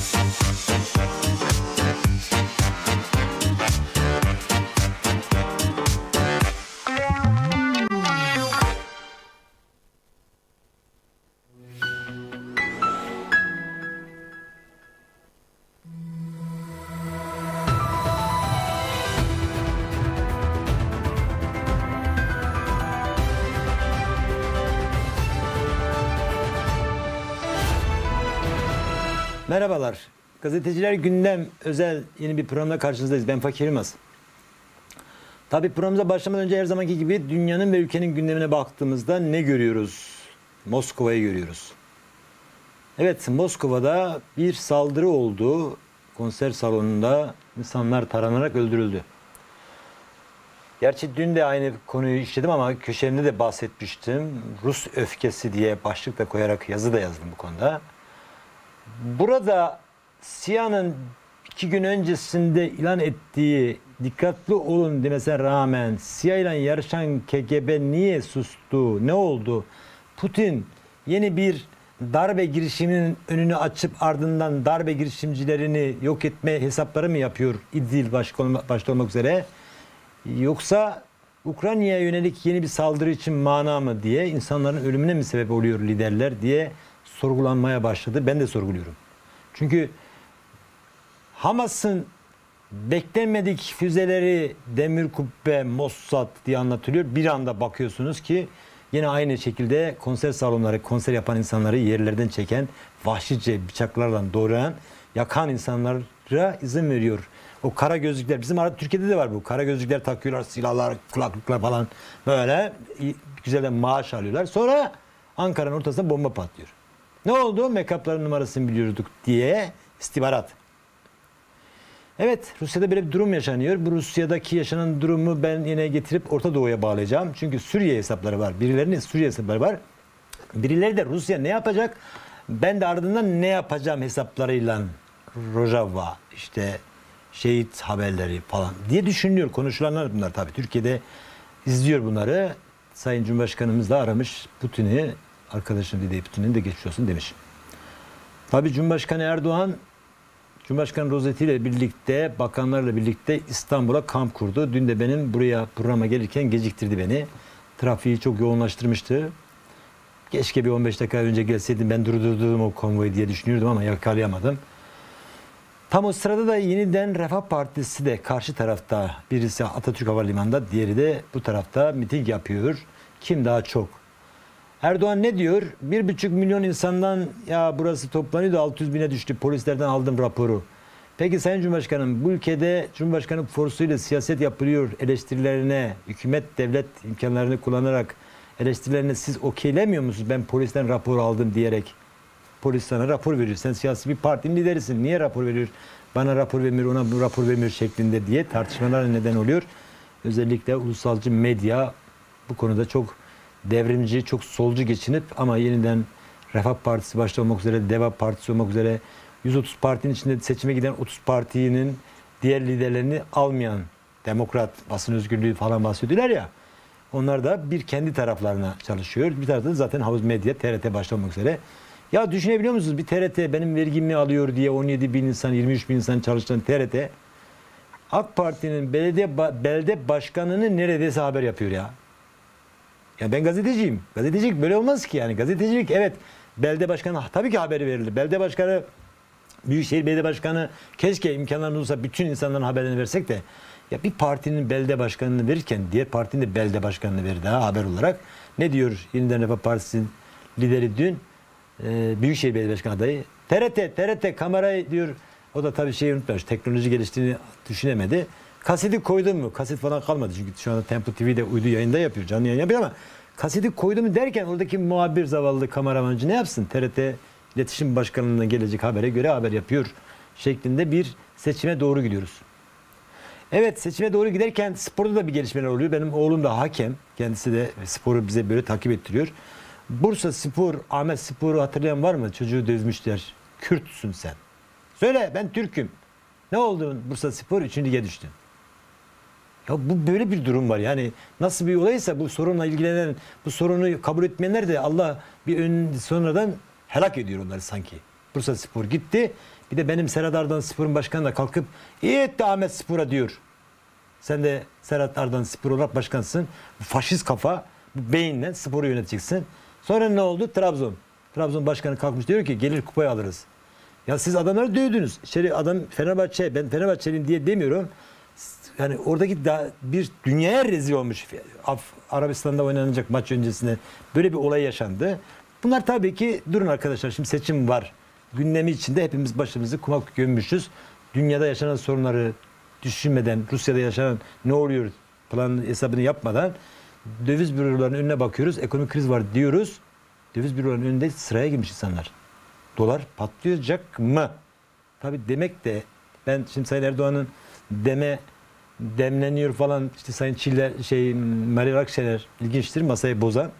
Merhabalar. Gazeteciler Gündem özel yeni bir programda karşınızdayız. Ben Fakir Yılmaz. Tabii programımıza başlamadan önce her zamanki gibi dünyanın ve ülkenin gündemine baktığımızda ne görüyoruz? Moskova'yı görüyoruz. Evet, Moskova'da bir saldırı oldu. Konser salonunda insanlar taranarak öldürüldü. Gerçi dün de aynı konuyu işledim ama köşemde de bahsetmiştim. Rus öfkesi diye başlık da koyarak yazı da yazdım bu konuda. Burada CIA'nın 2 gün öncesinde ilan ettiği dikkatli olun demesine rağmen CIA ile yarışan KGB niye sustu? Ne oldu? Putin yeni bir darbe girişiminin önünü açıp ardından darbe girişimcilerini yok etme hesapları mı yapıyor İdlib başta olmak üzere? Yoksa Ukrayna'ya yönelik yeni bir saldırı için mana mı diye insanların ölümüne mi sebep oluyor liderler diye sorgulanmaya başladı. Ben de sorguluyorum. Çünkü Hamas'ın beklenmedik füzeleri demir kubbe, Mossad diye anlatılıyor. Bir anda bakıyorsunuz ki yine aynı şekilde konser salonları, konser yapan insanları yerlerden çeken, vahşice bıçaklarla doğrayan, yakan insanlara izin veriyor. O kara gözlükler, bizim arada Türkiye'de de var bu. Kara gözlükler takıyorlar, silahlar, kulaklıklar falan böyle güzel de maaş alıyorlar. Sonra Ankara'nın ortasında bomba patlıyor. Ne oldu? Make-up'ların numarasını biliyorduk diye istihbarat. Evet, Rusya'da böyle bir durum yaşanıyor. Bu Rusya'daki yaşanan durumu ben yine getirip Orta Doğu'ya bağlayacağım. Çünkü Suriye hesapları var. Birilerinin Suriye hesapları var. Birileri de Rusya ne yapacak? Ben de ardından ne yapacağım hesaplarıyla Rojava, işte şehit haberleri falan diye düşünülüyor. Konuşulanlar bunlar tabii. Türkiye'de izliyor bunları. Sayın Cumhurbaşkanımız da aramış Putin'i. Arkadaşım dediği Putin'in de geçmiş olsun demiş. Tabii Cumhurbaşkanı Erdoğan, Cumhurbaşkanı Rosetti ile birlikte, bakanlarla birlikte İstanbul'a kamp kurdu. Dün de benim buraya programa gelirken geciktirdi beni. Trafiği çok yoğunlaştırmıştı. Keşke bir 15 dakika önce gelseydim, ben durdurdum o konvoyu diye düşünüyordum ama yakalayamadım. Tam o sırada da yeniden Refah Partisi de karşı tarafta, birisi Atatürk Havalimanı'nda, diğeri de bu tarafta miting yapıyor. Kim daha çok? Erdoğan ne diyor? 1,5 milyon insandan ya burası toplanıyor da 600 bine düştü. Polislerden aldım raporu. Peki Sayın Cumhurbaşkanım, bu ülkede Cumhurbaşkanı forsuyla siyaset yapılıyor. Eleştirilerine, hükümet devlet imkanlarını kullanarak eleştirilerine siz okeylemiyor musunuz? Ben polisten rapor aldım diyerek. Polis sana rapor veriyor. Sen siyasi bir partinin liderisin. Niye rapor veriyor? Bana rapor vermiyor, ona rapor vermiyor şeklinde diye tartışmalar neden oluyor. Özellikle ulusalcı medya bu konuda çok devrimci, çok solcu geçinip ama yeniden Refah Partisi başta olmak üzere, Deva Partisi olmak üzere 130 partinin içinde seçime giden 30 partinin diğer liderlerini almayan demokrat, basın özgürlüğü falan bahsediyorlar ya. Onlar da bir kendi taraflarına çalışıyor. Bir tarafta da zaten havuz medya, TRT başta olmak üzere. Ya düşünebiliyor musunuz? Bir TRT benim vergimi alıyor diye 17 bin insan, 23 bin insan çalışan TRT AK Parti'nin belediye başkanını neredeyse haber yapıyor ya. Ya ben gazeteciyim. Gazetecilik böyle olmaz ki yani. Gazetecilik evet, belediye başkanı tabii ki haberi verilir. Belediye başkanı, Büyükşehir Belediye Başkanı keşke imkanlarımız olsa bütün insanların haberini versek de ya bir partinin belediye başkanını verirken diğer partinin de belediye başkanını verir daha haber olarak. Ne diyor Yeniden Refah Partisi'nin lideri dün? Büyükşehir Belediye Başkanı adayı. TRT kamerayı diyor. O da tabii şeyi unutmamış. Teknoloji geliştiğini düşünemedi. Kaseti koydun mu? Kaset falan kalmadı. Çünkü şu anda Tempo TV'de uydu yayında yapıyor. Canlı yayın yapıyor ama kaseti koydum mu derken oradaki muhabir zavallı kameramancı ne yapsın? TRT İletişim Başkanlığı'ndan gelecek habere göre haber yapıyor şeklinde bir seçime doğru gidiyoruz. Evet, seçime doğru giderken sporda da bir gelişmeler oluyor. Benim oğlum da hakem. Kendisi de sporu bize böyle takip ettiriyor. Bursa Spor, Ahmet Spor'u hatırlayan var mı? Çocuğu dövmüşler. Kürtsün sen. Söyle, ben Türk'üm. Ne oldu Bursa Spor? 3. lige düştün. Ya bu böyle bir durum var. Yani nasıl bir olaysa bu sorunla ilgilenen, bu sorunu kabul etmeyenler de Allah bir sonradan helak ediyor onları sanki. Bursaspor gitti. Bir de benim Serhat Ardahan Spor'un başkanı da kalkıp iyi etti Ahmet Spor'a diyor. Sen de Serhat Ardahan Spor olarak başkansın. Bu faşist kafa, bu beyinle sporu yöneteceksin. Sonra ne oldu? Trabzon. Trabzon başkanı kalkmış diyor ki gelir kupayı alırız. Ya siz adamları dövdünüz. İçeri adam Fenerbahçe, ben Fenerbahçeliyim diye demiyorum. Yani oradaki bir dünyaya rezil olmuş. Arabistan'da oynanacak maç öncesinde böyle bir olay yaşandı. Bunlar tabii ki durun arkadaşlar, şimdi seçim var. Gündemi içinde hepimiz başımızı kuma gömmüşüz. Dünyada yaşanan sorunları düşünmeden, Rusya'da yaşanan ne oluyor plan hesabını yapmadan döviz bürolarının önüne bakıyoruz. Ekonomik kriz var diyoruz. Döviz bürolarının önünde sıraya girmiş insanlar. Dolar patlayacak mı? Tabii demek de, ben şimdi Sayın Erdoğan'ın demleniyor falan, işte Sayın Meral Akşener ilginçtir, masayı bozan.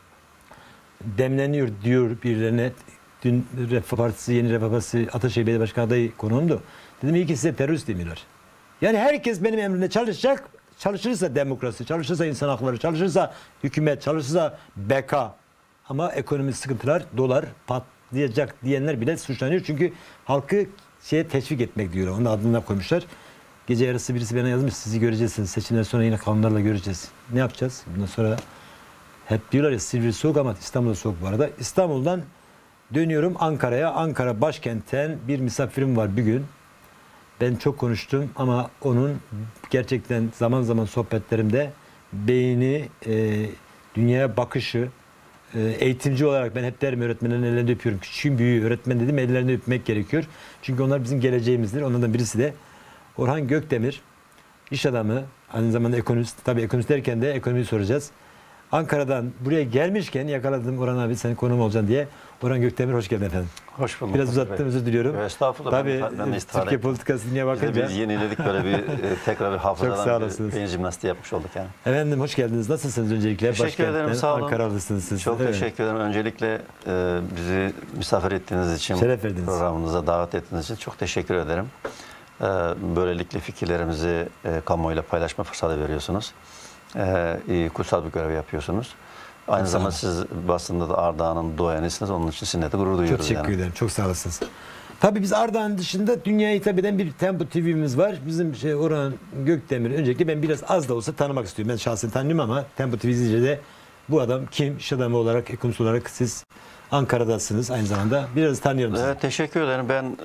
Demleniyor diyor birilerine. Dün Refah Partisi, Yeni Refah Partisi Ataşehir Belediye Başkanı adayı konuğumdu. Dedim iyi ki size terörist demiyorlar. Yani herkes benim emrimde çalışacak. Çalışırsa demokrasi, çalışırsa insan hakları, çalışırsa hükümet, çalışırsa beka. Ama ekonomik sıkıntılar, dolar patlayacak diyenler bile suçlanıyor. Çünkü halkı teşvik etmek diyorlar. Onun adını koymuşlar. Gece yarısı birisi bana yazmış, sizi göreceksiniz. Seçimden sonra yine kanunlarla göreceğiz. Ne yapacağız? Bundan sonra hep diyorlar ya Silivri soğuk ama İstanbul'da soğuk bu arada. İstanbul'dan dönüyorum Ankara'ya. Ankara başkentten bir misafirim var bir gün. Ben çok konuştum ama onun gerçekten zaman zaman sohbetlerimde beyni, dünyaya bakışı, eğitimci olarak ben hep derim öğretmenlerin ellerini öpüyorum. Küçüğün büyüğü öğretmen dedim, ellerini öpmek gerekiyor. Çünkü onlar bizim geleceğimizdir. Onlardan birisi de Orhan Gökdemir. İş adamı, aynı zamanda ekonomist. Tabii ekonomist derken de ekonomiyi soracağız. Ankara'dan buraya gelmişken yakaladım Orhan abi, senin konuğum olacaksın diye. Orhan Gökdemir, hoş geldin efendim. Hoş bulduk. Biraz uzattım, özür diliyorum. Estağfurullah. Tabii ben de Türkiye politikası niye bakınca. Biz yeniledik böyle bir tekrar bir hafızadan bir beyin jimnastiği yapmış olduk yani. Efendim hoş geldiniz. Nasılsınız öncelikle? Teşekkür ederim, sağ olun. Ankaralısınız siz. Çok teşekkür ederim. Öncelikle bizi misafir ettiğiniz için, şeref verdiniz. Programınıza davet ettiğiniz için çok teşekkür ederim. Böylelikle fikirlerimizi kamuoyuyla paylaşma fırsatı veriyorsunuz. Kutsal bir görev yapıyorsunuz. Aynı zamanda siz basında da Ardahan'ın doğayanısınız. Onun için sizinle de gurur duyuyoruz. Çok teşekkür ederim. Çok sağ olasınız. Tabii biz Ardahan dışında dünyaya hitap eden bir Tempo TV'miz var. Bizim Orhan Gökdemir. Öncelikle ben biraz az da olsa tanımak istiyorum. Ben şahsen tanıyorum ama Tempo TV izleyince de bu adam kim? İş adamı olarak, ekonomist olarak siz Ankara'dasınız aynı zamanda. Biraz tanıyorum sizi. Evet, teşekkür ederim. Ben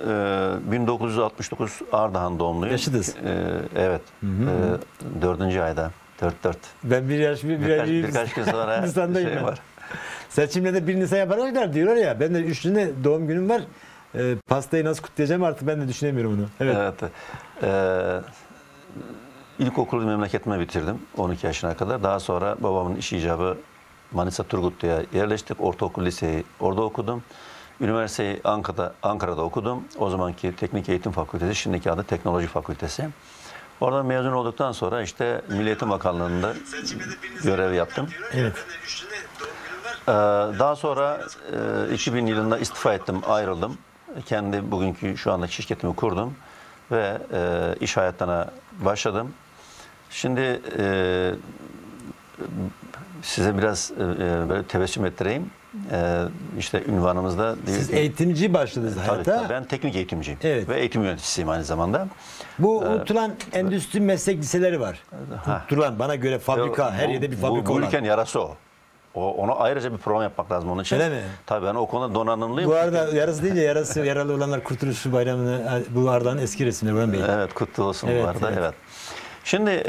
1969 Ardahan doğumluyum. Yaşıdız. Evet. 4. ayda. 4. Ben birkaç gün sonra Nisan'dayım var. Seçimle de 1 Nisan yapacaklar diyorlar ya. Ben de 3 doğum günüm var. Pastayı nasıl kutlayacağım artık ben de düşünemiyorum onu. Evet. İlkokulu memleketime bitirdim 12 yaşına kadar. Daha sonra babamın iş icabı Manisa Turgutlu'ya yerleştik. Ortaokul, liseyi orada okudum. Üniversiteyi Ankara'da okudum. O zamanki Teknik Eğitim Fakültesi, şimdiki adı Teknoloji Fakültesi. Oradan mezun olduktan sonra işte Milli Eğitim Bakanlığı'nda görev yaptım. Evet. Daha sonra 2000 yılında istifa ettim, ayrıldım. Kendi bugünkü şu andaki şirketimi kurdum ve iş hayatına başladım. Şimdi size biraz böyle tebessüm ettireyim. İşte ünvanımızda... Siz eğitimci başladınız hayata. Tabii, ben teknik eğitimciyim. Evet. Ve eğitim yöneticisiyim aynı zamanda. Bu unutulan endüstri meslek liseleri var. Unutulan, bana göre fabrika, her yerde bir fabrika bu olan. ülkenin yarası o. Onu ayrıca bir program yapmak lazım onun için. Öyle mi? Tabii ben o konuda donanımlıyım. Bu arada yarası deyince yaralı olanlar Kurtuluş Bayramı'nı, bu Ardahan'ın eski resimleri Orhan Bey. Evet, kutlu olsun bu arada. Evet. Şimdi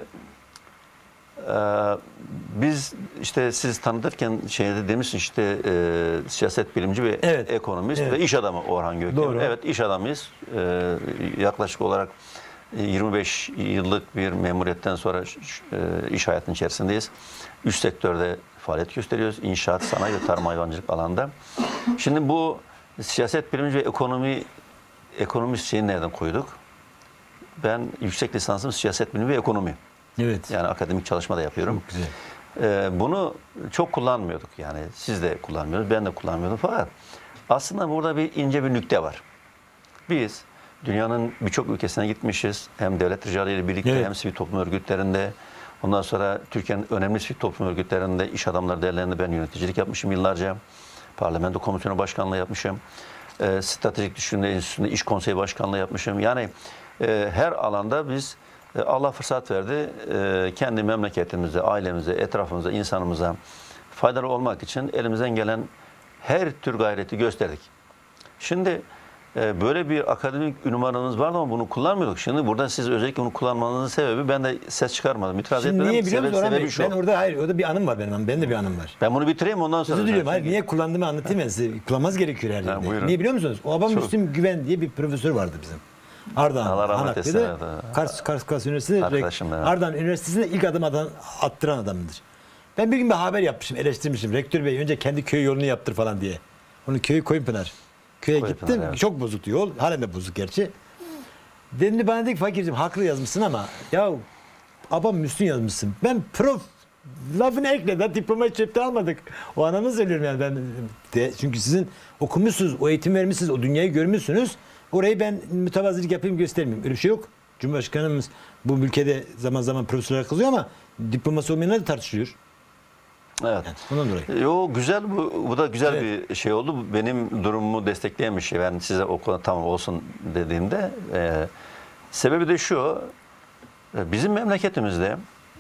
biz işte siz tanıtırken demişsin işte siyaset bilimci ve ekonomist ve iş adamı Orhan Gökdemir. Doğru. Evet, iş adamıyız. Yaklaşık olarak 25 yıllık bir memuriyetten sonra iş hayatının içerisindeyiz. Üst sektörde faaliyet gösteriyoruz. İnşaat, sanayi ve tarım hayvancılık alanda. Şimdi bu siyaset bilimci ve ekonomist şeyini nereden koyduk? Ben yüksek lisansım siyaset bilimi ve ekonomi. Evet. Yani akademik çalışma da yapıyorum. Çok güzel. Bunu çok kullanmıyorduk. Yani siz de kullanmıyordunuz, ben de kullanmıyordum. Fakat aslında burada bir ince bir nükte var. Biz dünyanın birçok ülkesine gitmişiz. Hem devlet ricalıyla birlikte hem sivil toplum örgütlerinde. Ondan sonra Türkiye'nin önemli sivil toplum örgütlerinde iş adamları derneğinde ben yöneticilik yapmışım yıllarca. Parlamento komisyonu başkanlığı yapmışım. Stratejik Düşünce Enstitüsü'nde iş konseyi başkanlığı yapmışım. Yani her alanda biz Allah fırsat verdi. Kendi memleketimize, ailemize, etrafımıza, insanımıza faydalı olmak için elimizden gelen her tür gayreti gösterdik. Şimdi böyle bir akademik ünvanınız vardı ama bunu kullanmıyorduk. Şimdi burada siz özellikle bunu kullanmanızın sebebi, ben de ses çıkarmadım. İtiraz Şimdi etmedim. niye biliyor musun Orhan Bey? Sebebi şu. Ben orada bir anım var benim. Benim de bir anım var. Ben bunu bitireyim, ondan sonra. Özür diliyorum. Hayır, niye kullandığımı anlatayım ben size. Kullanmaz gerekiyor her yerde. buyurun. Niye biliyor musunuz? O Aba Müslüm Güven diye bir profesör vardı bizim. Allah Ardahan, rahmet etsin, Hanaklı'da. evet. Kars Üniversitesi, Arkadaşım, evet. Ardahan Üniversitesi'nde ilk adım attıran adamdır. Ben bir gün bir haber yapmışım, eleştirmişim. Rektör Bey önce kendi köy yolunu yaptır falan diye. Onun köyü Koyunpınar. Köye Koyunpınar, gittim. evet. Çok bozuktu yol. Halen de bozuk gerçi. Dedi bana, dedi ki fakirciğim haklı yazmışsın ama ya Aba Müslüm yazmışsın. Ben prof lafını ekledi. Diplomayı cepte almadık. O anlamda söylüyorum yani ben de, çünkü sizin okumuşsunuz, o eğitim vermişsiniz, o dünyayı görmüşsünüz. Orayı ben mütevazilik yapayım, göstermeyeyim. Öyle bir şey yok. Cumhurbaşkanımız bu ülkede zaman zaman profesörler kızıyor ama diploması olmayanlar da tartışılıyor. Evet. Yani ondan dolayı. Yo, güzel, bu da güzel Evet. bir şey oldu. Benim durumumu destekleyen bir şey. Ben size o konuda tamam olsun dediğimde sebebi de şu. Bizim memleketimizde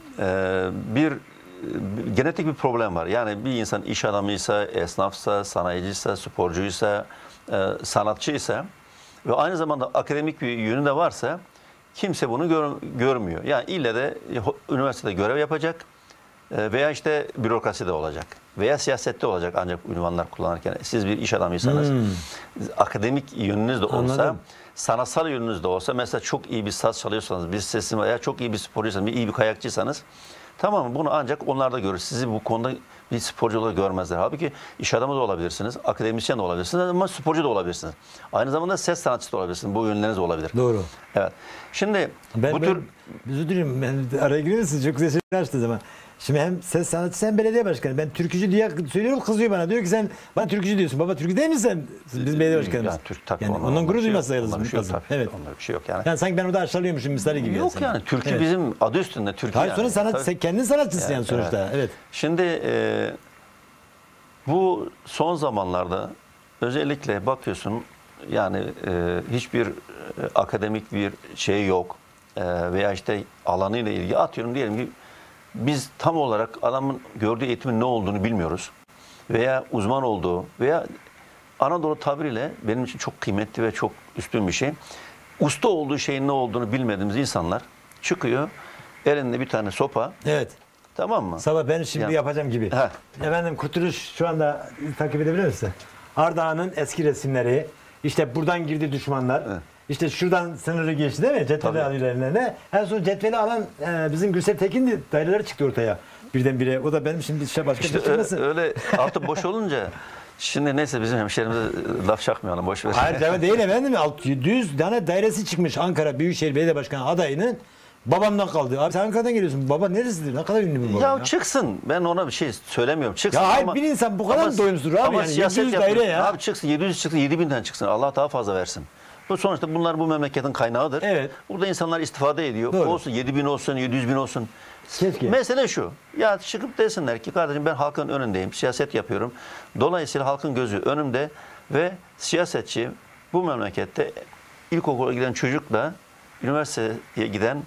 bir genetik bir problem var. Yani bir insan iş adamıysa, esnafsa, sanayiciyse, sporcuysa, sanatçıysa ve aynı zamanda akademik bir yönü de varsa kimse bunu görmüyor. Yani ille de üniversitede görev yapacak veya işte bürokraside olacak veya siyasette olacak ancak ünvanlar kullanırken. Siz bir iş adamıysanız, akademik yönünüz de olsa, Anladım. sanatsal yönünüz de olsa, mesela çok iyi bir saz çalıyorsanız, bir sesim veya çok iyi bir sporcuysanız, iyi bir kayakçıysanız, tamam mı? Bunu ancak onlar da görür. Sizi bu konuda bir sporcu olarak görmezler. Halbuki iş adamı da olabilirsiniz, akademisyen de olabilirsiniz ama sporcu da olabilirsiniz. Aynı zamanda ses sanatçısı da olabilirsiniz. Bu yönleriniz de olabilir. Doğru. Evet. Şimdi bu tür... Özür dilerim, ben araya giriyorsunuz, çok güzel şeyler açtınız ama. Şimdi hem ses sanatçısı hem belediye başkanı. Ben türkücü diye söylüyorum, kızıyor bana. Diyor ki sen bana türkücü diyorsun. Baba türkü değil misin sen? Biz belediye başkanımız. Yani, tabii, yani ondan gurur duyması şey lazım. Bir şey yok, tabii. Evet. Onlarda bir şey yok yani. Yani sanki ben orada aşağılıyormuşum misali gibi. Yok yani. Türkü evet. bizim adı üstünde. Türkü Hayır, yani. sonra sanat, Tabii. sen kendin sanatçısın yani sonuçta. Evet. Şimdi bu son zamanlarda özellikle bakıyorsun yani hiçbir akademik bir şey yok veya işte alanıyla ilgili, atıyorum diyelim ki biz tam olarak adamın gördüğü eğitimin ne olduğunu bilmiyoruz veya uzman olduğu veya Anadolu tabiriyle benim için çok kıymetli ve çok üstün bir şey. Usta olduğu şeyin ne olduğunu bilmediğimiz insanlar çıkıyor, elinde bir tane sopa. Evet. Tamam mı? Sabah ben şimdi Yani- yapacağım gibi. Heh. Efendim Kurtuluş şu anda takip edebilir misin? Ardahan'ın eski resimleri. İşte buradan girdi düşmanlar. Evet. İşte şuradan sınırı geçti değil mi? Cetveli Tabii. alülerine. En son cetveli alan bizim Gürsel Tekin'di. Daireler çıktı ortaya. Birdenbire. O da benim şimdi başka İşte bir şey nasıl? öyle altı boş olunca şimdi neyse bizim hemşehrimize laf çakmayalım, boş ver. Hayır canım değil efendim. 600 tane dairesi çıkmış Ankara Büyükşehir Belediye Başkanı adayının. Babamdan kaldı. Abi sen Ankara'dan geliyorsun. Baba neresidir? Ne kadar ünlü bir baba Ya çıksın. Ben ona bir şey söylemiyorum. Çıksın. Ya hayır, ama, bir insan bu kadar mı doyumsuzdur abi? Ama Yani siyaset 700 daire yapıyor. ya. Abi çıksın, 700 çıksın, 7000'den çıksın. Allah daha fazla versin. Bu sonuçta bunlar bu memleketin kaynağıdır. Evet. Burada insanlar istifade ediyor. Doğru. Olsun 7000 olsun, 700.000 olsun. Keşke. Mesele şu. Ya çıkıp desinler ki kardeşim ben halkın önündeyim. Siyaset yapıyorum. Dolayısıyla halkın gözü önümde ve siyasetçi bu memlekette ilkokula giden çocukla üniversiteye giden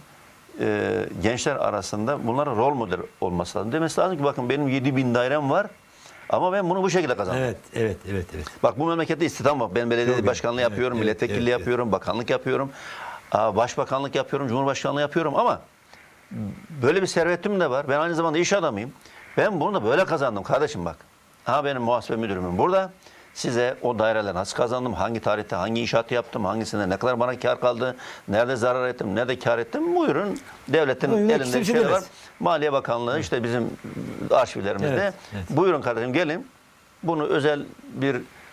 gençler arasında bunlara rol model olması lazım. Demesi lazım ki bakın benim 7.000 dairem var ama ben bunu bu şekilde kazandım. Evet. Bak bu memlekette istihdam var. Ben belediye Çok iyi. başkanlığı Evet, yapıyorum, evet, milletvekilliği evet, yapıyorum, bakanlık yapıyorum, başbakanlık yapıyorum, cumhurbaşkanlığı yapıyorum ama böyle bir servetim de var. Ben aynı zamanda iş adamıyım. Ben bunu da böyle kazandım kardeşim bak. Benim muhasebe müdürümüm burada. Size o daireleri nasıl kazandım, hangi tarihte hangi inşaatı yaptım, hangisinde ne kadar bana kar kaldı, nerede zarar ettim, nerede kar ettim. Buyurun devletin Buyurun, elinde kimse bir bir şey şey var. demez. Maliye Bakanlığı işte bizim arşivlerimizde. Evet, evet. Buyurun kardeşim gelin. Bunu özel bir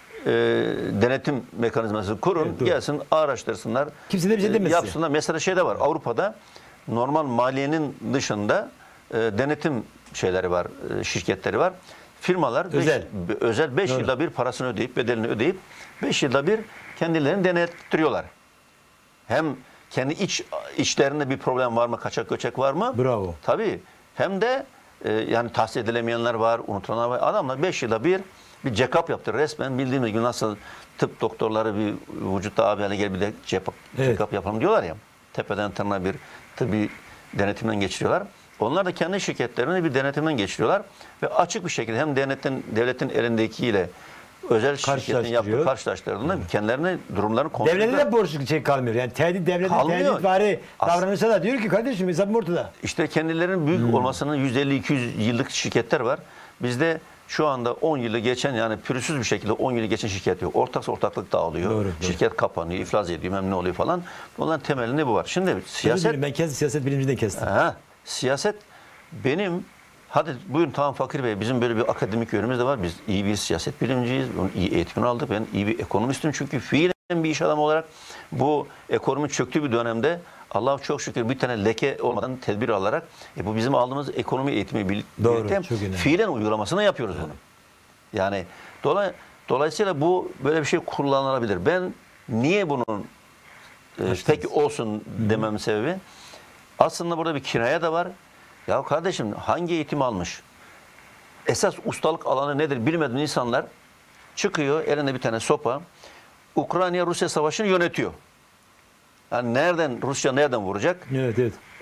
denetim mekanizması kurun. Evet, doğru. Gelsin araştırsınlar. Kimse de bir şey demez size. Yapsınlar. Mesela şey de var. Avrupa'da normal maliyenin dışında denetim şeyleri var, şirketleri var. Firmalar özel 5 Doğru. yılda bir parasını ödeyip, bedelini ödeyip 5 yılda bir kendilerini denettiriyorlar. Hem kendi içlerinde bir problem var mı, kaçak göçek var mı? Bravo. Tabii. Hem de yani tahsil edilemeyenler var, unutulanlar var. Adamlar 5 yılda bir bir check-up yaptı. Resmen bildiğimiz gibi nasıl tıp doktorları bir vücutta abi hele gel bir de check-up yapalım diyorlar ya. Tepeden tırnağa bir tıbbi denetimden geçiriyorlar. Onlar da kendi şirketlerini bir denetimden geçiriyorlar ve açık bir şekilde hem devletin elindekiyle özel şirketin yaptığı karşılaştırdığında kendilerine durumlarını kontrol ediyor. Devlete de borçlu kalmıyor. Yani devletin tehditvari davranışa da diyor ki kardeşim hesabım ortada. İşte kendilerinin büyük olmasının 150-200 yıllık şirketler var. Bizde şu anda 10 yılı geçen yani pürüzsüz bir şekilde 10 yılı geçen şirket yok. Ortaklık dağılıyor. Doğru. Şirket kapanıyor, iflas ediyor, ne oluyor falan. Bunların temelinde bu var. Şimdi siyaset... Ben siyaset bilimciden kestim. Siyaset benim... Hadi buyurun tamam Fakir Bey bizim böyle bir akademik yönümüz de var. Biz iyi bir siyaset bilimciyiz. İyi eğitimini aldık. Ben iyi bir ekonomistim çünkü fiilen bir iş adamı olarak bu ekonomi çöktüğü bir dönemde Allah'a çok şükür bir tane leke olmadan tedbir alarak bu bizim aldığımız ekonomi eğitimi birlikte fiilen uygulamasını yapıyoruz bunu. Yani dolayısıyla bu böyle bir şey kullanılabilir. Ben niye bunun peki olsun dememin sebebi aslında burada bir kinaya da var. Ya kardeşim hangi eğitim almış? Esas ustalık alanı nedir bilmediğin insanlar çıkıyor elinde bir tane sopa Ukrayna-Rusya savaşını yönetiyor. Yani Rusya nereden vuracak? Evet.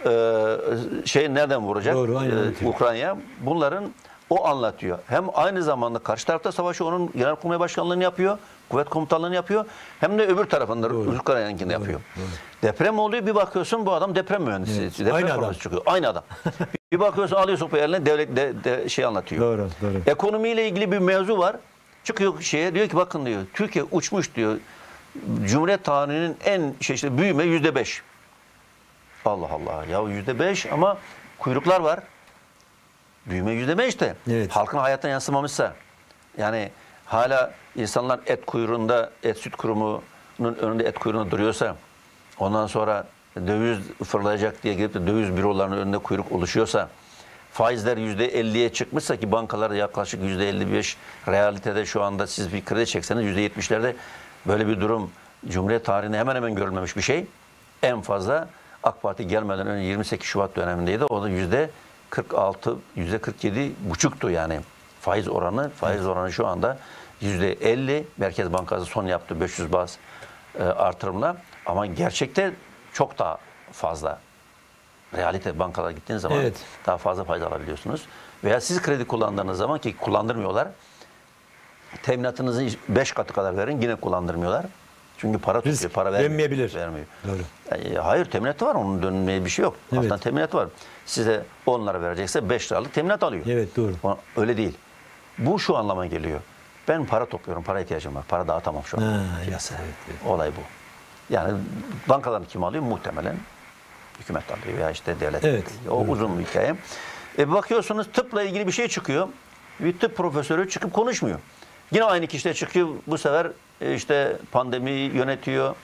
Nereden vuracak? Doğru, Ukrayna. Bunların o anlatıyor. Hem aynı zamanda karşı tarafta savaşı onun Genelkurmay Başkanlığı'nı yapıyor. Kuvvet komutanlığını yapıyor. Hem de öbür tarafında Ukrayna'nınkini yapıyor. Doğru. Deprem oluyor bir bakıyorsun bu adam deprem mühendisi. Evet. Deprem aynı adam çıkıyor. Aynı adam. Bir bakıyorsun alıyor sopayı eline devlet anlatıyor. Doğru. Ekonomiyle ilgili bir mevzu var. Çıkıyor diyor ki bakın diyor Türkiye uçmuş diyor. Cumhuriyet tarihinin en büyüme %5. Allah Allah. Ya %5 ama kuyruklar var. Büyüme %5 de. Evet. Halkın hayatına yansımamışsa yani hala insanlar et süt kurumunun önünde et kuyruğunda duruyorsa ondan sonra döviz fırlayacak diye gidip de döviz bürolarının önünde kuyruk oluşuyorsa faizler %50'ye çıkmışsa ki bankalarda yaklaşık %55 realitede şu anda siz bir kredi çekseniz %70'lerde böyle bir durum Cumhuriyet tarihinde hemen hemen görülmemiş bir şey. En fazla AK Parti gelmeden önce 28 Şubat dönemindeydi. O da %46, %47,5'tu yani faiz oranı. Faiz oranı şu anda %50. Merkez Bankası son yaptı 500 baz artırımla. Ama gerçekte çok daha fazla. Realite bankalara gittiğiniz zaman daha fazla faiz alabiliyorsunuz. Veya siz kredi kullandığınız zaman ki kullandırmıyorlar. Teminatınızı 5 katı kadar verin yine kullandırmıyorlar. Çünkü para tutuyor, para vermiyor. Vermiyor. Doğru. Hayır teminatı var onun dönmeye bir şey yok. Evet. Aslında teminatı var. Size 10 lira verecekse 5 liralık teminat alıyor. Evet doğru. Öyle değil. Bu şu anlama geliyor. Ben para topluyorum, para ihtiyacım var. Para dağıtamam şu an. Evet. Olay bu. Yani bankaların kim alıyor? Muhtemelen hükümet alıyor veya işte devlet. Evet. O uzun bir hikaye. Bakıyorsunuz tıpla ilgili bir şey çıkıyor. Bir tıp profesörü çıkıp konuşmuyor. Yine aynı kişiler çıkıyor. Bu sefer işte pandemiyi yönetiyor.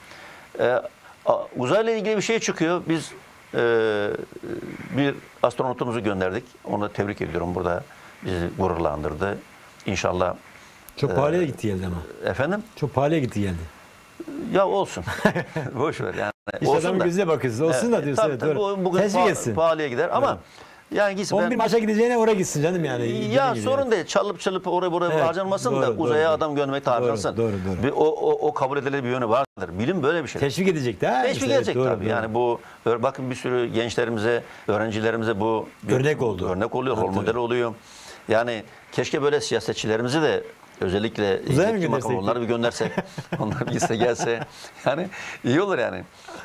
Uzayla ilgili bir şey çıkıyor. Biz bir astronotumuzu gönderdik. Onu tebrik ediyorum burada. Bizi gururlandırdı. İnşallah. Çok pahalıya gitti geldi ama. Efendim? Çok pahalıya gitti geldi. Ya olsun. Boş ver yani. İşte adamın gözüne bakıyorsun. Olsun da diyorsun. Tabii, bugün pahalıya gider ama yani gitsin 11 maça gideceğine oraya gitsin canım yani. Ya sorun değil. Çalıp oraya harcanmasın da uzaya adam göndermek de harcansın. Doğru. O kabul edilen bir yönü vardır. Bilim böyle bir şey. Teşvik edecek de. Teşvik edecek tabii. Yani bu bakın bir sürü gençlerimize, öğrencilerimize bu örnek oldu. Örnek oluyor, rol model oluyor. Yani keşke böyle siyasetçilerimizi de özellikle yetki makamı onları bir göndersek, onlar bir gelse yani iyi olur yani.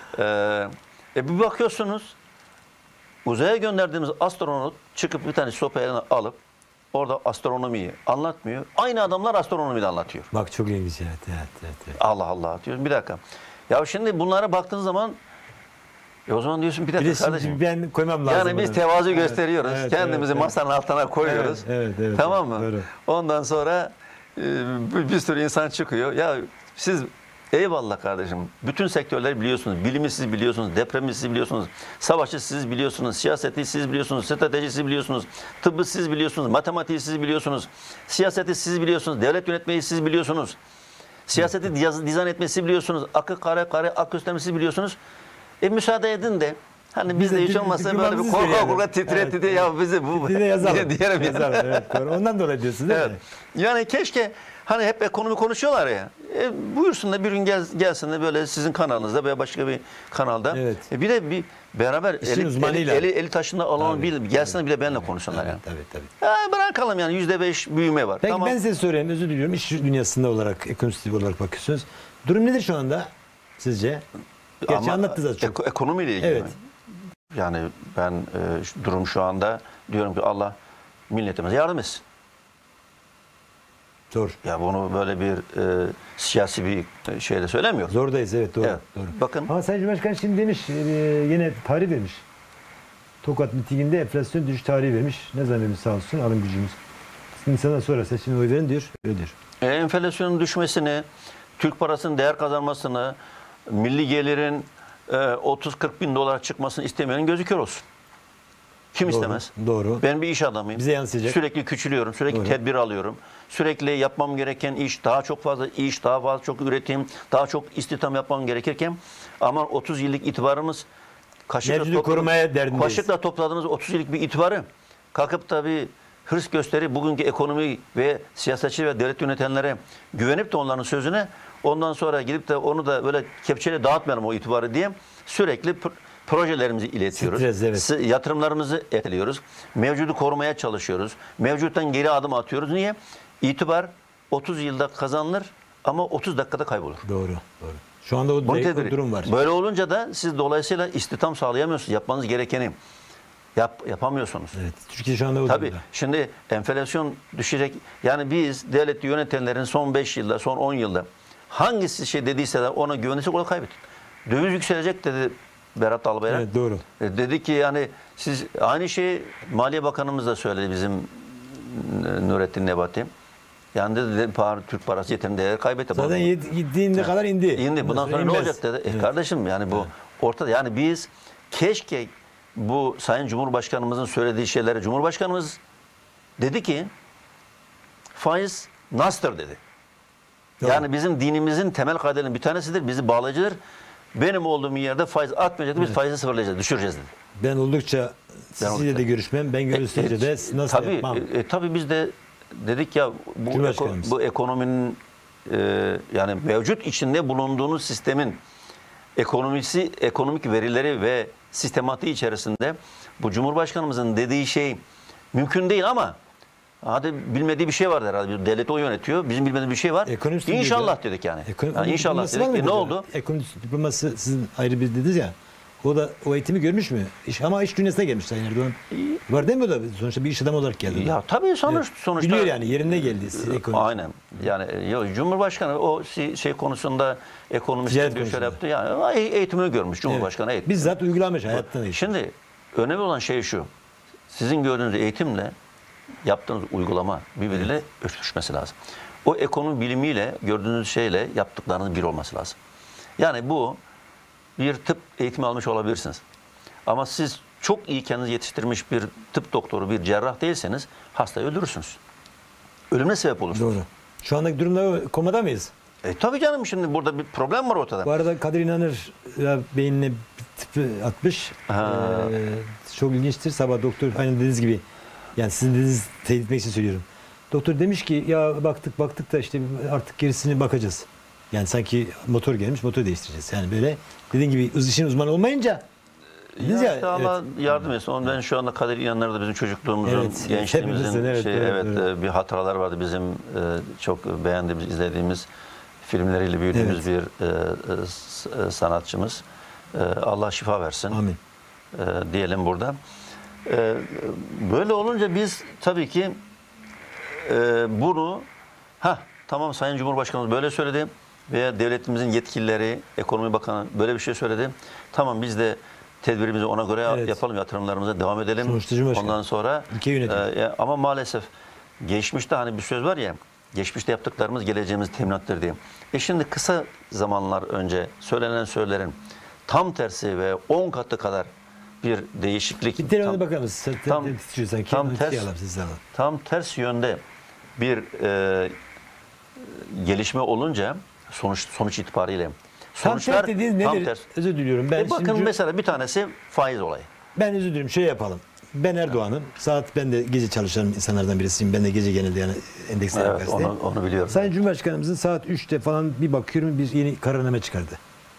Bir bakıyorsunuz uzaya gönderdiğimiz astronot çıkıp bir tane sopa eline alıp orada astronomiyi anlatmıyor. Aynı adamlar astronomiyi de anlatıyor. Bak çok ilginç. Evet. Allah Allah diyorsun bir dakika. Ya şimdi bunlara baktığın zaman o zaman diyorsun bir dakika kardeşim. Ben koymam lazım. Yani biz tevazu gösteriyoruz. Kendimizi masanın altına koyuyoruz. Evet, tamam mı? Doğru. Ondan sonra bir sürü insan çıkıyor. Ya siz eyvallah kardeşim. Bütün sektörleri biliyorsunuz. Bilimi siz biliyorsunuz. Depremi siz biliyorsunuz. Savaşı siz biliyorsunuz. Siyaseti siz biliyorsunuz. Stratejisi biliyorsunuz. Tıbbı siz biliyorsunuz. Matematiği siz biliyorsunuz. Siyaseti siz biliyorsunuz. Devlet yönetmeyi siz biliyorsunuz. Siyaseti dizayn etmeyi siz biliyorsunuz. Akı kare ak göstermeyi siz biliyorsunuz. Müsaade edin de Hani biz de hiç olmazsa böyle bir korka titret diye ya bizi bu diye yazalım. diyelim yani. Yazalım, evet, doğru. Ondan dolayı diyorsun değil Evet. mi? Yani keşke hani hep ekonomi konuşuyorlar ya. Buyursun da bir gün gelsin de böyle sizin kanalınızda veya başka bir kanalda. Evet. Bir de bir beraber eli taşında alan bir gelsin bile benimle konuşsunlar yani. Tabii. Ya bırakalım yani %5 büyüme var. Peki tamam. ben size sorayım, özür diliyorum. İş dünyasında olarak, ekonomist olarak bakıyorsunuz. Durum nedir şu anda sizce? Gerçi anlattınız az çok. Ekonomiyle ilgili Evet. mi? Yani ben durum şu anda diyorum ki Allah milletimize yardım etsin. Zor. Ya bunu böyle bir siyasi bir şeyle söylemiyor. Zordayız, evet, doğru. Evet. Doğru. Bakın. Ama Sayın Cumhurbaşkanı şimdi demiş, yine tarih vermiş. Tokat mitinginde enflasyon düşüş tarihi vermiş. Ne zaman vermiş sağ olsun, alım gücümüz. İnsanlar sonra seçime oy verin diyor, öyle diyor. Enflasyonun düşmesini, Türk parasının değer kazanmasını, milli gelirin 30-40 bin dolar çıkmasını istemeyenin gözü kör olsun. Kim istemez? Doğru. Ben bir iş adamıyım. Bize yansıyacak. Sürekli küçülüyorum, sürekli tedbir alıyorum. Sürekli yapmam gereken iş, daha çok fazla iş, daha fazla çok üretim, daha çok istihdam yapmam gerekirken ama 30 yıllık itibarımız kaşıkla topladığımız 30 yıllık bir itibarı kalkıp da bir hırs gösteri bugünkü ekonomi ve siyasetçi ve devlet yönetenlere güvenip de onların sözüne ondan sonra gidip de onu da böyle kepçeyle dağıtmayalım o itibarı diye sürekli projelerimizi iletiyoruz. Stres, evet. Yatırımlarımızı etkiliyoruz. Mevcudu korumaya çalışıyoruz. Mevcuttan geri adım atıyoruz. Niye? İtibar 30 yılda kazanılır ama 30 dakikada kaybolur. Doğru. Şu anda o durum var. Böyle olunca da siz dolayısıyla istihdam sağlayamıyorsunuz. Yapmanız gerekeni yapamıyorsunuz. Evet. Türkiye şu anda o Tabii. durumda. Şimdi enflasyon düşecek. Yani biz devlet yönetenlerin son 5 yılda, son 10 yılda hangisi şey dediyse de ona güvenirsek onu kaybettik. Döviz yükselecek dedi Berat Albayrak. Evet, doğru. Dedi ki yani siz aynı şeyi Maliye Bakanımız da söyledi bizim Nurettin Nebati. Yani dedi Türk parası yeterince değer kaybetti. Zaten gittiğinde kadar indi. İndi. Bundan sonra ne olacak dedi. Evet. Kardeşim yani bu ortada. Yani biz keşke bu Sayın Cumhurbaşkanımızın söylediği şeyleri Cumhurbaşkanımız dedi ki faiz nastır dedi. Doğru. Yani bizim dinimizin temel kaidelerinin bir tanesidir. Bizi bağlayıcıdır. Benim olduğum yerde faiz artmayacak. Biz faizi sıfırlayacağız, düşüreceğiz dedi. Ben oldukça sizinle de görüşmem. Ben görüşünce de nasıl tabii, yapmam? Tabii biz de dedik ya bu ekonominin yani mevcut içinde bulunduğunuz sistemin ekonomik verileri ve sistematiği içerisinde bu Cumhurbaşkanımızın dediği şey mümkün değil ama hadi bilmediği bir şey var herhalde. Devlet o yönetiyor. Bizim bilmediğimiz bir şey var. İnşallah dedik yani. İnşallah dedik. Ne oldu? Ekonomi diploması sizin ayrı bir dediniz ya. O da o eğitimi görmüş mü? Ama iş dünyasına gelmiş Sayın Erdoğan. Var değil mi o da? Sonuçta bir iş adamı olarak geldi. Ya tabii sonuçta. Biliyor yani yerine geldi. Aynen. Yani Cumhurbaşkanı o şey konusunda ekonomist bir şey yaptı. Yani eğitimini görmüş Cumhurbaşkanı. Evet. Bizzat uygulamış hayattan. Şimdi önemli olan şey şu. Sizin gördüğünüz eğitimle yaptığınız uygulama birbiriyle örtüşmesi lazım. O ekonomi bilimiyle gördüğünüz şeyle yaptıklarınız bir olması lazım. Yani bu bir tıp eğitimi almış olabilirsiniz. Ama siz çok iyi kendinizi yetiştirmiş bir tıp doktoru, bir cerrah değilseniz hastayı öldürürsünüz. Ölümüne sebep olursunuz. Doğru. Şu andaki durumda komada mıyız? Tabii canım şimdi burada bir problem var ortada. Bu arada Kadir İnanır beynine tıpı atmış. Çok ilginçtir. Sabah doktor aynı dediğiniz gibi yani sizin dediğinizi teyit etmek için söylüyorum. Doktor demiş ki ya baktık da işte artık gerisini bakacağız. Yani sanki motor gelmiş, motor değiştireceğiz. Yani böyle dediğin gibi işin uzmanı olmayınca ya Allah yardım etsin. Ben şu anda Kadir İnanır'da da bizim çocukluğumuzun, gençliğimizin bir hatıralar vardı. Bizim çok beğendiğimiz, izlediğimiz filmleriyle büyüdüğümüz bir sanatçımız. Allah şifa versin. Amin. Diyelim burada. Böyle olunca biz tabii ki bunu tamam Sayın Cumhurbaşkanımız böyle söyledi veya devletimizin yetkilileri, Ekonomi Bakanı böyle bir şey söyledi. Tamam biz de tedbirimizi ona göre yapalım, yatırımlarımıza devam edelim. Ondan sonra ama maalesef geçmişte hani bir söz var ya, geçmişte yaptıklarımız geleceğimiz teminattır diye. Şimdi kısa zamanlar önce söylenen sözlerin tam tersi ve 10 katı kadar bir değişiklik. Bir telefona bakar mısın? Tam ters yönde bir gelişme olunca sonuç itibariyle Tam ters dediğiniz tam nedir? ters. Özür diliyorum. Ben Bakın şimdi mesela bir tanesi faiz olayı. ben özür diliyorum. Şöyle yapalım. Ben Erdoğan'ım. Ben de gece çalışan insanlardan birisiyim. Ben de gece genelde yani endeksler Evet, onu biliyorum. Sayın Cumhurbaşkanımızın saat 3'te falan bir bakıyorum bir yeni kararname çıkardı.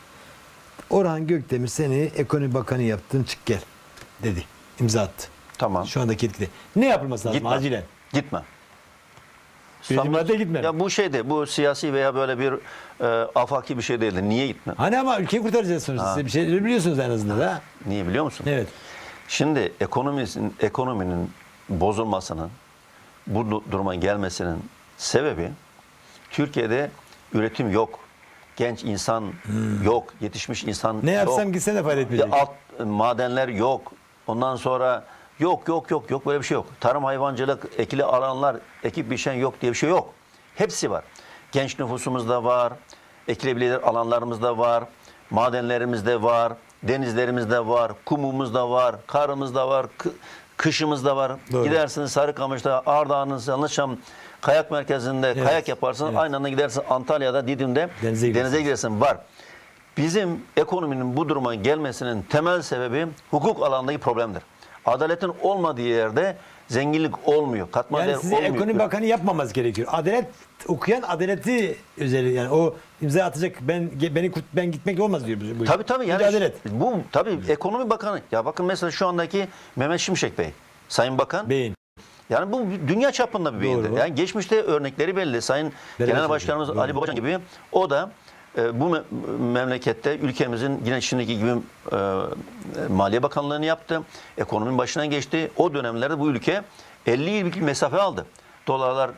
Orhan Gökdemir seni ekonomi bakanı yaptın çık gel dedi. İmza attı. Tamam. Şu andaki etkide. Ne yapılması lazım Gitme. acilen? Gitme. Birinci madde gitme. Ya bu şeydi, bu siyasi veya böyle bir afaki bir şey değildi. Niye gitme? Hani ama ülkeyi kurtaracağız sonuçta. Siz bir şey biliyorsunuz en azından ha. Niye biliyor musun? Evet. Şimdi ekonominin bozulmasının, bu duruma gelmesinin sebebi Türkiye'de üretim yok. Genç insan yok. Yetişmiş insan Ne yok. yapsam gitse de fayda etmeyecek. Madenler yok. Ondan sonra yok böyle bir şey yok. Tarım hayvancılık, ekili alanlar, ekip biçen yok diye bir şey yok. Hepsi var. Genç nüfusumuz da var. Ekilebilir alanlarımız da var. Madenlerimiz de var. Denizlerimiz de var. Kumumuz da var. Karımız da var. Kışımız da var. Doğru. Gidersiniz Sarıkamış'ta, Ardahan'ın Sanlıçam kayak merkezinde Evet. kayak yaparsın. Evet. Aynı anda gidersin Antalya'da, Didim'de denize gidersin. Var. Bizim ekonominin bu duruma gelmesinin temel sebebi hukuk alanındaki problemdir. Adaletin olmadığı yerde zenginlik olmuyor. Katma değer Yani size olmuyor. ekonomi bakanı yapmaması gerekiyor. Adalet okuyan adaleti özeli yani o imza atacak ben gitmek olmaz diyor bu. Tabii yani adalet. bu tabii ekonomi bakanı. Ya bakın mesela şu andaki Mehmet Şimşek Bey, Sayın Bakan. Beyin. Yani bu dünya çapında bir beyindir. Doğru. Yani geçmişte örnekleri belli. Sayın Genel Başkanımız Doğru. Ali Babacan gibi o da bu memlekette ülkemizin yine şimdiki gibi Maliye Bakanlığı'nı yaptı. Ekonominin başına geçti. O dönemlerde bu ülke 50 yıllık mesafe aldı. Dolarlar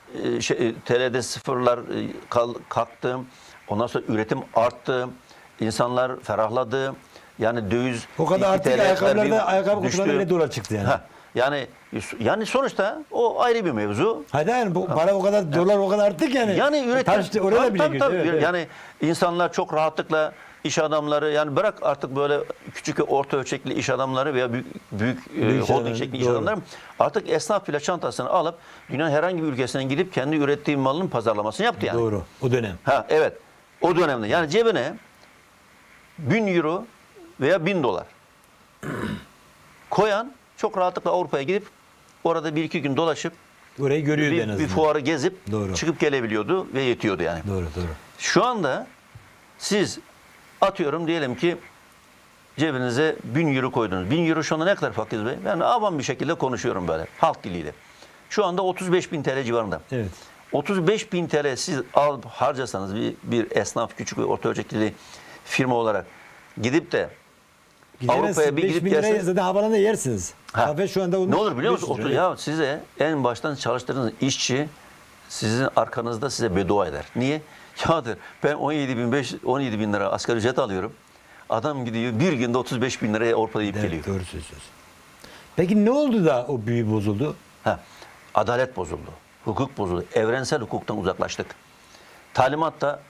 TL'de sıfırlar kalktı. Ondan sonra üretim arttı. İnsanlar ferahladı. Yani döviz O kadar artık ayakkabı düştü. kutularına bile dolar çıktı yani. Yani sonuçta o ayrı bir mevzu. Hayır yani bu para o kadar dolar o kadar arttık yani. Yani üretim oraya da bile tabii, girdi. Evet. Yani insanlar çok rahatlıkla iş adamları yani bırak artık böyle küçük ve orta ölçekli iş adamları veya büyük holding şeklinde iş adamları artık esnaf bile çantasını alıp dünyanın herhangi bir ülkesine gidip kendi ürettiği malın pazarlamasını yaptı yani. Doğru. O dönem. Evet. O dönemde yani cebine 1000 euro veya 1000 dolar koyan çok rahatlıkla Avrupa'ya gidip orada 1-2 gün dolaşıp Orayı görüyordu en azından. bir fuarı gezip Doğru. çıkıp gelebiliyordu ve yetiyordu yani. Doğru. Şu anda siz atıyorum diyelim ki cebinize 1000 euro koydunuz. 1000 euro şu anda ne kadar Fakir Bey? Ben avam bir şekilde konuşuyorum böyle halk diliyle. Şu anda 35.000 TL civarında. Evet. 35.000 TL siz harcasanız bir esnaf küçük ve orta ölçekli firma olarak gidip de Avrupa'ya bir gidip gelseniz zaten havalanda yersiniz. Kahve şu anda ne olur biliyor musun? Ya size en baştan çalıştırdığınız işçi sizin arkanızda size beddua eder. Niye? Yadır ben 17 bin lira asgari ücret alıyorum. Adam gidiyor bir günde 35 bin liraya Avrupa'da yiyip geliyor. Doğru söylüyorsun. Peki ne oldu da o büyü bozuldu? Adalet bozuldu. Hukuk bozuldu. Evrensel hukuktan uzaklaştık. Talimatta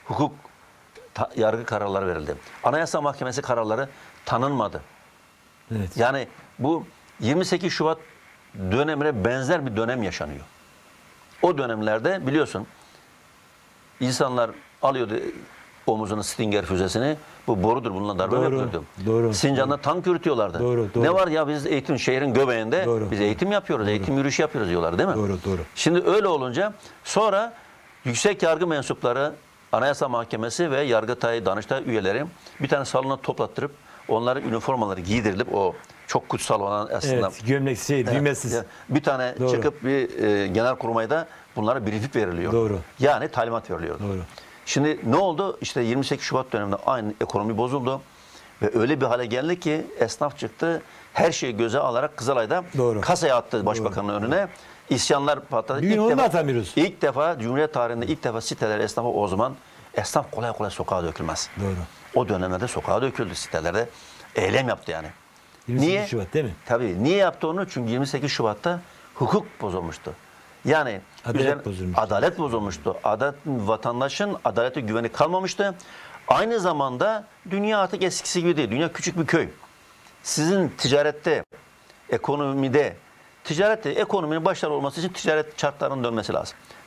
yargı kararları verildi. Anayasa Mahkemesi kararları tanınmadı. Evet. Yani bu 28 Şubat dönemine benzer bir dönem yaşanıyor. O dönemlerde biliyorsun insanlar alıyordu omuzuna Stinger füzesini. Bu borudur bununla darbe yapıyordu. Doğru. Sincan'da tank yürütüyorlardı. Doğru. Ne var ya biz şehrin göbeğinde biz eğitim yapıyoruz. Eğitim yürüyüşü yapıyoruz diyorlar değil mi? Doğru. Şimdi öyle olunca sonra yüksek yargı mensupları Anayasa Mahkemesi ve Yargıtay, Danıştay üyeleri bir tane salona toplattırıp onların üniformaları giydirilip o çok kutsal olan aslında. Evet, gömlek düğmesiz. Bir tane çıkıp bir genelkurmayda bunlara briefing veriliyor. Doğru. Yani talimat veriliyor. Doğru. Şimdi ne oldu? İşte 28 Şubat döneminde aynı ekonomi bozuldu. Ve öyle bir hale geldi ki esnaf çıktı. Her şeyi göze alarak Kızılay'da kasaya attı başbakanın önüne. İsyanlar patladı. İlk defa Cumhuriyet tarihinde ilk defa siteler esnafa o zaman esnaf kolay kolay sokağa dökülmez. Doğru. O dönemlerde sokağa döküldü sitelerde. Eylem yaptı yani. 28 Şubat değil mi? Tabii. Niye yaptı onu? Çünkü 28 Şubat'ta hukuk bozulmuştu. Yani adalet bozulmuştu. Vatandaşın adalete güveni kalmamıştı. Aynı zamanda dünya artık eskisi gibi değil. Dünya küçük bir köy. Sizin ticarette, ekonomide, ekonominin başarılı olması için ticaret şartlarının dönmesi lazım.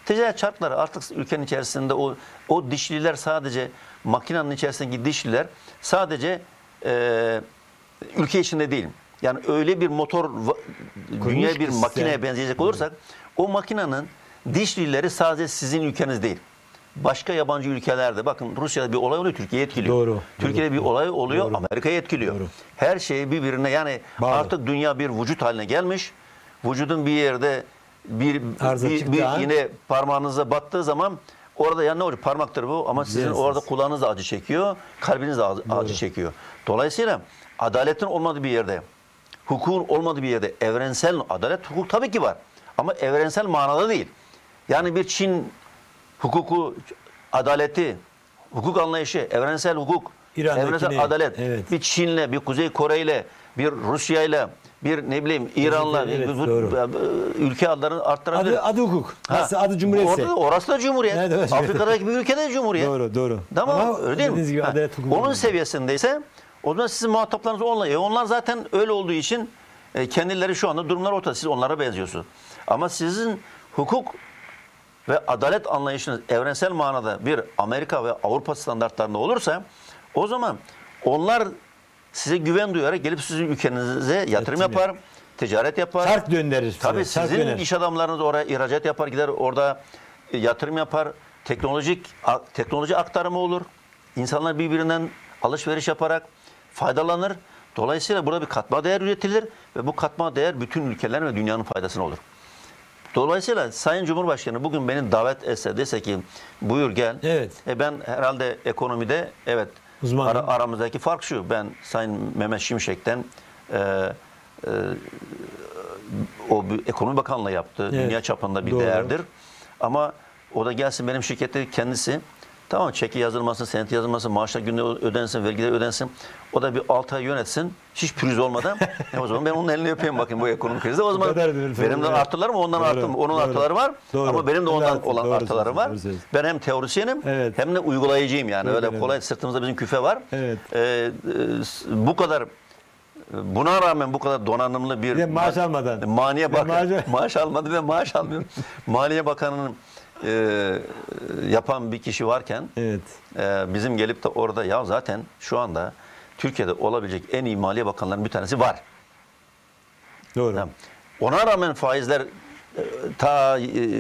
Ticaret çarkları artık ülkenin içerisinde o dişliler sadece makinenin içerisindeki dişliler sadece ülke içinde değil. Yani öyle bir motor dünya bir makineye benzeyecek olursak o makinenin dişlileri sadece sizin ülkeniz değil. Başka yabancı ülkelerde bakın Rusya'da bir olay oluyor Türkiye'yi etkiliyor. Doğru. Türkiye'de bir olay oluyor Amerika'yı etkiliyor. Doğru. Her şey birbirine yani artık dünya bir vücut haline gelmiş. Vücudun bir yerde bir yine parmağınıza battığı zaman orada yani ne oluyor? Parmaktır bu ama sizin orada kulağınız da acı çekiyor, kalbiniz de acı çekiyor. Dolayısıyla adaletin olmadığı bir yerde, hukukun olmadığı bir yerde evrensel adalet, hukuk tabii ki var. Ama evrensel manada değil. Yani bir Çin hukuku, adaleti, hukuk anlayışı, evrensel hukuk, evrensel adalet, bir Çin'le, bir Kuzey Kore'yle, bir Rusya'yla, bir ne bileyim İran'la ülke adlarını arttırabilir. Adı hukuk. Nasıl adı cumhuriyetse. Orası da cumhuriyet. Afrika'daki bir ülkede cumhuriyet. Doğru. Tamam öyle değil mi? Gibi adalet, onun seviyesindeyse o zaman sizin muhataplarınız onunla. Onlar zaten öyle olduğu için kendileri şu anda durumlar ortada. Siz onlara benziyorsunuz. Ama sizin hukuk ve adalet anlayışınız evrensel manada bir Amerika ve Avrupa standartlarında olursa o zaman onlar size güven duyarak gelip sizin ülkenize yatırım yapar, ticaret yapar. Fark döndürür. Tabii sizin iş adamlarınız oraya ihracat yapar, gider orada yatırım yapar. Teknoloji aktarımı olur. İnsanlar birbirinden alışveriş yaparak faydalanır. Dolayısıyla burada bir katma değer üretilir ve bu katma değer bütün ülkelerin ve dünyanın faydasına olur. Dolayısıyla Sayın Cumhurbaşkanı bugün beni davet etse dese ki buyur gel. Evet. Ben herhalde ekonomide aramızdaki fark şu. Ben Sayın Mehmet Şimşek'ten o ekonomi bakanlığı yaptı. Evet. Dünya çapında bir değerdir. Ama o da gelsin benim şirkette kendisi tamam çeki yazılmasın, seneti yazılmasın, maaşlar günde ödensin, vergiler ödensin. O da bir 6 ay yönetsin. Hiç pürüz olmadan. O zaman ben onun elini öpeyim bakayım bu ekonomik krizde. O zaman benim de artılarım ondan artım. Onun artıları var. Ama benim de ondan olan artıları var. Ben hem teorisyenim hem de uygulayıcıyım yani. Öyle kolay sırtımızda bizim küfe var. Bu kadar buna rağmen bu kadar donanımlı bir maaş almadan maaş almadı ve maaş almıyor. Maliye Bakanı'nın yapan bir kişi varken bizim gelip de orada ya zaten şu anda Türkiye'de olabilecek en iyi maliye bakanlarının bir tanesi var. Doğru. Yani ona rağmen faizler ta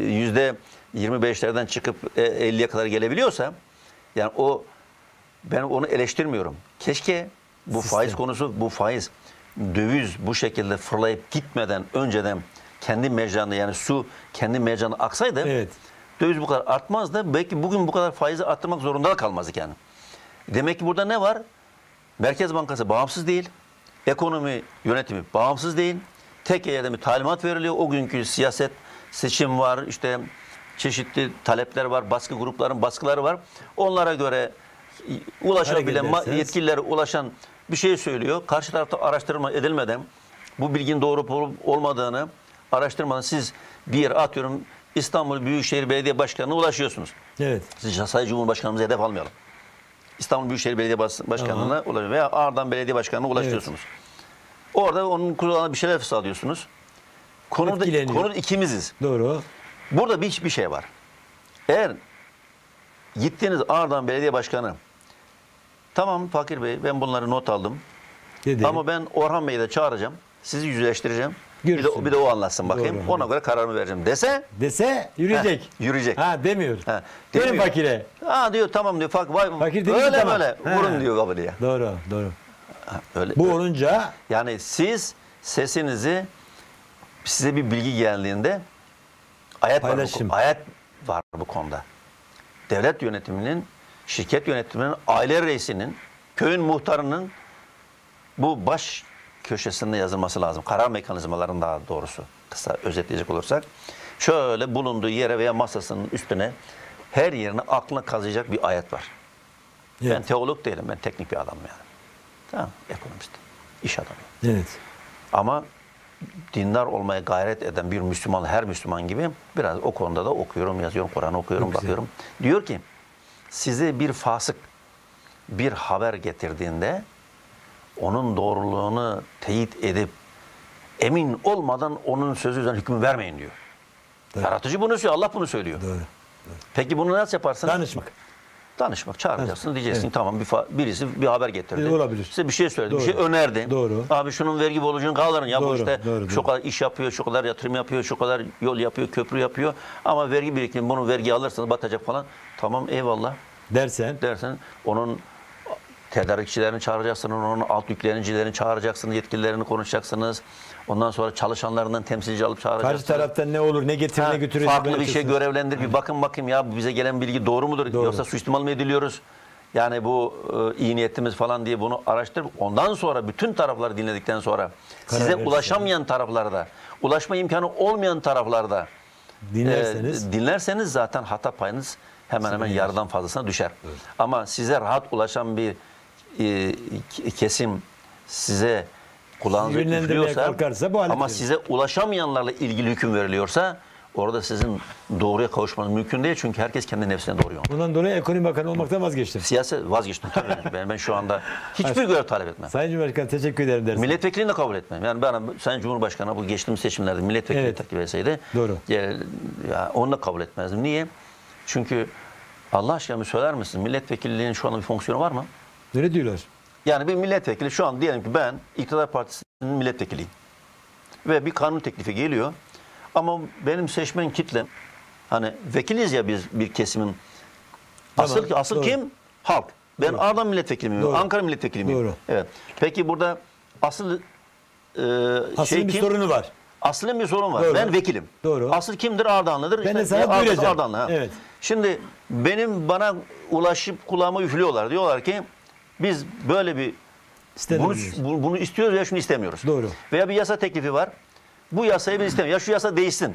%25'lerden çıkıp 50'ye kadar gelebiliyorsa yani ben onu eleştirmiyorum. Keşke bu faiz konusu, bu faiz döviz bu şekilde fırlayıp gitmeden önceden kendi mecranda yani su kendi mecranda aksaydı döviz bu kadar artmazdı. Belki bugün bu kadar faizi arttırmak zorunda da kalmazdık yani. Demek ki burada ne var? Merkez Bankası bağımsız değil. Ekonomi yönetimi bağımsız değil. Tek yerde bir talimat veriliyor. O günkü siyaset, seçim var, işte çeşitli talepler var, baskı grupların baskıları var. Onlara göre ulaşabilen yetkililere ulaşan bir şey söylüyor. Karşı tarafta araştırma edilmeden bu bilginin doğru olup olmadığını araştırmadan siz bir yere atıyorum İstanbul Büyükşehir Belediye Başkanı'na ulaşıyorsunuz. Evet. Siz Sayın Cumhurbaşkanımıza hedef almayalım. İstanbul Büyükşehir Belediye Başkanı'na ulaşıyorsunuz veya Ağrı'dan Belediye Başkanı'na ulaşıyorsunuz. Orada onun kulağına bir şeyler sağlıyorsunuz. Konu ikimiziz. Doğru. Burada bir şey var. Eğer gittiğiniz Ağrı'dan Belediye Başkanı tamam Fakir Bey ben bunları not aldım. Ama ben Orhan Bey'i de çağıracağım. Sizi yüzleştireceğim. Bir de o anlatsın bakayım. Doğru. Ona göre kararımı vereceğim dese yürüyecek. Yürüyecek. Demiyor. Dönün Fakir'e. Diyor tamam diyor. Fakir diyor öyle tamam. Böyle. Vurun diyor kapıya. Doğru. Öyle. Bu olunca yani siz sesinizi size bir bilgi geldiğinde ayet var bu konuda. Devlet yönetiminin, şirket yönetiminin, aile reisinin, köyün muhtarının bu baş köşesinde yazılması lazım. Karar mekanizmalarının daha doğrusu kısa özetleyecek olursak. Şöyle bulunduğu yere veya masasının üstüne her yerine aklına kazıyacak bir ayet var. Evet. Ben teolog değilim. Ben teknik bir adamım yani. Tamam, ekonomist. İş adamı. Evet. Ama dindar olmaya gayret eden bir Müslüman, her Müslüman gibi biraz o konuda da okuyorum, yazıyorum, Kur'an okuyorum, çok bakıyorum. Güzel. Diyor ki size bir fasık bir haber getirdiğinde onun doğruluğunu teyit edip emin olmadan onun sözü üzerine hükmü vermeyin diyor. Tabii. Yaratıcı bunu söylüyor. Allah bunu söylüyor. Doğru. Peki bunu nasıl yaparsın? Danışmak. Danışmak, çağıracaksın. Diyeceksin Evet. tamam birisi bir haber getirdi. Olabilir. Size bir şey söyledi. Doğru. Bir şey önerdi. Doğru. Abi şunun vergi borcunu kaldırın. Ya bu Doğru, işte doğru, şu doğru. kadar iş yapıyor, şu kadar yatırım yapıyor, şu kadar yol yapıyor, köprü yapıyor. Ama vergi birikimi bunu vergi alırsanız batacak falan. Tamam eyvallah Dersen dersen onun tedarikçilerini çağıracaksınız, onun alt yüklenicilerini çağıracaksınız, yetkililerini konuşacaksınız. Ondan sonra çalışanlarından temsilci alıp çağıracaksınız. karşı taraftan ne olur, ne getirir, ne götürür. Farklı bir şey görevlendir. Bir bakın bakayım ya bize gelen bilgi doğru mudur? Doğru. Yoksa suistimal mı ediliyoruz? Yani bu iyi niyetimiz falan diye bunu araştırıp ondan sonra bütün tarafları dinledikten sonra size verirsiniz. ulaşamayan taraflarda, ulaşma imkanı olmayan taraflarda dinlerseniz zaten hata payınız hemen hemen yarıdan fazlasına düşer. Evet. Ama size rahat ulaşan bir kesim size kulağınızı üflüyorsa ama size ulaşamayanlarla ilgili hüküm veriliyorsa orada sizin doğruya kavuşmanız mümkün değil. Çünkü herkes kendi nefsine doğru yol. Bundan dolayı ekonomi bakanı olmaktan vazgeçtim. Siyaset vazgeçtim tabii. ben şu anda hiçbir görev talep etmem. Sayın Cumhurbaşkanı teşekkür ederim dersin. Milletvekilini de kabul etmem. Yani bana Sayın Cumhurbaşkanı bu geçtiğimiz seçimlerde milletvekili teklif etseydi doğru. Onu da kabul etmezdim. Niye? Çünkü Allah aşkına bir söyler misin? Milletvekilliğinin şu anda bir fonksiyonu var mı? Öyle diyorlar. Yani bir milletvekili şu an diyelim ki ben iktidar partisinin milletvekiliyim. Ve bir kanun teklifi geliyor. Ama benim seçmen kitlem hani vekiliz ya biz bir kesimin. Tamam, Asıl kim? Halk. Ben Ardahan milletvekili miyim? Ankara milletvekili miyim? Doğru. Evet. Peki burada asıl Aslında bir sorunu var. Aslında bir sorun var. Doğru. Ben vekilim. Doğru. Asıl kimdir? Ardahanlıdır. Ben de sana duyuracağım. Ardahanlı. Ha. Evet. Şimdi bana ulaşıp kulağıma üflüyorlar. Diyorlar ki biz böyle bir bunu istiyoruz veya şunu istemiyoruz. Doğru. Veya bir yasa teklifi var. Bu yasayı biz istemiyoruz. Ya şu yasa değişsin.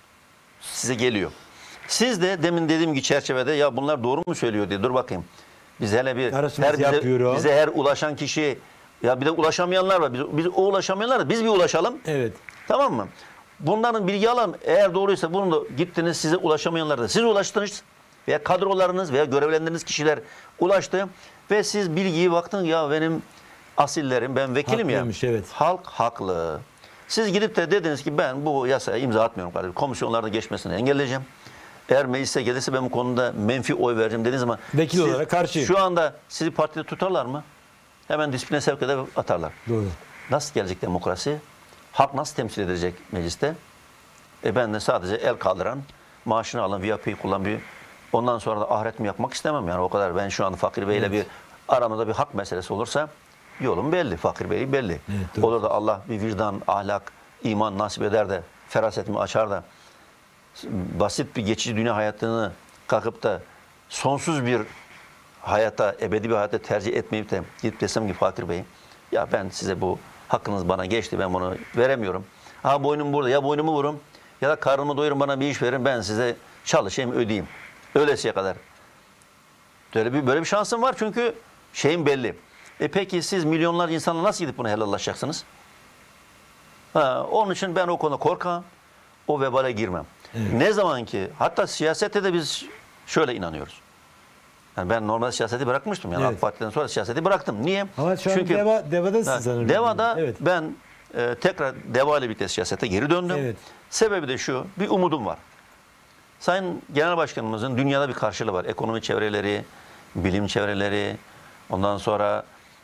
Size geliyor. Siz de demin dediğim gibi çerçevede ya bunlar doğru mu söylüyor diye dur bakayım. Biz hele bize her ulaşan kişi ya bir de ulaşamayanlar var. Biz o ulaşamayanlar da biz bir ulaşalım. Evet. Tamam mı? Bunların bilgi alalım. Eğer doğruysa bunu da gittiniz size ulaşamayanlar da siz ulaştınız veya kadrolarınız veya görevlendirdiğiniz kişiler ulaştı ve siz bilgiyi baktın ya benim asillerim ben vekilim haklıymış, ya. Evet. Halk haklı. Siz gidip de dediniz ki ben bu yasaya imza atmıyorum kardeşim. Komisyonlarda geçmesini engelleyeceğim. Eğer meclise gelirse ben bu konuda menfi oy vereceğim dediğiniz zaman vekil olarak karşıyım. Şu anda sizi partide tutarlar mı? Hemen disipline sevk eder atarlar. Doğru. Nasıl gelecek demokrasi? Halk nasıl temsil edecek mecliste? Ben de sadece el kaldıran, maaşını alan, VIP'yi kullanan bir ondan sonra da ahiret mi yapmak istemem yani o kadar. Ben şu anda Fakir Bey'le bir aramızda bir hak meselesi olursa yolum belli. Fakir Bey belli. Evet, olur da Allah bir vicdan, ahlak, iman nasip eder de ferasetimi açar da basit bir geçici dünya hayatını kalkıp da sonsuz bir hayata, ebedi bir hayata tercih etmeyip de gidip desem ki Fakir Bey ya ben size bu hakkınız bana geçti ben bunu veremiyorum. Ha boynum burada ya boynumu vurun ya da karnımı doyurun bana bir iş verin ben size çalışayım ödeyeyim. Öylesiye kadar. Böyle bir şansım var çünkü şeyim belli. Peki siz milyonlarca insanla nasıl gidip bunu helallaşacaksınız? Onun için ben o konuda korkam. O vebale girmem. Evet. Ne zaman ki hatta siyasette de biz şöyle inanıyoruz. Yani ben normal siyaseti bırakmıştım. Yani AK Parti'den sonra siyaseti bıraktım. Niye? Ama şu an Deva'dasın sanırım. Deva'da ben tekrar Deva ile birlikte siyasete geri döndüm. Evet. Sebebi de şu, bir umudum var. Sayın Genel Başkanımızın dünyada bir karşılığı var. Ekonomi çevreleri, bilim çevreleri, ondan sonra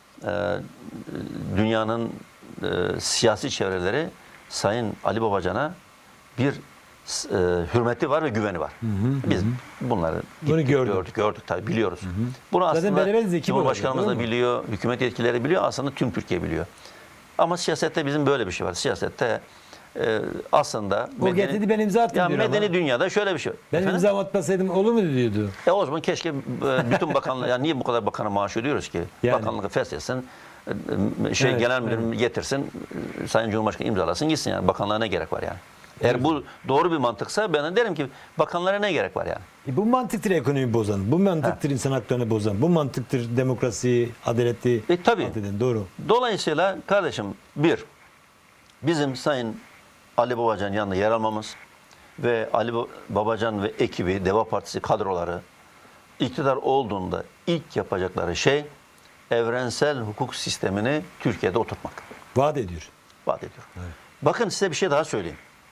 dünyanın siyasi çevreleri Sayın Ali Babacan'a bir hürmeti var ve güveni var. Biz bunları gördük tabii biliyoruz. Bunu aslında Cumhurbaşkanımız da biliyor, hükümet yetkilileri biliyor, aslında tüm Türkiye biliyor. Ama siyasette bizim böyle bir şey var. Siyasette aslında medeni ben imza attım diyor medeni ama. Dünyada şöyle bir şey var. Ben imza atmasaydım olur mu diyordu. O zaman keşke bütün bakanlar yani niye bu kadar bakana maaş ödüyoruz ki? Yani. Bakanlığı feshetsin, genel müdürü getirsin, Sayın Cumhurbaşkanı imzalasın gitsin yani. Bakanlığa ne gerek var yani? Eğer bu doğru bir mantıksa ben derim ki bakanlara ne gerek var yani? Bu mantıktır ekonomiyi bozan, bu mantıktır insan haklarını bozan, bu mantıktır demokrasiyi, adaleti tabii. Doğru. Dolayısıyla kardeşim bizim Sayın Ali Babacan yanında yer almamız ve Ali Babacan ve ekibi, Deva Partisi kadroları iktidar olduğunda ilk yapacakları şey evrensel hukuk sistemini Türkiye'de oturtmak. Vaat ediyor. Evet. Bakın size bir şey daha söyleyeyim.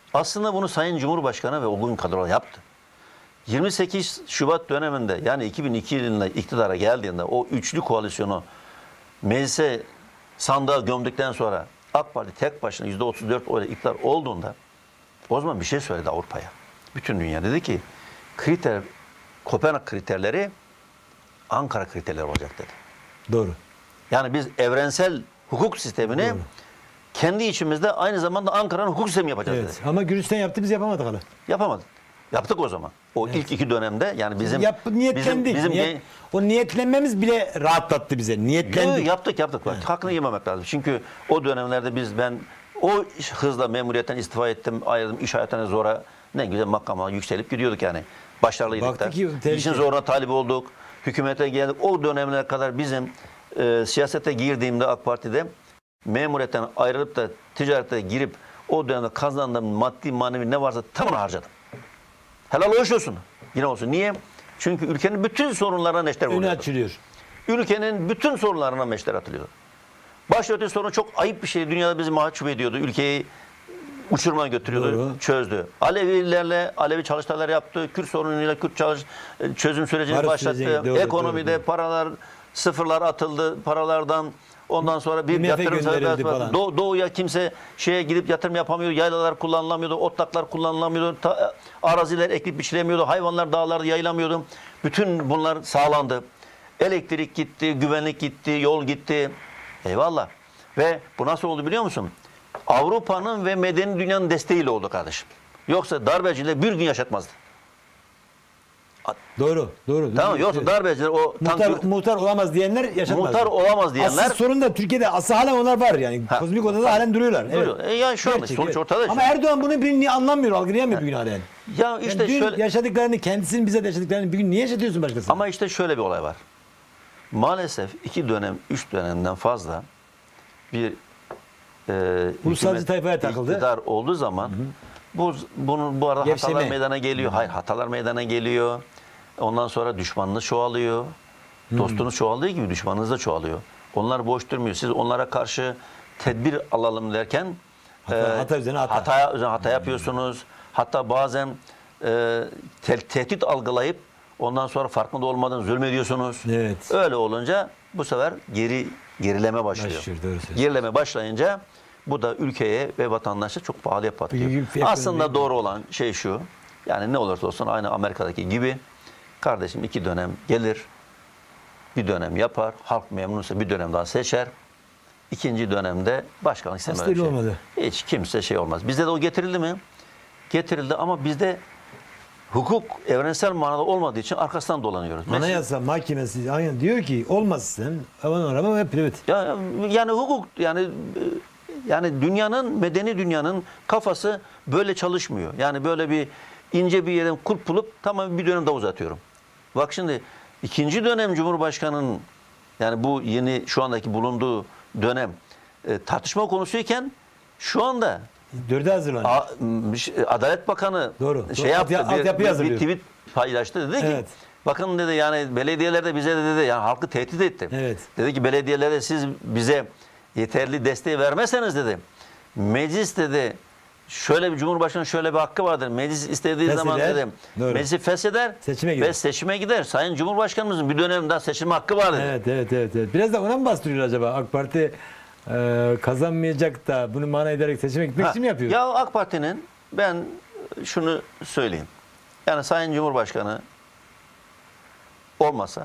Aslında bunu Sayın Cumhurbaşkanı ve o gün kadrolar yaptı. 28 Şubat döneminde yani 2002 yılında iktidara geldiğinde o üçlü koalisyonu meclise sandığa gömdükten sonra AK Parti tek başına %34 oyla iktidar olduğunda o zaman bir şey söyledi Avrupa'ya. Bütün dünya dedi ki Kopenhag kriterleri Ankara kriterleri olacak dedi. Doğru. Yani biz evrensel hukuk sistemini Doğru. kendi içimizde aynı zamanda Ankara'nın hukuk sistemi yapacağız Evet. dedi. Ama Gürcistan yaptı, biz yapamadık hala. Yapamadık. Yaptık o zaman. O ilk iki dönemde yani bizim Niyetlendik. O niyetlenmemiz bile rahatlattı bize. Niyetlendik. yaptık. Bak, hakkını yememek lazım. Çünkü o dönemlerde ben o hızla memuriyetten istifa ettim, ayrıldım, iş hayatına zora ne güzel makama yükselip gidiyorduk yani. Başarılıydık da. Baktık ki İşin zoruna talip olduk. Hükümete geldik. O dönemlere kadar bizim siyasete girdiğimde AK Parti'de memuriyetten ayrılıp da ticarete girip o dönemde kazandığım maddi manevi ne varsa tamamını harcadım. Helal hoş olsun. Yine olsun. Niye? Çünkü ülkenin bütün sorunlarına neşter Önü oluyordu. açılıyor. Ülkenin bütün sorunlarına neşter atılıyordu. Başörtüsü sorunu çok ayıp bir şey. Dünyada bizi mahcup ediyordu. Ülkeyi uçuruma götürüyordu, Doğru. çözdü. Alevilerle Alevi çalıştaylar yaptı. Kürt sorunuyla çözüm sürecini Barış başlattı. süreci, doğru, Ekonomide doğru. paralar, sıfırlar atıldı. Paralardan ondan sonra bir IMF yatırım gönderildi falan. Doğuya kimse gidip yatırım yapamıyor. Yaylalar kullanılamıyordu. Otlaklar kullanılamıyordu. Araziler ekip biçilemiyordu. Hayvanlar dağlarda yayılamıyordu. Bütün bunlar sağlandı. Elektrik gitti, güvenlik gitti, yol gitti. Eyvallah. Ve bu nasıl oldu biliyor musun? Avrupa'nın ve medeni dünyanın desteğiyle oldu kardeşim. Yoksa darbeciler bir gün yaşatmazdı. Doğru. Tamam, yoksa darbeciler o muhtar olamaz diyenler yaşatmaz. muhtar olamaz diyenler. Asıl sorun da Türkiye'de halen onlar var yani. Kozmik odada halen duruyorlar. Evet. Duruyor. Yani şu anda Gerçek, sonuç evet. ortada. Ama Erdoğan bunu bir niye anlamıyor, algılayamıyor bugün halen. Ya işte Yani dün şöyle yaşadıklarını, kendisinin bize de yaşadıklarını bir gün niye yaşatıyorsun başkasına? ama işte şöyle bir olay var. Maalesef 2 dönem, 3 dönemden fazla bir Ulusalcı hükümet, tayfaya takıldı. iktidar olduğu zaman bu arada Gevşeme. hatalar meydana geliyor. Hayır, hatalar meydana geliyor. Ondan sonra düşmanınız çoğalıyor. Dostunuz çoğaldığı gibi düşmanınız da çoğalıyor. Onlar boş durmuyor. Siz onlara karşı tedbir alalım derken hata üzerine hata. hata yapıyorsunuz. Hatta bazen tehdit algılayıp ondan sonra farkında olmadan zulmediyorsunuz. Evet. Öyle olunca bu sefer gerileme başlıyor. Başlıyor, doğru söylüyorsun. Gerileme başlayınca bu da ülkeye ve vatandaşa çok pahalıya patlıyor. Aslında doğru olan şey şu. Yani ne olursa olsun aynı Amerika'daki gibi kardeşim 2 dönem gelir, bir dönem yapar, halk memnunsa bir dönem daha seçer. 2. dönemde başkanlık istemez. Aslı olmadı. Hiç kimse şey olmaz. Bizde de o getirildi mi? Getirildi ama bizde hukuk evrensel manada olmadığı için arkasından dolanıyoruz. Anayasa Mahkemesi aynen diyor ki olmazsın. Ama hep evet. Yani hukuk yani medeni dünyanın kafası böyle çalışmıyor. Yani böyle bir ince bir yerden kulp bulup tamam bir dönem daha uzatıyorum. Bak şimdi 2. dönem Cumhurbaşkanı'nın yani bu yeni şu andaki bulunduğu dönem tartışma konusuyken şu anda 4'e hazırlanıyor. Adalet Bakanı Doğru. yaptı. Altyapıyı Bir tweet paylaştı. Dedi ki Evet. bakın dedi yani belediyeler de bize de dedi yani halkı tehdit etti. Evet. Dedi ki belediyelere siz bize yeterli desteği vermezseniz dedi. Meclis dedi şöyle bir Cumhurbaşkanı şöyle bir hakkı vardır. Meclis istediği zaman dedi meclisi fesheder ve seçime gider. Sayın Cumhurbaşkanımızın bir dönem daha seçilme hakkı var dedi. Evet. Biraz da ona mı bastırıyor acaba? AK Parti kazanmayacak da bunu mana ederek seçime gitmek için mi yapıyor? Ya AK Parti'nin ben şunu söyleyeyim. Yani Sayın Cumhurbaşkanı olmasa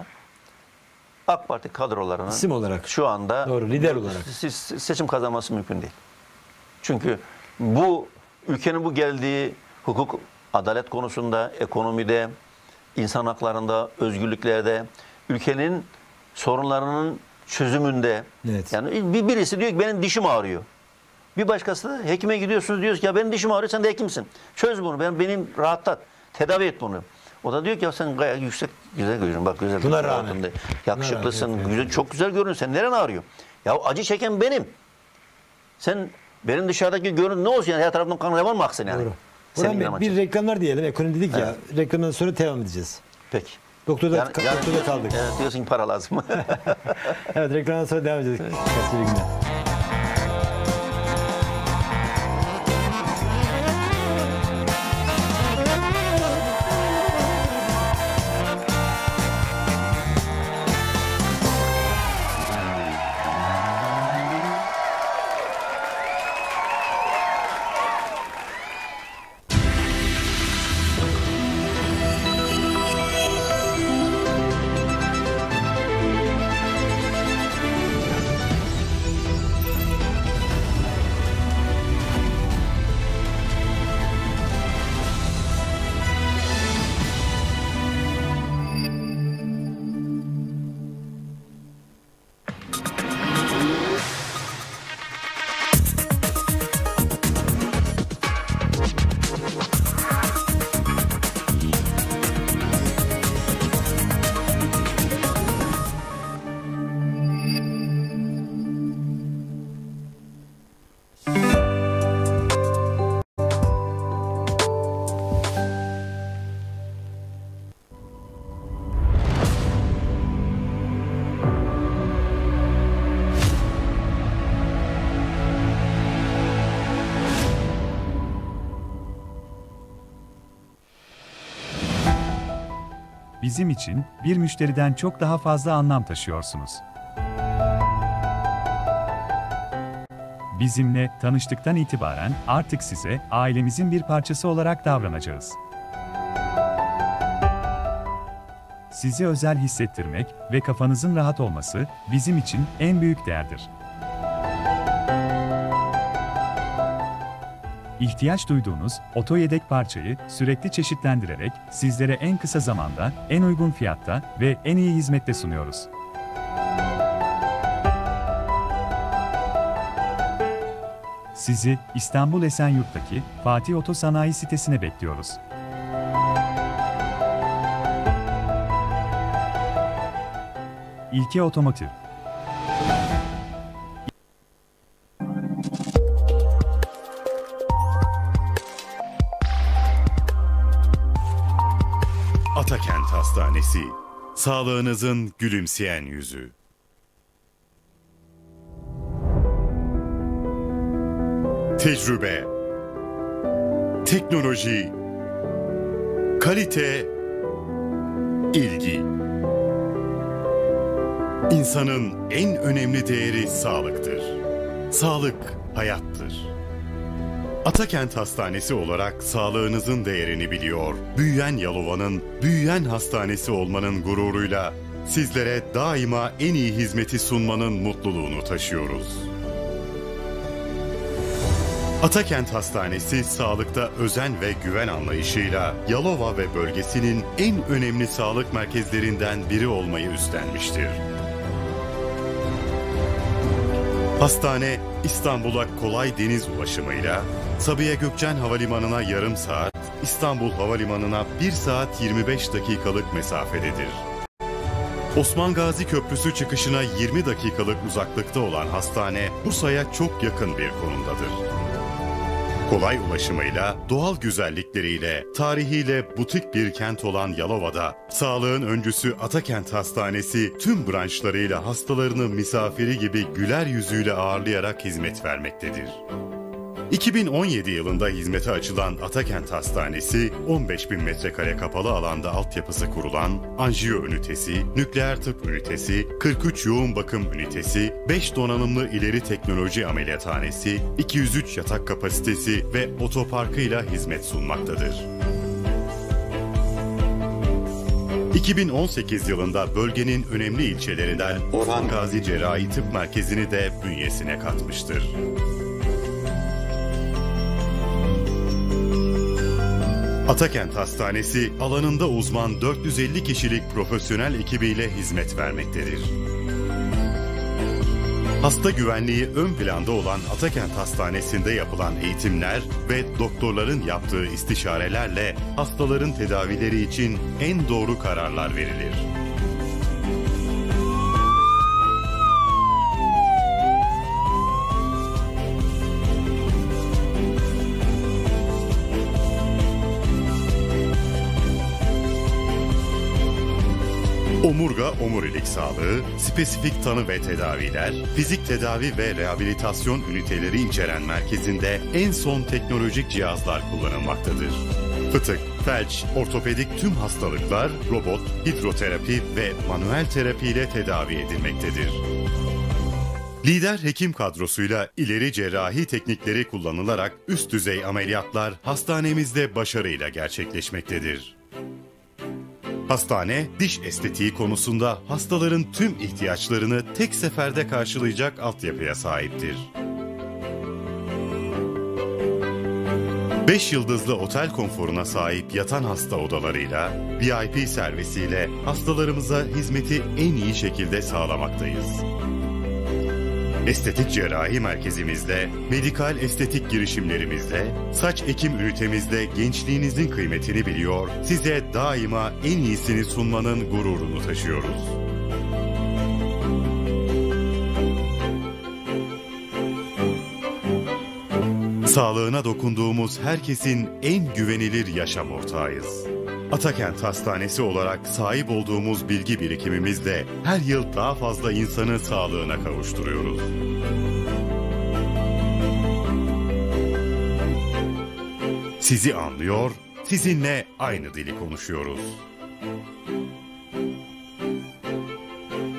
AK Parti kadrolarının İsim olarak. şu anda Doğru, lider olarak. Seçim kazanması mümkün değil. Çünkü bu ülkenin bu geldiği hukuk, adalet konusunda, ekonomide, insan haklarında, özgürlüklerde, ülkenin sorunlarının çözümünde. Evet. Yani birisi diyor ki benim dişim ağrıyor. Bir başkası da hekime gidiyorsunuz diyoruz ki ya benim dişim ağrıyor sen de hekimsin. Çöz bunu benim rahatlat. Tedavi et bunu. O da diyor ki ya sen gayet güzel görünüyorsun. Bak güzel. Buna rağmen. Yakışıklısın. Güzel, çok güzel görünüyorsun. Sen neren ağrıyor? Ya acı çeken benim. Sen benim dışarıdaki görüntü ne olsun yani her tarafından kan revan mı aksın yani? Doğru. Burhan Bey, bir reklamlar diyelim. Ekonomi dedik ya. Reklamdan sonra devam edeceğiz. Peki. Doktorda kaldık. Evet, diyorsun ki para lazım. Evet, reklamdan sonra devam edeceğiz. Kaçırı günler. bizim için bir müşteriden çok daha fazla anlam taşıyorsunuz. Bizimle tanıştıktan itibaren artık size ailemizin bir parçası olarak davranacağız. Sizi özel hissettirmek ve kafanızın rahat olması bizim için en büyük değerdir. İhtiyaç duyduğunuz oto yedek parçayı sürekli çeşitlendirerek sizlere en kısa zamanda, en uygun fiyatta ve en iyi hizmette sunuyoruz. Sizi İstanbul Esenyurt'taki Fatih Oto Sanayi sitesine bekliyoruz. İlke Otomotiv. Atakent Hastanesi. Sağlığınızın gülümseyen yüzü. Tecrübe, teknoloji, kalite, ilgi. İnsanın en önemli değeri sağlıktır. Sağlık hayattır. Atakent Hastanesi olarak sağlığınızın değerini biliyor, büyüyen Yalova'nın, büyüyen hastanesi olmanın gururuyla sizlere daima en iyi hizmeti sunmanın mutluluğunu taşıyoruz. Atakent Hastanesi sağlıkta özen ve güven anlayışıyla Yalova ve bölgesinin en önemli sağlık merkezlerinden biri olmayı üstlenmiştir. Hastane, İstanbul'a kolay deniz ulaşımıyla, Sabiha Gökçen Havalimanı'na yarım saat, İstanbul Havalimanı'na 1 saat 25 dakikalık mesafededir. Osman Gazi Köprüsü çıkışına 20 dakikalık uzaklıkta olan hastane, Bursa'ya çok yakın bir konumdadır. Kolay ulaşımıyla, doğal güzellikleriyle, tarihiyle butik bir kent olan Yalova'da, sağlığın öncüsü Atakent Hastanesi tüm branşlarıyla hastalarını misafiri gibi güler yüzüyle ağırlayarak hizmet vermektedir. 2017 yılında hizmete açılan Atakent Hastanesi, 15.000 metrekare kapalı alanda altyapısı kurulan anjiyo ünitesi, nükleer tıp ünitesi, 43 yoğun bakım ünitesi, 5 donanımlı ileri teknoloji ameliyathanesi, 203 yatak kapasitesi ve otoparkıyla hizmet sunmaktadır. 2018 yılında bölgenin önemli ilçelerinden Orhan Gazi Cerrahi Tıp Merkezi'ni de bünyesine katmıştır. Atakent Hastanesi, alanında uzman 450 kişilik profesyonel ekibiyle hizmet vermektedir. Hasta güvenliği ön planda olan Atakent Hastanesi'nde yapılan eğitimler ve doktorların yaptığı istişarelerle hastaların tedavileri için en doğru kararlar verilir. Omurga omurilik sağlığı, spesifik tanı ve tedaviler, fizik tedavi ve rehabilitasyon üniteleri içeren merkezinde en son teknolojik cihazlar kullanılmaktadır. Fıtık, felç, ortopedik tüm hastalıklar, robot, hidroterapi ve manuel terapi ile tedavi edilmektedir. Lider hekim kadrosuyla ileri cerrahi teknikleri kullanılarak üst düzey ameliyatlar hastanemizde başarıyla gerçekleşmektedir. Hastane, diş estetiği konusunda hastaların tüm ihtiyaçlarını tek seferde karşılayacak altyapıya sahiptir. 5 yıldızlı otel konforuna sahip yatan hasta odalarıyla, VIP servisiyle hastalarımıza hizmeti en iyi şekilde sağlamaktayız. Estetik cerrahi merkezimizde, medikal estetik girişimlerimizde, saç ekim ünitemizde gençliğinizin kıymetini biliyor, size daima en iyisini sunmanın gururunu taşıyoruz. Sağlığına dokunduğumuz herkesin en güvenilir yaşam ortağıyız. Atakent Hastanesi olarak sahip olduğumuz bilgi birikimimizle her yıl daha fazla insanı sağlığına kavuşturuyoruz. Sizi anlıyor, sizinle aynı dili konuşuyoruz.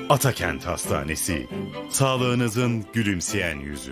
Atakent Hastanesi. Sağlığınızın gülümseyen yüzü.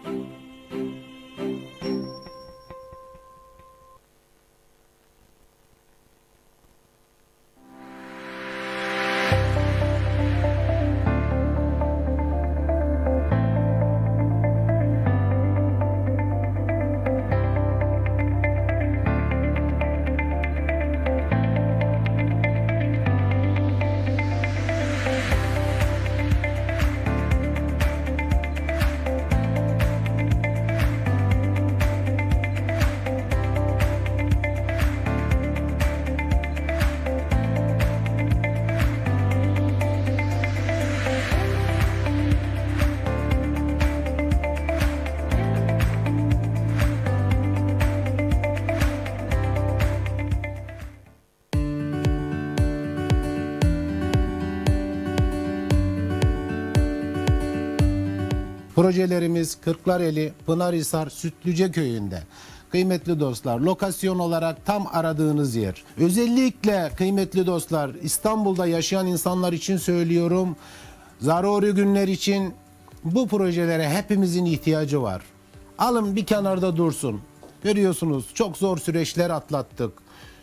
Projelerimiz Kırklareli, Pınarhisar, Sütlüce köyünde. Kıymetli dostlar, lokasyon olarak tam aradığınız yer. Özellikle kıymetli dostlar, İstanbul'da yaşayan insanlar için söylüyorum. Zaruri günler için bu projelere hepimizin ihtiyacı var. Alın bir kenarda dursun. Görüyorsunuz çok zor süreçler atlattık.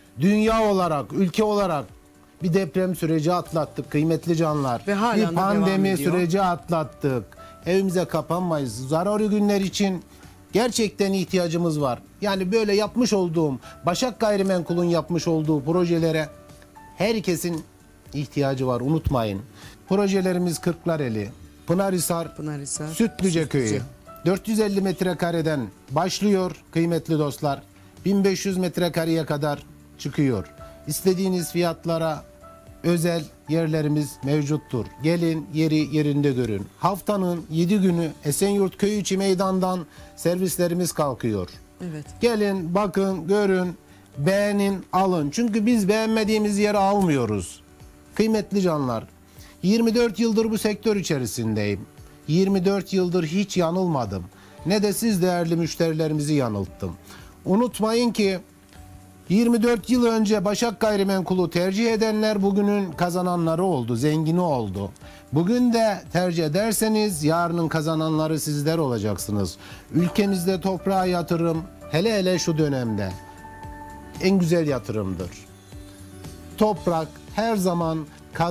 Dünya olarak, ülke olarak bir deprem süreci atlattık kıymetli canlar. Ve halen bir de pandemi devam ediyor. süreci atlattık. Evimize kapanmayız. Zaruri günler için gerçekten ihtiyacımız var. Yani böyle yapmış olduğum, Başak Gayrimenkul'un yapmış olduğu projelere herkesin ihtiyacı var. Unutmayın. Projelerimiz Kırklareli, Pınarhisar, Sütlüce köyü. 450 metrekareden başlıyor kıymetli dostlar. 1500 metrekareye kadar çıkıyor. İstediğiniz fiyatlara özel yerlerimiz mevcuttur. Gelin yeri yerinde görün. Haftanın 7 günü Esenyurt Köy içi meydandan servislerimiz kalkıyor. Evet. Gelin bakın görün beğenin alın. Çünkü biz beğenmediğimiz yere almıyoruz. Kıymetli canlar 24 yıldır bu sektör içerisindeyim. 24 yıldır hiç yanılmadım. Ne de siz değerli müşterilerimizi yanılttım. Unutmayın ki 24 yıl önce Başak Gayrimenkul'u tercih edenler bugünün kazananları oldu, zengini oldu. Bugün de tercih ederseniz yarının kazananları sizler olacaksınız. Ülkemizde toprağa yatırım, hele hele şu dönemde en güzel yatırımdır. Toprak her zaman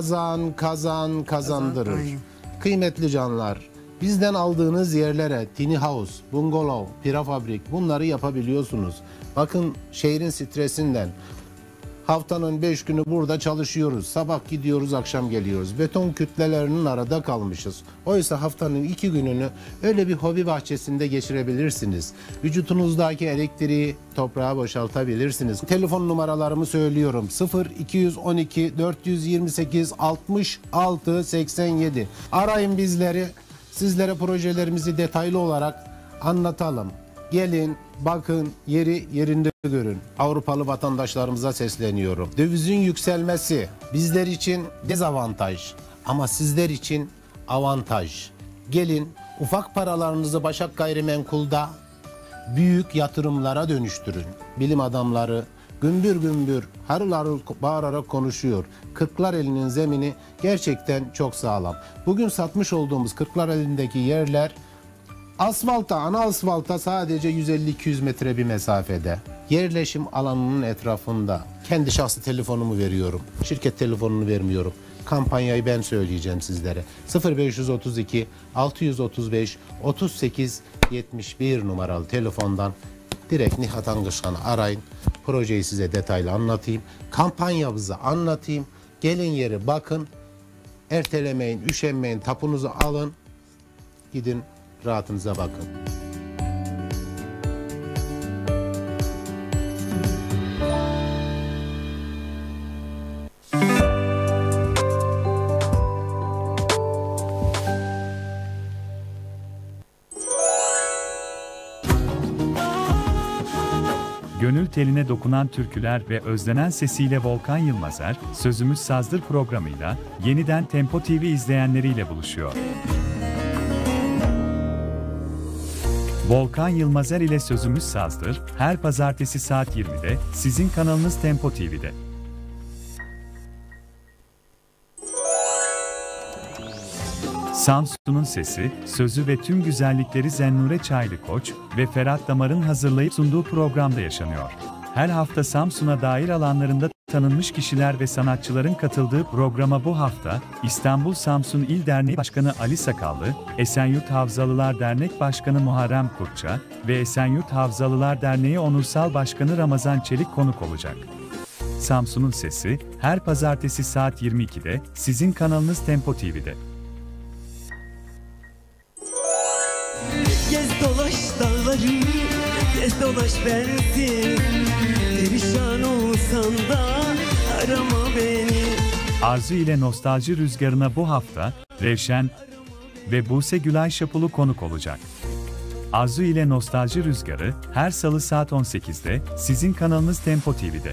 kazandırır. Aynen. Kıymetli canlar, bizden aldığınız yerlere tiny house, bungalov, prefabrik bunları yapabiliyorsunuz. Bakın şehrin stresinden haftanın 5 günü burada çalışıyoruz. Sabah gidiyoruz, akşam geliyoruz. Beton kütlelerinin arada kalmışız. Oysa haftanın 2 gününü öyle bir hobi bahçesinde geçirebilirsiniz. Vücutunuzdaki elektriği toprağa boşaltabilirsiniz. Telefon numaralarımı söylüyorum. 0212 428 66 87. Arayın bizleri. Sizlere projelerimizi detaylı olarak anlatalım. Gelin, bakın, yeri yerinde görün. Avrupalı vatandaşlarımıza sesleniyorum. Dövizin yükselmesi bizler için dezavantaj ama sizler için avantaj. Gelin, ufak paralarınızı Başak Gayrimenkul'da büyük yatırımlara dönüştürün. Bilim adamları gümbür gümbür, harıl harıl bağırarak konuşuyor. Kırklareli'nin zemini gerçekten çok sağlam. Bugün satmış olduğumuz Kırklareli'ndeki yerler asfalta, ana asfalta sadece 150-200 metre bir mesafede. Yerleşim alanının etrafında. Kendi şahsi telefonumu veriyorum. Şirket telefonunu vermiyorum. Kampanyayı ben söyleyeceğim sizlere. 0532 635 38 71 numaralı telefondan direkt Nihat Angışkan'ı arayın. Projeyi size detaylı anlatayım. Kampanyamızı anlatayım. Gelin yeri bakın. Ertelemeyin, üşenmeyin. Tapunuzu alın. Gidin rahatınıza bakın. Gönül teline dokunan türküler ve özlenen sesiyle Volkan Yılmazer, Sözümüz Sazdır programıyla yeniden Tempo TV izleyenleriyle buluşuyor. Volkan Yılmazer ile Sözümüz Sazdır, her pazartesi saat 20'de sizin kanalınız Tempo TV'de. Samsun'un sesi, sözü ve tüm güzellikleri Zennure Çaylıkoç ve Ferhat Damar'ın hazırlayıp sunduğu programda yaşanıyor. Her hafta Samsun'a dair alanlarında tanınmış kişiler ve sanatçıların katıldığı programa bu hafta, İstanbul Samsun İl Derneği Başkanı Ali Sakallı, Esenyurt Havzalılar Dernek Başkanı Muharrem Kurtça ve Esenyurt Havzalılar Derneği Onursal Başkanı Ramazan Çelik konuk olacak. Samsun'un Sesi, her pazartesi saat 22'de, sizin kanalınız Tempo TV'de. Gez dolaş dağları, gez dolaş bensin. Perişan olsan da arama beni. Arzu ile nostalji rüzgarına bu hafta, Revşen ve Buse Gülay Şapulu konuk olacak. Arzu ile nostalji rüzgarı, her salı saat 18'de, sizin kanalınız Tempo TV'de.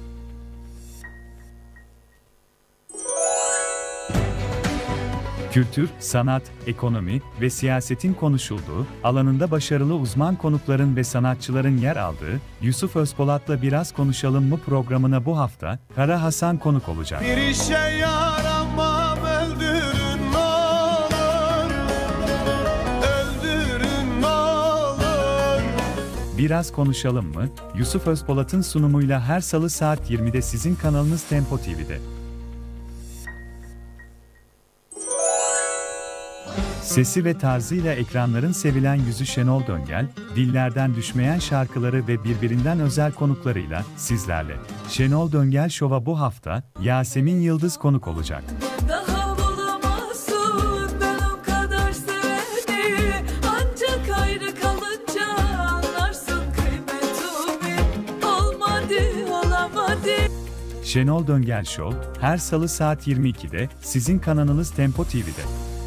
Kültür, sanat, ekonomi ve siyasetin konuşulduğu, alanında başarılı uzman konukların ve sanatçıların yer aldığı, Yusuf Özpolat'la Biraz Konuşalım mı programına bu hafta, Kara Hasan konuk olacak. Bir işe yaramam, öldürün ne olur, öldürün ne olur. Biraz Konuşalım mı, Yusuf Özpolat'ın sunumuyla her salı saat 20'de sizin kanalınız Tempo TV'de. Sesi ve tarzıyla ekranların sevilen yüzü Şenol Döngel, dillerden düşmeyen şarkıları ve birbirinden özel konuklarıyla sizlerle. Şenol Döngel Şov'a bu hafta Yasemin Yıldız konuk olacak. Daha bulamazsın ben o kadar seveni, ancak ayrı kalınca anlarsın kıymetimi. Olmadı, olamadı. Şenol Döngel Şov, her salı saat 22'de sizin kanalınız Tempo TV'de.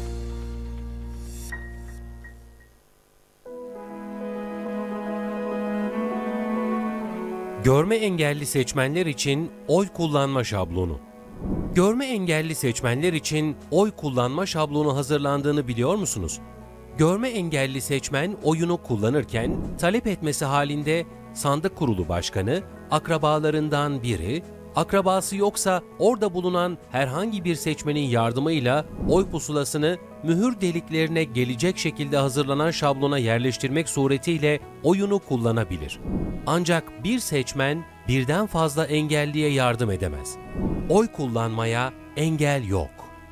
Görme engelli seçmenler için oy kullanma şablonu. Görme engelli seçmenler için oy kullanma şablonu hazırlandığını biliyor musunuz? Görme engelli seçmen oyunu kullanırken talep etmesi halinde sandık kurulu başkanı, akrabalarından biri, akrabası yoksa orada bulunan herhangi bir seçmenin yardımıyla oy pusulasını mühür deliklerine gelecek şekilde hazırlanan şablona yerleştirmek suretiyle oyunu kullanabilir. Ancak bir seçmen birden fazla engelliye yardım edemez. Oy kullanmaya engel yok.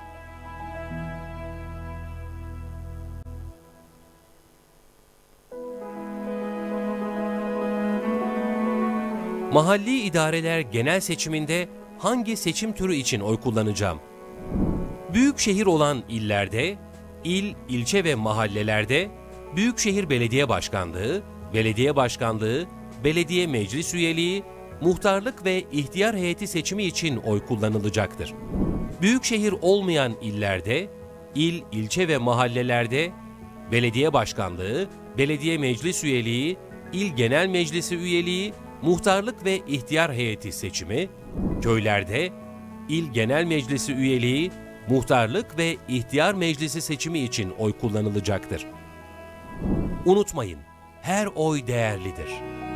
Mahalli idareler genel seçiminde hangi seçim türü için oy kullanacağım? Büyük şehir olan illerde, il, ilçe ve mahallelerde Büyükşehir Belediye Başkanlığı, belediye başkanlığı, belediye meclis üyeliği, muhtarlık ve ihtiyar heyeti seçimi için oy kullanılacaktır. Büyükşehir olmayan illerde, il, ilçe ve mahallelerde belediye başkanlığı, belediye meclis üyeliği, il genel meclisi üyeliği, muhtarlık ve ihtiyar heyeti seçimi, köylerde il genel meclisi üyeliği, muhtarlık ve ihtiyar meclisi seçimi için oy kullanılacaktır. Unutmayın, her oy değerlidir.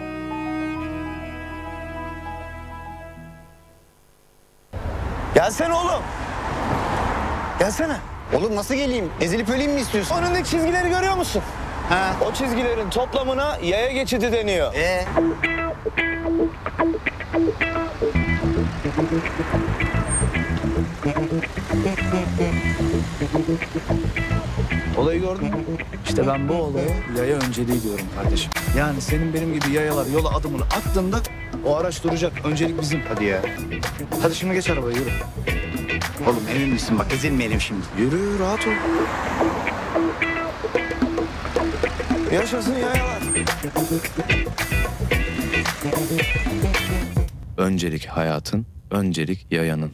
Gelsene oğlum. Gelsene. Oğlum nasıl geleyim? Ezilip öleyim mi istiyorsun? Önündeki çizgileri görüyor musun? Ha. O çizgilerin toplamına yaya geçidi deniyor. Olayı gördün mü? İşte ben bu olaya yaya önceliği diyorum kardeşim. Yani senin benim gibi yayalar yola adımını attığında o araç duracak. Öncelik bizim. Hadi ya. Hadi şimdi geç arabaya yürü. Oğlum emin misin? Bak ezilmeyelim şimdi. Yürü rahat ol. Yaşasın yayalar. Öncelik hayatın, öncelik yayanın.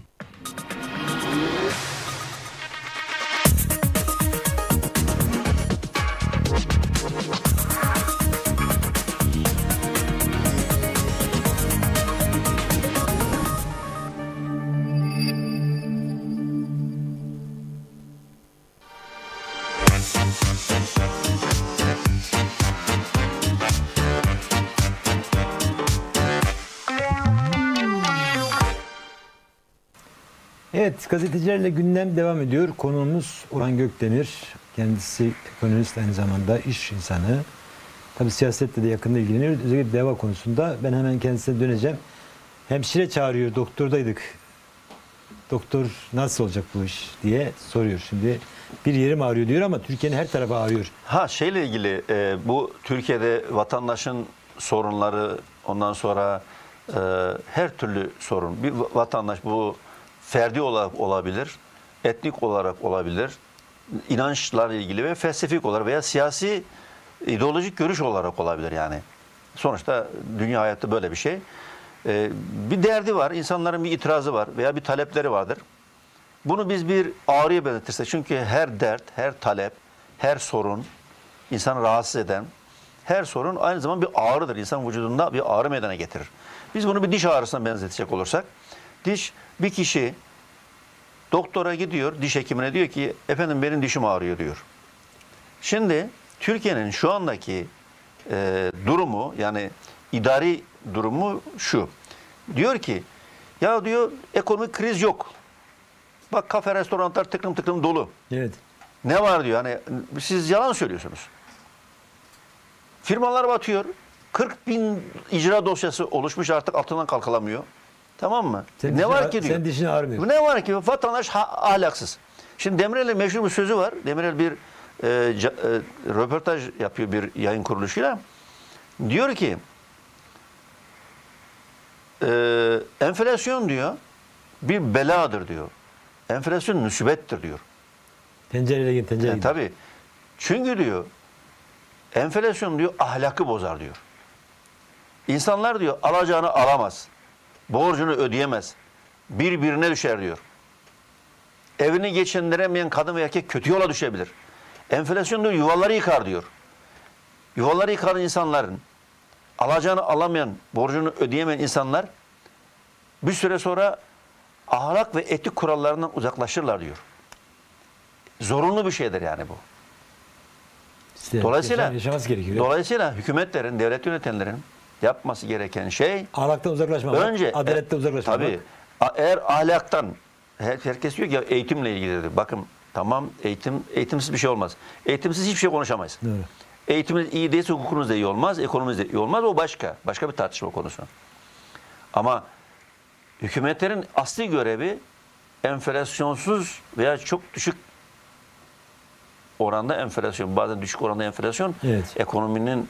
Evet, gazetecilerle gündem devam ediyor. Konuğumuz Orhan Gökdemir. Kendisi ekonomist, aynı zamanda iş insanı. Tabii siyasetle de yakında ilgileniyor. Özellikle DEVA konusunda. Ben hemen kendisine döneceğim. Hemşire çağırıyor, doktordaydık. Doktor nasıl olacak bu iş diye soruyor. Şimdi bir yerim ağrıyor diyor ama Türkiye'nin her tarafı ağrıyor. Şeyle ilgili bu Türkiye'de vatandaşın sorunları, ondan sonra her türlü sorun. Bir vatandaş bu ferdi olarak olabilir, etnik olarak olabilir, inançlarla ilgili ve felsefik olarak veya siyasi ideolojik görüş olarak olabilir yani. Sonuçta dünya hayatı böyle bir şey. Bir derdi var, insanların bir itirazı var veya bir talepleri vardır. Bunu biz bir ağrıya benzetirsek, çünkü her dert, her talep, her sorun, insanı rahatsız eden her sorun aynı zamanda bir ağrıdır. İnsan vücudunda bir ağrı meydana getirir. Biz bunu bir diş ağrısına benzetecek olursak, bir kişi doktora gidiyor, diş hekimine diyor ki, efendim benim dişim ağrıyor diyor. Şimdi Türkiye'nin şu andaki durumu, yani idari durumu şu. Diyor ki, ya diyor ekonomik kriz yok. Bak kafe, restoranlar tıklım tıklım dolu. Evet. Ne var diyor, hani siz yalan söylüyorsunuz. Firmalar batıyor. 40.000 icra dosyası oluşmuş, artık altından kalkılamıyor. Tamam mı? Ne var ki diyor. Sen dişini ağrımıyor. Ne var ki vatandaş ahlaksız. Şimdi Demirel'in meşhur bir sözü var. Demirel bir röportaj yapıyor bir yayın kuruluşuyla. Diyor ki enflasyon diyor bir beladır diyor. Enflasyon musibettir diyor. Tencereyle git, tencereyle. Tabii. Çünkü diyor enflasyon diyor ahlakı bozar diyor. İnsanlar diyor alacağını alamaz. Borcunu ödeyemez. Birbirine düşer diyor. Evini geçindiremeyen kadın ve erkek kötü yola düşebilir. Enflasyon diyor yuvaları yıkar diyor. Yuvaları yıkan insanların, alacağını alamayan, borcunu ödeyemeyen insanlar bir süre sonra ahlak ve etik kurallarından uzaklaşırlar diyor. Zorunlu bir şeydir yani bu. İşte yaşaması gerekiyor. Dolayısıyla hükümetlerin, devlet yönetenlerin yapması gereken şey ahlaktan uzaklaşmamak, önce adaletten uzaklaşmamak. Tabii. Eğer ahlaktan, herkes diyor ki ya eğitimle ilgilidir. Bakın tamam, eğitimsiz bir şey olmaz. Eğitimsiz hiçbir şey konuşamayız. Doğru. Eğitiminiz iyi değilse hukukunuz da iyi olmaz, ekonominiz de iyi olmaz. O başka bir tartışma konusu. Ama hükümetlerin asli görevi enflasyonsuz veya çok düşük oranda enflasyon, bazen düşük oranda enflasyon, evet, ekonominin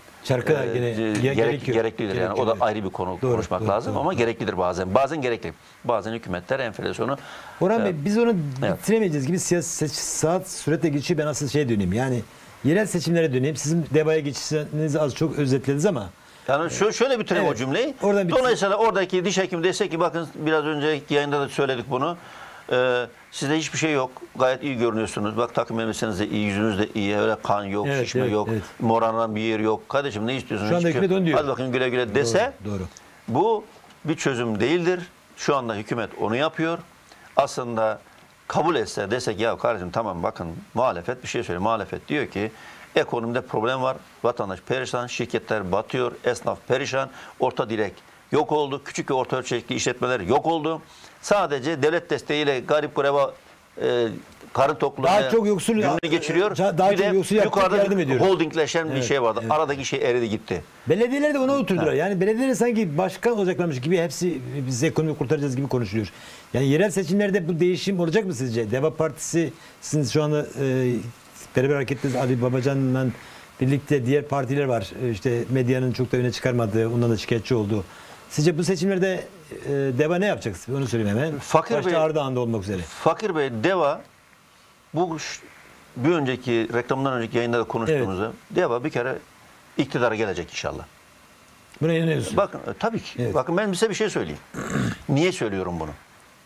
gereklidir. Yani o da ayrı bir konu, konuşmak lazım ama gereklidir bazen. Bazen gerekli. Bazen hükümetler enflasyonu... Orhan Bey, biz onu bitiremeyeceğiz gibi saat süretle geçiyor. Ben asıl şeye döneyim. Yani yerel seçimlere döneyim. Sizin DEVA'ya geçişinizi az çok özetlediniz ama... Yani şöyle bitireyim o cümleyi. Dolayısıyla oradaki diş hekimi dese ki bakın biraz önceki yayında da söyledik bunu. Sizde hiçbir şey yok. Gayet iyi görünüyorsunuz. Bak takım elbiseniz de iyi, yüzünüz de iyi. Öyle kan yok, şişme yok. Evet. Morarlan bir yer yok. Kardeşim ne istiyorsunuz? Şu anda hükümet onu diyor. Hadi bakın güle güle dese. Doğru. Bu bir çözüm değildir. Şu anda hükümet onu yapıyor. Aslında kabul etse, desek ya kardeşim tamam bakın muhalefet bir şey söylüyor. Muhalefet diyor ki ekonomide problem var. Vatandaş perişan, şirketler batıyor, esnaf perişan, orta direk yok oldu. Küçük ve orta ölçekli işletmeler yok oldu. Sadece devlet desteğiyle garip kureba karın tokluğuna daha çok yoksul geçiriyor. Daha bir çok yoksul yukarıda holdingleşen bir şey vardı. Evet. Aradaki şey eridi gitti. Belediyeler de ona oturdular. Evet. Yani belediyeler sanki başkan olacaklarmış gibi, hepsi biz ekonomiyi kurtaracağız gibi konuşuluyor. Yani yerel seçimlerde bu değişim olacak mı sizce? DEVA Partisi, sizin şu anda beraber hareketiniz Ali Babacan'la birlikte diğer partiler var. İşte medyanın çok da öne çıkarmadığı, ondan da şikayetçi olduğu. Sizce bu seçimlerde DEVA ne yapacak? Onu söyleyeyim hemen. Başta Ardahan'da olmak üzere. Fakir Bey, DEVA bu bir önceki reklamdan önceki yayında da konuştuğumuzda DEVA bir kere iktidara gelecek inşallah. Buna inanıyorsun. Bakın tabii ki. Evet. Bakın ben size bir şey söyleyeyim. Niye söylüyorum bunu?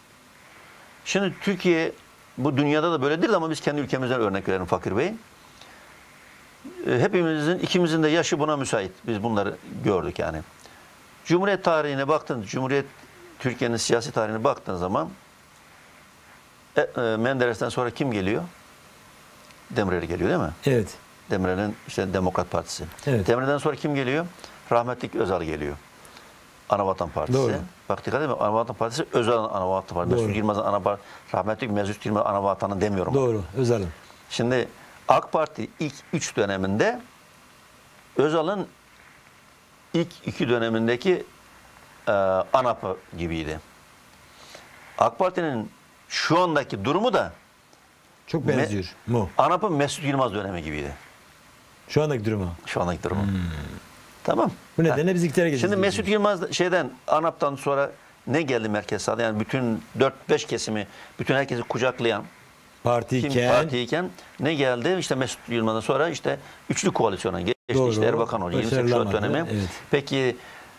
Şimdi Türkiye bu dünyada da böyledir ama biz kendi ülkemizden örnek verelim Fakir Bey. Hepimizin, ikimizin de yaşı buna müsait. Biz bunları gördük yani. Cumhuriyet tarihine baktığınız, Türkiye'nin siyasi tarihine baktığın zaman Menderes'ten sonra kim geliyor? Demirel geliyor değil mi? Evet. Demirel'in işte Demokrat Partisi. Evet. Demirel'den sonra kim geliyor? Rahmetli Özal geliyor. Anavatan Partisi. Doğru. Bak dikkat edin, Anavatan Partisi Özal'ın Anavatan Partisi. Doğru. Mesut Yılmaz'ın rahmetli Mesut Yılmaz Anavatan'ı demiyorum. Doğru. Özal'ın. Şimdi AK Parti ilk 3 döneminde Özal'ın ilk 2 dönemindeki ANAP gibiydi. AK Parti'nin şu andaki durumu da Çok benziyor mu? ANAP'ın Mesut Yılmaz dönemi gibiydi. Şu andaki durumu. Şu andaki durumu. Tamam. Bu nedenle biz iktidara geleceğiz. Şimdi Mesut Yılmaz ANAP'tan sonra ne geldi merkez sağda? Yani bütün 4-5 kesimi, bütün herkesi kucaklayan partiyken ne geldi? İşte Mesut Yılmaz'dan sonra işte üçlü koalisyona geçti. Doğru. İşte Erbakan Hoca 28 Şubat dönemi. Evet. Peki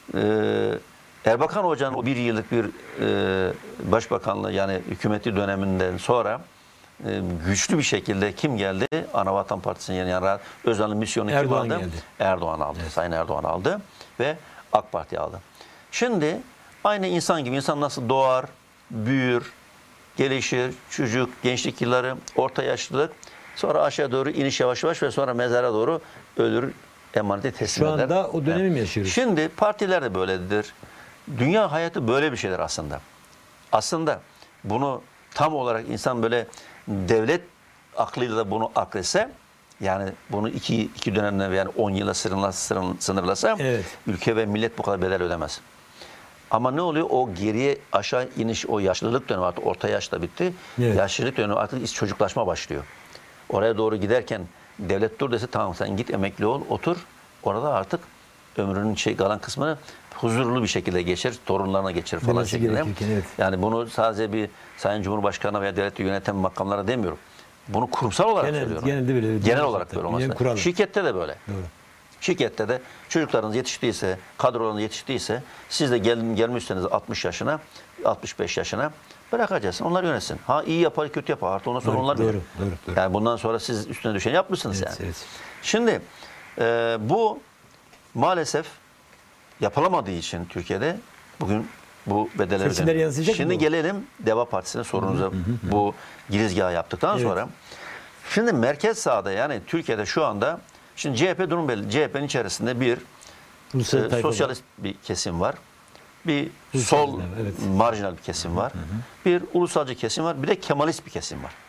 Erbakan Hoca'nın o bir yıllık bir başbakanlığı yani hükümeti döneminden sonra güçlü bir şekilde kim geldi? Anavatan Partisi'nin yani Özal'ın misyonu kim aldı? Geldi. Erdoğan aldı. Evet. Sayın Erdoğan aldı ve AK Parti aldı. Şimdi aynı insan gibi insan nasıl doğar, büyür, gelişir, çocuk, gençlik yılları, orta yaşlılık, sonra aşağı doğru iniş yavaş yavaş ve sonra mezara doğru ölür, emaneti teslim eder. Şu anda o dönemi mi yaşıyoruz? Şimdi partiler de böyledir. Dünya hayatı böyle bir şeyler aslında. Aslında bunu tam olarak insan böyle devlet aklıyla da bunu akletse, yani bunu iki dönemde yani 10 yıla sınırlasa evet. Ülke ve millet bu kadar bedel ödemez. Ama ne oluyor? O geriye aşağı iniş, o yaşlılık dönemi artık orta yaşta bitti. Evet. Yaşlılık dönemi artık çocuklaşma başlıyor. Oraya doğru giderken devlet dur dese tamam sen git emekli ol, otur. Orada artık ömrünün kalan kısmını huzurlu bir şekilde geçir, torunlarına geçir falan şekilde. Evet. Yani bunu sadece bir Sayın Cumhurbaşkanı veya devleti yöneten makamlara demiyorum. Bunu kurumsal olarak söylüyorum. Genel olarak böyle olması. Şirkette de böyle. Doğru. Şirkette de çocuklarınız yetiştiyse, kadrolarınız yetiştiyse siz de gelmişseniz 60 yaşına, 65 yaşına bırakacaksın. Onlar yönetsin. Ha iyi yapar, kötü yapar. Artık ondan sonra onlar bilir. Doğru. Yani bundan sonra siz üstüne düşeni yapmışsınız yani. Evet. Şimdi bu maalesef yapılamadığı için Türkiye'de bugün bu bedeller ödeniyor. Şimdi gelelim Deva Partisi'nin sorunuza bu girizgahı yaptıktan sonra. Şimdi merkez sağda yani Türkiye'de şu anda şimdi CHP durum belli. CHP'nin içerisinde bir sosyalist bir kesim var. Bir sol marjinal bir kesim var. Bir ulusalcı kesim var. Bir de Kemalist bir kesim var.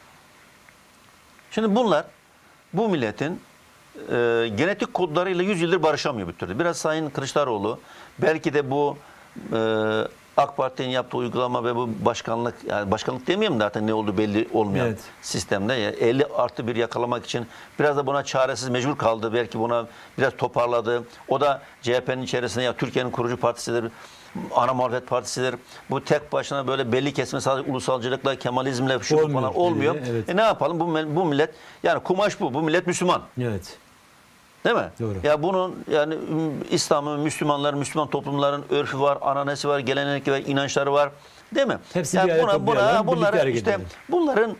Şimdi bunlar bu milletin genetik kodlarıyla 100 yıldır barışamıyor bir türlü. Biraz Sayın Kılıçdaroğlu belki de bu AK Parti'nin yaptığı uygulama ve bu başkanlık, yani başkanlık demeyeyim de zaten ne olduğu belli olmayan sistemde 50+1 yakalamak için biraz da buna çaresiz mecbur kaldı. Belki buna biraz toparladı. O da CHP'nin içerisinde ya Türkiye'nin kurucu partisidir, ana muhalefet partisidir. Bu tek başına böyle belli kesme sadece ulusalcılıkla, Kemalizmle şu falan olmuyor. Evet. Ne yapalım? Bu millet yani kumaş bu. Bu millet Müslüman. Evet. Değil mi? Doğru. Ya bunun yani İslam'ın, Müslümanların, Müslüman toplumların örfü var, ananesi var, gelenekleri var, inançları var. Değil mi? Hepsi yani bunların işte bunların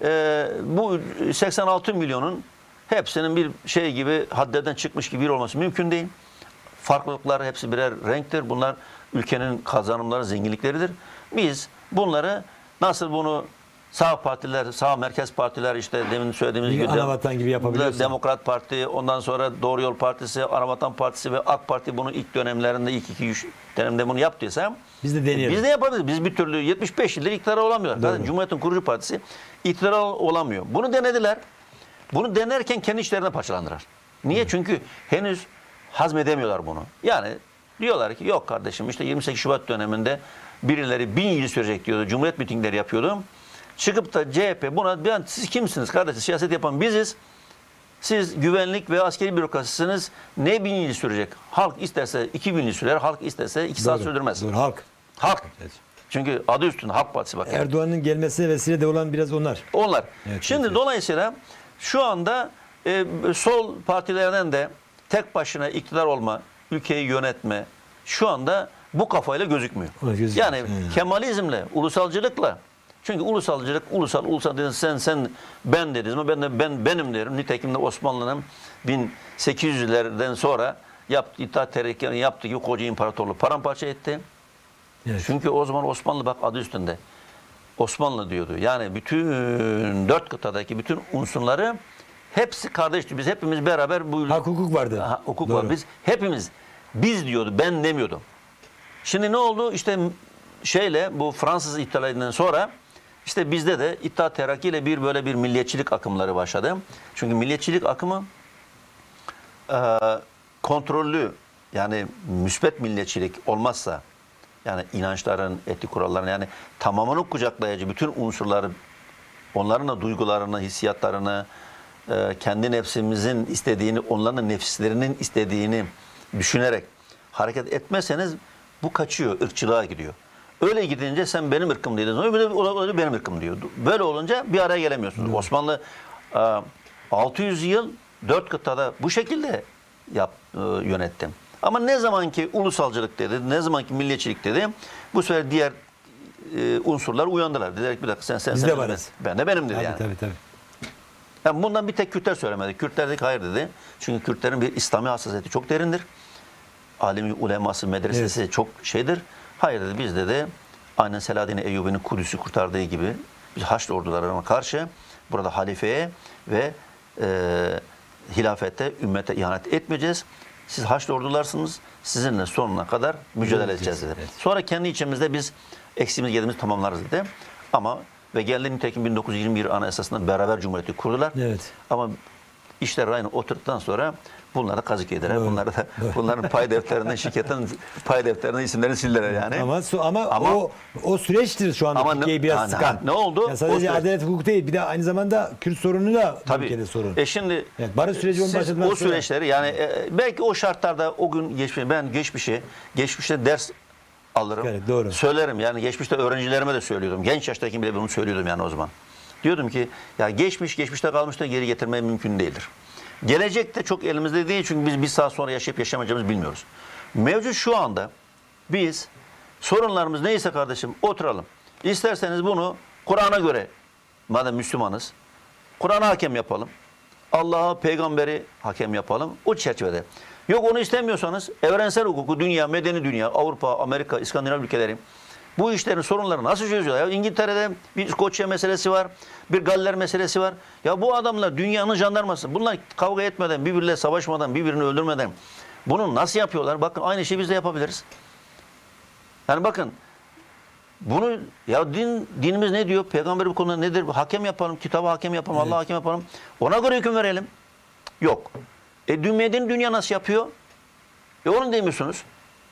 bu 86 milyonun hepsinin bir şey gibi haddeden çıkmış gibi bir olması mümkün değil. Farklılıklar hepsi birer renktir. Bunlar ülkenin kazanımları, zenginlikleridir. Biz bunları nasıl bunu sağ partiler, sağ merkez partiler işte demin söylediğimiz gibi Anavatan gibi yapabiliyorsun. Demokrat Parti, ondan sonra Doğru Yol Partisi, Anavatan Partisi ve AK Parti bunu ilk dönemlerinde, ilk 2-3 dönemde bunu yaptıysa biz de deneyelim. Biz de yapabiliriz. Biz bir türlü 75 yıldır iktidara olamıyorlar. Zaten Cumhuriyet'in kurucu partisi iktidara olamıyor. Bunu denediler. Bunu denerken kendi işlerine parçalandılar. Niye? Çünkü henüz hazmedemiyorlar bunu. Yani diyorlar ki yok kardeşim işte 28 Şubat döneminde birileri 1000 yıl sürecek diyordu. Cumhuriyet mitingleri yapıyordu. Çıkıp da CHP buna siz kimsiniz kardeşim? Siyaset yapan biziz. Siz güvenlik ve askeri bürokrasisiniz. Ne 1000 yıl sürecek? Halk isterse 2000 yıl sürer. Halk isterse 2 saat sürdürmez. Doğru. Halk. Evet. Çünkü adı üstünde Halk Partisi bak. Erdoğan'ın gelmesine vesile de olan biraz onlar. Evet, şimdi dolayısıyla şu anda sol partilerden de tek başına iktidar olma, ülkeyi yönetme şu anda bu kafayla gözükmüyor. Yani Kemalizmle, ulusalcılıkla. Çünkü ulusalcılık, ulusal dedin sen ben dediniz ama ben benim derim. Nitekim de Osmanlı'nın 1800'lerden sonra İttihat Terakki'nin yaptığı gibi koca imparatorluğu paramparça etti. Evet. Çünkü o zaman Osmanlı bak adı üstünde. Osmanlı diyordu. Yani bütün 4 kıtadaki bütün unsurları hepsi kardeşti. Biz hepimiz beraber bu hak hukuk vardı. Hukuk var. Biz hepimiz biz diyordu. Ben demiyordum. Şimdi ne oldu? İşte bu Fransız ihtilalinden sonra işte bizde de İttihat Terakki ile böyle bir milliyetçilik akımları başladı. Çünkü milliyetçilik akımı kontrollü, yani müsbet milliyetçilik olmazsa, yani inançların, etik kuralların, yani tamamını kucaklayıcı bütün unsurları, onların da duygularını, hissiyatlarını, kendi nefsimizin istediğini, onların nefislerinin istediğini düşünerek hareket etmezseniz bu kaçıyor, ırkçılığa gidiyor. Öyle gidince sen benim ırkım diyorsun, öyle benim ırkım diyor. Böyle olunca bir araya gelemiyorsunuz. Evet. Osmanlı 600 yıl 4 kıtada bu şekilde yönetti. Ama ne zamanki ulusalcılık dedi, ne zamanki milliyetçilik dedi, bu sefer diğer unsurlar uyandılar. Dediler ki bir dakika sen biz de varız. Ben de benim dedi yani. Tabii. Yani bundan bir tek Kürtler söylemedi. Kürtler dedi ki hayır dedi. Çünkü Kürtlerin bir İslami hassasiyeti çok derindir. Alemi uleması, medresesi çok şeydir. Hayır dedi, biz de aynen Selahaddin Eyyubi'nin Kudüs'ü kurtardığı gibi biz Haçlı ordularına karşı burada halifeye ve hilafete, ümmete ihanet etmeyeceğiz. Siz Haçlı ordularsınız, sizinle sonuna kadar mücadele edeceğiz dedi. Evet. Sonra kendi içimizde biz eksiğimiz gedimizi tamamlarız dedi. Ama ve geldi nitekim 1921 Anayasası'nda beraber cumhuriyeti kurdular. Evet. Ama işler aynı oturduktan sonra bunlara kazık yediler. Bunların pay defterinden, şirketin pay defterinden isimlerini sildiler yani. Ama o süreçtir şu anda Türkiye'yi biraz sıkan. Ne oldu? Yani sadece adalet hukuku değil, bir de aynı zamanda Kürt sorunu da ülkede sorun. Şimdi barış süreci o süreçleri yani belki o şartlarda o gün ben geçmişte ders alırım. Evet, doğru. Söylerim yani geçmişte öğrencilerime de söylüyordum. Genç yaştaki bile bunu söylüyordum yani o zaman. Diyordum ki ya geçmişte kalmış da geri getirmeye mümkün değildir. Gelecek de çok elimizde değil çünkü biz bir saat sonra yaşayıp yaşamayacağımızı bilmiyoruz. Mevcut şu anda biz sorunlarımız neyse kardeşim oturalım. İsterseniz bunu Kur'an'a göre, madem Müslümanız, Kur'an'a hakem yapalım. Allah'a, peygamberi hakem yapalım. O çerçevede. Yok onu istemiyorsanız evrensel hukuku, dünya, medeni dünya, Avrupa, Amerika, İskandinav ülkeleri bu işlerin sorunları nasıl çözüyorlar? Ya İngiltere'de bir İskoçya meselesi var, bir Galler meselesi var. Ya bu adamlar dünyanın jandarması. Bunlar kavga etmeden, birbiriyle savaşmadan, birbirini öldürmeden bunu nasıl yapıyorlar? Bakın aynı şeyi biz de yapabiliriz. Yani bakın bunu ya dinimiz ne diyor? Peygamber bu konuda nedir? Hakem yapalım, kitaba hakem yapalım, evet. Allah'a hakem yapalım. Ona göre hüküm verelim. Yok. Medeni dünya nasıl yapıyor? Onu demiyorsunuz.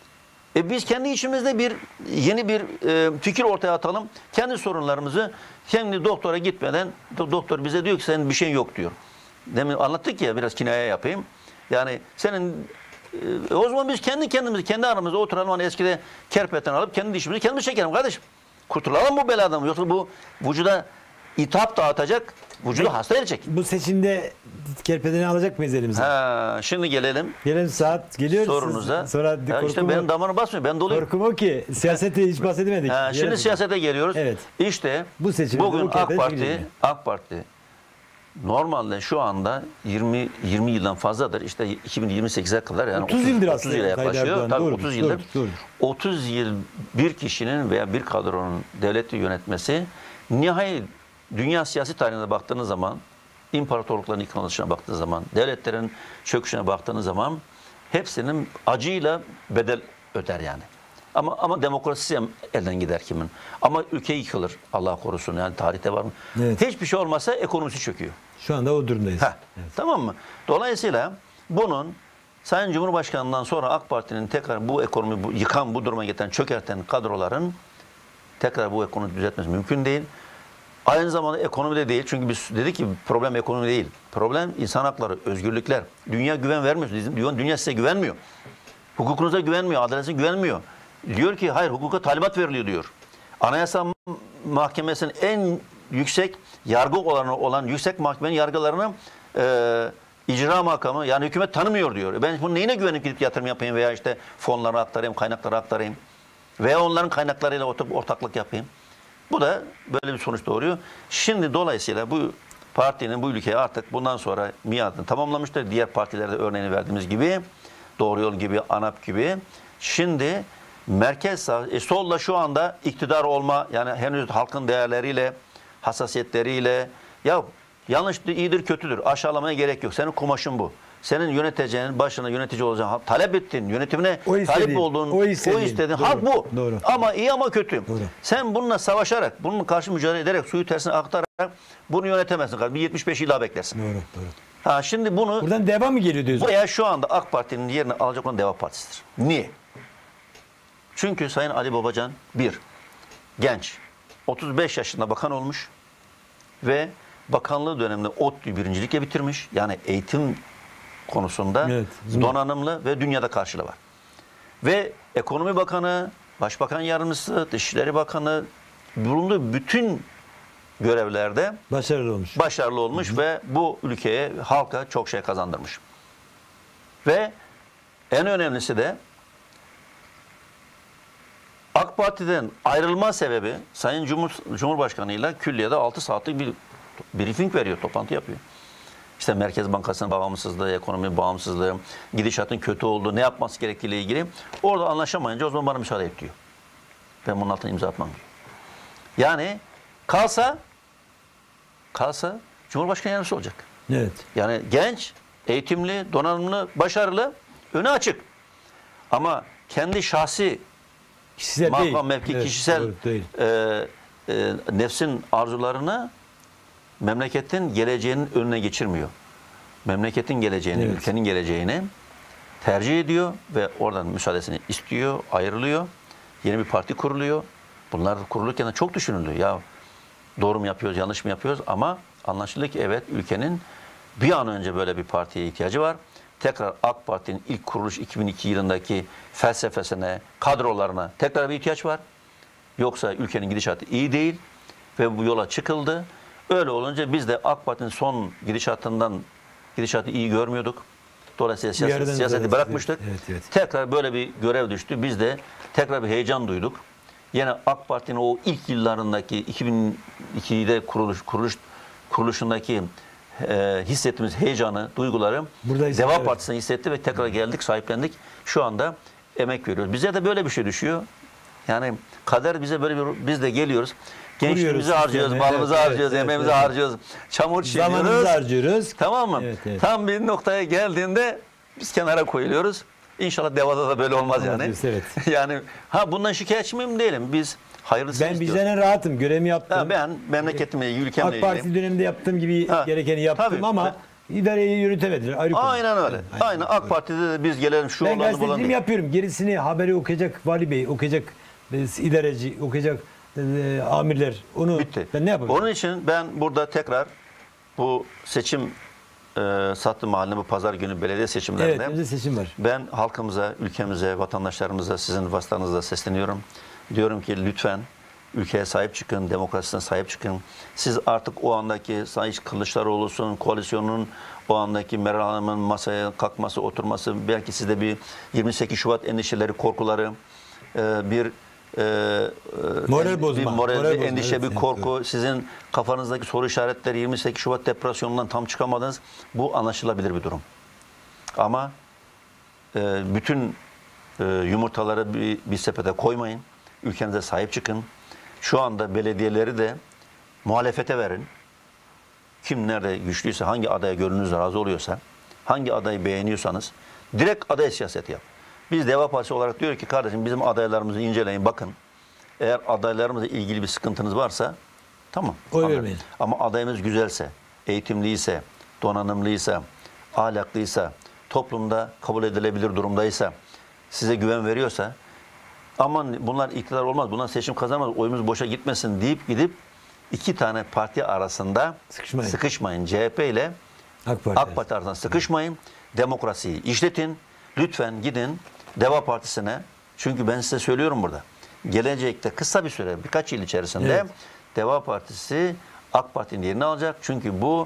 Biz kendi içimizde yeni bir fikir ortaya atalım. Kendi sorunlarımızı kendi doktora gitmeden doktor bize diyor ki senin bir şeyin yok diyor. Demin anlattık ya biraz kinaya yapayım. Yani senin o zaman biz kendi aramızda oturalım. Hani eskide kerpeten alıp kendi dişimizi kendimiz çekelim kardeşim. Kurtulalım bu beladan. Yoksa bu vücuda İtap dağıtacak, vücudu hasta edecek. Bu seçimde kerpedeni alacak mıyız elimize? Şimdi gelelim. Saat geliyor. Sorunuza. Sonra işte benim damarım basmıyor. Ben doluyum. Korkum o ki. Siyasete hiç bahsedemedik. Şimdi siyasete geliyoruz. Evet. İşte bu bugün AK Parti normalde şu anda 20 yıldan fazladır. İşte 2028'e kadar yani 30 yıldır 30 yıla yaklaşıyor. Tabii 30 yıldır. Doğru. 30 yıl bir kişinin veya bir kadronun devleti yönetmesi nihayet dünya siyasi tarihine baktığınız zaman, imparatorlukların yıkılışına baktığınız zaman, devletlerin çöküşüne baktığınız zaman hepsinin acıyla bedel öder yani. Ama demokrasi elden gider kimin. Ama ülke yıkılır Allah korusun yani tarihte var mı? Evet. Hiçbir şey olmazsa ekonomisi çöküyor. Şu anda o durumdayız. Evet. Tamam mı? Dolayısıyla bunun Sayın Cumhurbaşkanı'ndan sonra AK Parti'nin tekrar bu ekonomi yıkan, bu duruma getiren, çökerten kadroların tekrar bu ekonomi düzeltmesi mümkün değil. Aynı zamanda ekonomide değil. Çünkü biz dedik ki problem ekonomi değil. Problem insan hakları, özgürlükler. Dünya güven vermiyor. Dünya size güvenmiyor. Hukukunuza güvenmiyor, adaletinize güvenmiyor. Diyor ki hayır hukuka talimat veriliyor diyor. Anayasa Mahkemesi'nin en yüksek yargı olan yüksek mahkemenin yargılarını icra makamı yani hükümet tanımıyor diyor. Ben bunun neyine güvenip gidip yatırım yapayım veya işte fonları aktarayım, kaynakları aktarayım veya onların kaynaklarıyla ortaklık yapayım. Bu da böyle bir sonuç doğuruyor. Şimdi dolayısıyla bu partinin bu ülkeye artık bundan sonra miadını tamamlamıştır. Diğer partilerde örneğini verdiğimiz gibi, Doğru Yol gibi, ANAP gibi. Şimdi merkez sağ, solla şu anda iktidar olma yani henüz halkın değerleriyle, hassasiyetleriyle ya yanlış iyidir kötüdür aşağılamaya gerek yok. Senin kumaşın bu. senin yöneteceğin, başına yönetici olacağın, talep ettin, yönetimine O istediğin, talip olduğun, o istediğin. Doğru, halk bu. doğru. Ama iyi ama kötü. Doğru. Sen bununla savaşarak, bununla karşı mücadele ederek, suyu tersine aktararak bunu yönetemezsin. Bir 75 yıl daha beklersin. Doğru. Ha, şimdi bunu Buradan devam mı geliyor diyorsun? buraya şu anda AK Parti'nin yerini alacak olan Deva Partisi'dir. Niye? Çünkü Sayın Ali Babacan genç, 35 yaşında bakan olmuş ve bakanlığı döneminde ODTÜ birincilikle bitirmiş. Yani eğitim konusunda Evet, donanımlı ve dünyada karşılığı var. Ve Ekonomi Bakanı, Başbakan Yardımcısı, Dışişleri Bakanı bulunduğu bütün görevlerde başarılı olmuş ve bu ülkeye, halka çok şey kazandırmış. Ve en önemlisi de AK Parti'den ayrılma sebebi Sayın Cumhurbaşkanı'yla külliyede 6 saatlik bir briefing veriyor, toplantı yapıyor. İşte Merkez Bankası'nın bağımsızlığı, ekonomi bağımsızlığı, gidişatın kötü olduğu, ne yapması gerektiğiyle ilgili. Orada anlaşamayınca o zaman bana müsaade et diyor. Ben bunun altına imza atmam diyor. Yani kalsa Cumhurbaşkanı yardımcısı olacak. Evet. Yani genç, eğitimli, donanımlı, başarılı, önü açık. Ama kendi şahsi makam, mevki, kişisel nefsin arzularını memleketin geleceğinin önüne geçirmiyor. Memleketin geleceğini, ülkenin geleceğini tercih ediyor ve oradan müsaadesini istiyor, ayrılıyor. Yeni bir parti kuruluyor. Bunlar kurulurken de çok düşünüldü. Ya doğru mu yapıyoruz, yanlış mı yapıyoruz? Ama anlaşıldı ki evet, ülkenin bir an önce böyle bir partiye ihtiyacı var. Tekrar AK Parti'nin ilk kuruluş 2002 yılındaki felsefesine, kadrolarına tekrar bir ihtiyaç var. Yoksa ülkenin gidişatı iyi değil ve bu yola çıkıldı. Öyle olunca biz de AK Parti'nin son gidişatı iyi görmüyorduk. Dolayısıyla siyaseti bırakmıştık. Evet. Tekrar böyle bir görev düştü. Biz de tekrar bir heyecan duyduk. Yine AK Parti'nin o ilk yıllarındaki 2002'de kuruluşundaki hissettiğimiz heyecanı, duyguları Deva Partisi'ne hissetti ve tekrar geldik, sahiplendik. Şu anda emek veriyoruz. Bize de böyle bir şey düşüyor. Yani kader bize böyle bir, biz de geliyoruz. Gençliğimizi harcıyoruz, malımızı harcıyoruz, emeğimizi harcıyoruz, çamur çiğniyoruz. Zamanımızı harcıyoruz. Tamam mı? Evet. Tam bir noktaya geldiğinde biz kenara koyuluyoruz. İnşallah Deva'da da böyle olmaz yani. Evet. Yani bundan şikayetçi miyim değilim. Biz hayırlısını ben istiyoruz. bizden rahatım. Görevimi yaptım. Ben memleketimle, ülkemle AK Parti döneminde yaptığım gibi gerekeni yaptım ama idareyi yürütemediler. Aynen öyle. Aynen. AK Parti'de de biz gelelim şu ben olanı bulan gazeteciliğimi değil. yapıyorum. Gerisini haberi okuyacak vali bey, okuyacak idareci, okuyacak amirler. Onu bitti. Ben ne yapayım? Onun için ben burada tekrar bu seçim Sattı Mahalline bu pazar günü belediye seçimlerinde evet, seçim var. Ben halkımıza, ülkemize, vatandaşlarımıza, sizin vasıtanızla sesleniyorum. Diyorum ki lütfen ülkeye sahip çıkın, demokrasisine sahip çıkın. Siz artık o andaki Sayın Kılıçdaroğlu'sun, koalisyonun o andaki Meral Hanım'ın masaya kalkması, oturması, belki sizde bir 28 Şubat endişeleri, korkuları, bir moral bozma, endişe, evet, bir korku, evet. Sizin kafanızdaki soru işaretleri 28 Şubat depresyonundan tam çıkamadınız. Bu anlaşılabilir bir durum. Ama bütün yumurtaları bir sepete koymayın. Ülkenize sahip çıkın. Şu anda belediyeleri de muhalefete verin. Kim nerede güçlüyse, hangi adaya gönlünüz razı oluyorsa, hangi adayı beğeniyorsanız direkt aday siyaseti yap. Biz Deva Partisi olarak diyor ki kardeşim bizim adaylarımızı inceleyin, bakın. Eğer adaylarımızla ilgili bir sıkıntınız varsa tamam. Oy vermeyin. Ama adayımız güzelse, eğitimliyse, donanımlıysa, ahlaklıysa, toplumda kabul edilebilir durumdaysa, size güven veriyorsa, aman bunlar iktidar olmaz, bunlar seçim kazanmaz, oyumuz boşa gitmesin deyip gidip iki tane parti arasında sıkışmayın. CHP ile AK Parti arasında sıkışmayın. Demokrasiyi işletin. Lütfen gidin Deva Partisi'ne. Çünkü ben size söylüyorum burada. Gelecekte kısa bir süre, birkaç yıl içerisinde Deva Partisi AK Parti'nin yerini alacak. Çünkü bu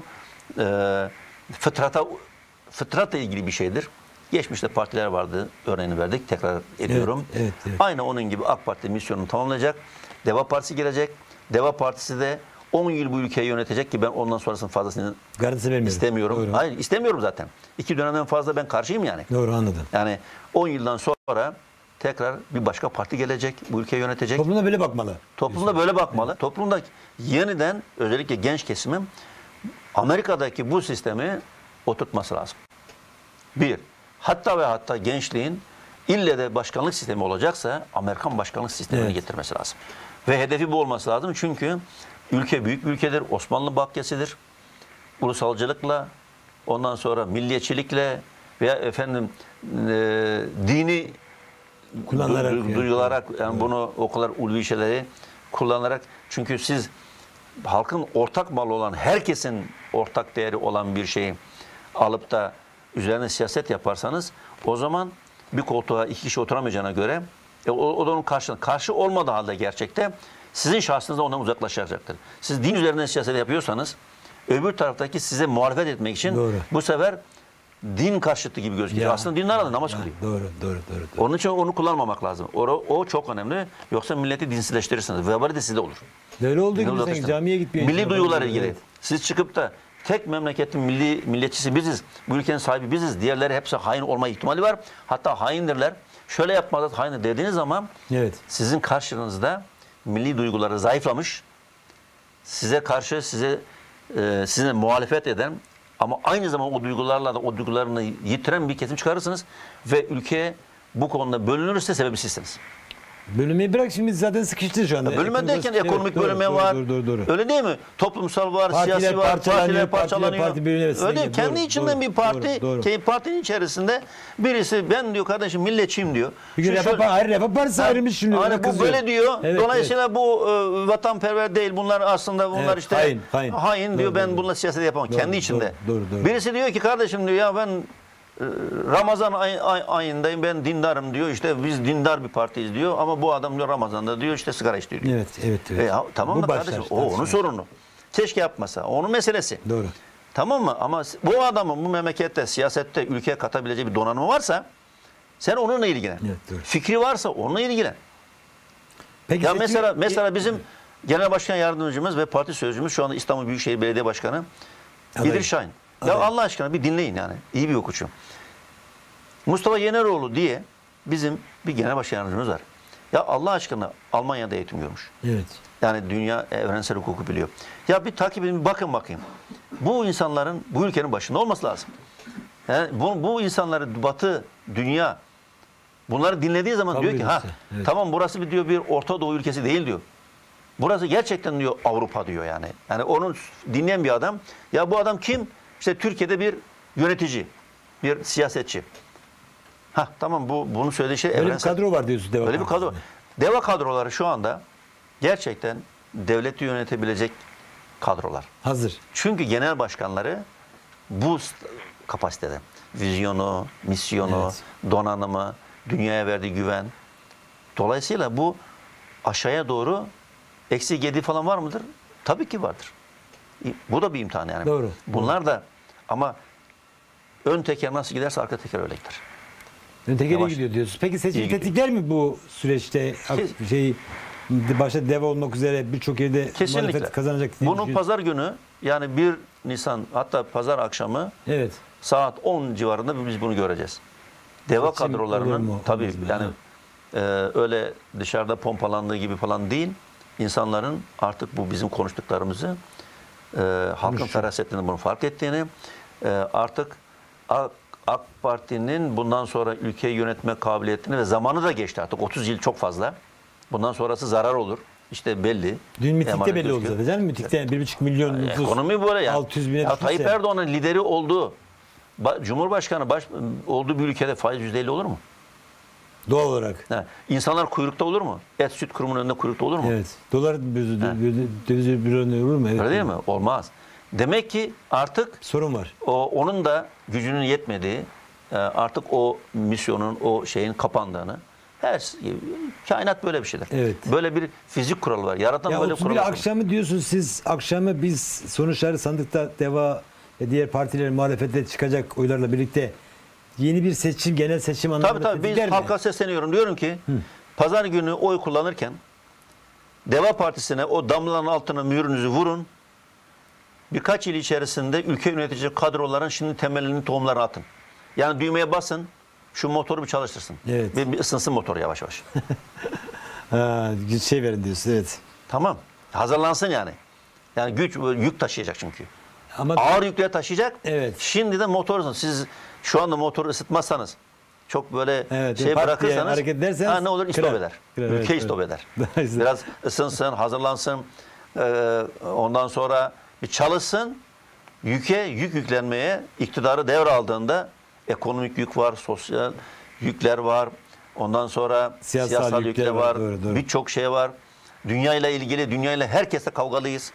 fıtratla ilgili bir şeydir. Geçmişte partiler vardı, örneğini verdik, tekrar ediyorum. Evet. Aynı onun gibi AK Parti misyonunu tamamlayacak. Deva Partisi gelecek. Deva Partisi de 10 yıl bu ülkeyi yönetecek ki ben ondan sonrasının fazlasını istemiyorum. Doğru. Hayır, istemiyorum zaten. 2 dönemden fazla ben karşıyım yani. Doğru, anladım. Yani 10 yıldan sonra tekrar bir başka parti gelecek, bu ülkeyi yönetecek. Toplumda böyle bakmalı. Toplumda böyle bakmalı. Evet. Toplumda yeniden özellikle genç kesimin Amerika'daki bu sistemi oturtması lazım. Bir, hatta ve hatta gençliğin ille de başkanlık sistemi olacaksa Amerikan başkanlık sistemini getirmesi lazım. Ve hedefi bu olması lazım. Çünkü ülke büyük bir ülkedir. Osmanlı bakyasıdır. Ulusalcılıkla, ondan sonra milliyetçilikle veya efendim dini duyularak yani bunu o kadar ulvi şeyleri kullanarak, çünkü siz halkın ortak malı olan, herkesin ortak değeri olan bir şeyi alıp da üzerine siyaset yaparsanız o zaman bir koltuğa iki kişi oturamayacağına göre o da onun karşı olmadığı halde gerçekte sizin şahsınızda ondan uzaklaşacaktır. Siz din üzerinden siyaset yapıyorsanız öbür taraftaki size muhalefet etmek için bu sefer din karşıtı gibi gözüküyor. Aslında dinler arasında namaz kılıyor. Doğru. Onun için onu kullanmamak lazım. O çok önemli. Yoksa milleti dinsizleştirirsiniz. Vebali de sizde olur. Öyle olduğu gibi sen camiye gitmiyor. Milli duygularla ilgili. Siz çıkıp da tek memleketin milliyetçisi biziz, bu ülkenin sahibi biziz, diğerleri hepsi hain olma ihtimali var. Hatta haindirler. Şöyle yapmazlar, haindir dediğiniz zaman sizin karşınızda milli duyguları zayıflamış, size karşı sizinle muhalefet eden ama aynı zamanda o duygularla da o duygularını yitiren bir kesim çıkarırsınız ve ülkeye bu konuda bölünürse sebebi sizsiniz. Bölünmeyi bırak, şimdi zaten sıkıştı şu anda. Bölünme derken ekonomik bölünme var. Öyle değil mi? Toplumsal var, siyasi var, partiler parçalanıyor. Öyle değil. Kendi içinden bir parti, partinin içerisinde birisi ben diyor kardeşim milletçiyim diyor. Bir gün Refah Partisi ayrılmış şimdi. Bu böyle diyor. Dolayısıyla bu vatanperver değil. Bunlar aslında işte hain diyor. Ben bununla siyaset yapamam. Kendi içinde. Birisi diyor ki kardeşim diyor ya ben Ramazan ayındayım, ben dindarım diyor, işte biz dindar bir partiyiz diyor ama bu adam diyor Ramazan'da diyor işte sigara içiyor diyor. Evet. Tamam mı kardeşim? O onun sorunu. Keşke yapmasa. Onun meselesi. Doğru. Tamam mı? Ama bu adamın bu memlekette, siyasette ülkeye katabileceği bir donanımı varsa sen onunla ilgilen. Fikri varsa onunla ilgilen. Peki, ya mesela bizim Genel Başkan Yardımcımız ve parti sözcümüz şu anda İstanbul Büyükşehir Belediye Başkanı İdris Şahin. Ya Allah aşkına bir dinleyin yani. İyi bir hukukçu. Mustafa Yeneroğlu diye bizim bir genel başkan yardımcımız var. Ya Allah aşkına Almanya'da eğitim görmüş. Evet. Yani dünya evrensel hukuku biliyor. Ya bir takip edin, bir bakayım. Bu insanların bu ülkenin başında olması lazım. Yani bu insanları Batı, dünya bunları dinlediği zaman diyor ki tamam burası bir Orta Doğu ülkesi değil diyor. Burası gerçekten diyor Avrupa diyor yani. Yani onun dinleyen bir adam. Ya bu adam kim? İşte Türkiye'de bir yönetici, bir siyasetçi. Tamam bunu söylediği şey evrensel. Öyle bir kadro var diyorsun. Öyle bir kadro. Deva kadroları şu anda gerçekten devleti yönetebilecek kadrolar. Hazır. Çünkü genel başkanları bu kapasitede. Vizyonu, misyonu, donanımı, dünyaya verdiği güven. Dolayısıyla bu aşağıya doğru eksi gedi falan var mıdır? Tabii ki vardır. Bu da bir imtihan yani. Doğru. Bunlar da ama ön teker nasıl giderse arka teker öyle gider. Ön tekere gidiyor diyorsun. Peki seçim tetikler mi bu süreçte? Başta DEVA olmak üzere birçok yerde muhalefet kazanacak. Bunu pazar günü yani 1 Nisan hatta pazar akşamı saat 10 civarında biz bunu göreceğiz. DEVA kadrolarının tabii yani öyle dışarıda pompalandığı gibi falan değil. İnsanların artık bu bizim konuştuklarımızı halkın ferasetlerini bunu fark ettiğini, artık AK Parti'nin bundan sonra ülkeyi yönetme kabiliyetini ve zamanı da geçti artık. 30 yıl çok fazla. Bundan sonrası zarar olur. İşte belli. Dün mitikte belli oldu zaten. Mitikte 1,5 milyon nüfus. Ekonomi böyle yani. 600 bin Tayyip Erdoğan'ın lideri olduğu, Cumhurbaşkanı olduğu bir ülkede faiz %50 olur mu? Doğal olarak. İnsanlar kuyrukta olur mu? Et süt kurumunun önünde kuyrukta olur mu? Evet. Dolar döviz büronun olur mu? Evet. Öyle değil mi? Olmaz. Demek ki artık sorun var. Onun da gücünün yetmediği, artık o misyonun, o şeyin kapandığını, kainat böyle bir şeydir. Evet. Böyle bir fizik kuralı var. Yaratan böyle kuralı var. Akşamı diyorsun siz, akşamı biz sonuçları sandıkta DEVA ve diğer partilerin muhalefete çıkacak oylarla birlikte yeni bir seçim, genel seçim anlamında tabii biz halka sesleniyorum. Diyorum ki pazar günü oy kullanırken DEVA Partisi'ne o damlanın altına mührünüzü vurun. Birkaç yıl içerisinde ülke yönetici kadroların şimdi temelini, tohumlarını atın. Yani düğmeye basın, şu motoru bir çalıştırsın. Evet. Bir ısınsın motor yavaş yavaş. Verin diyorsun, evet. Tamam. Hazırlansın yani. Yani yük taşıyacak çünkü. Ama- ağır yükleri taşıyacak. Evet. Şimdi de motorunuz. Siz şu anda motoru ısıtmazsanız, çok böyle Evet, şey pat diye bırakırsanız hareket ederseniz ne olur? İstop kırar. eder. Kırar, Ülke evet, istop eder. evet. Biraz ısınsın, hazırlansın. Ondan sonra bir çalışsın. Yük yüklenmeye iktidarı devraldığında ekonomik yük var, sosyal yükler var. Ondan sonra siyasal yükler var. Doğru. Birçok şey var. Dünyayla ilgili, dünyayla herkesle kavgalıyız.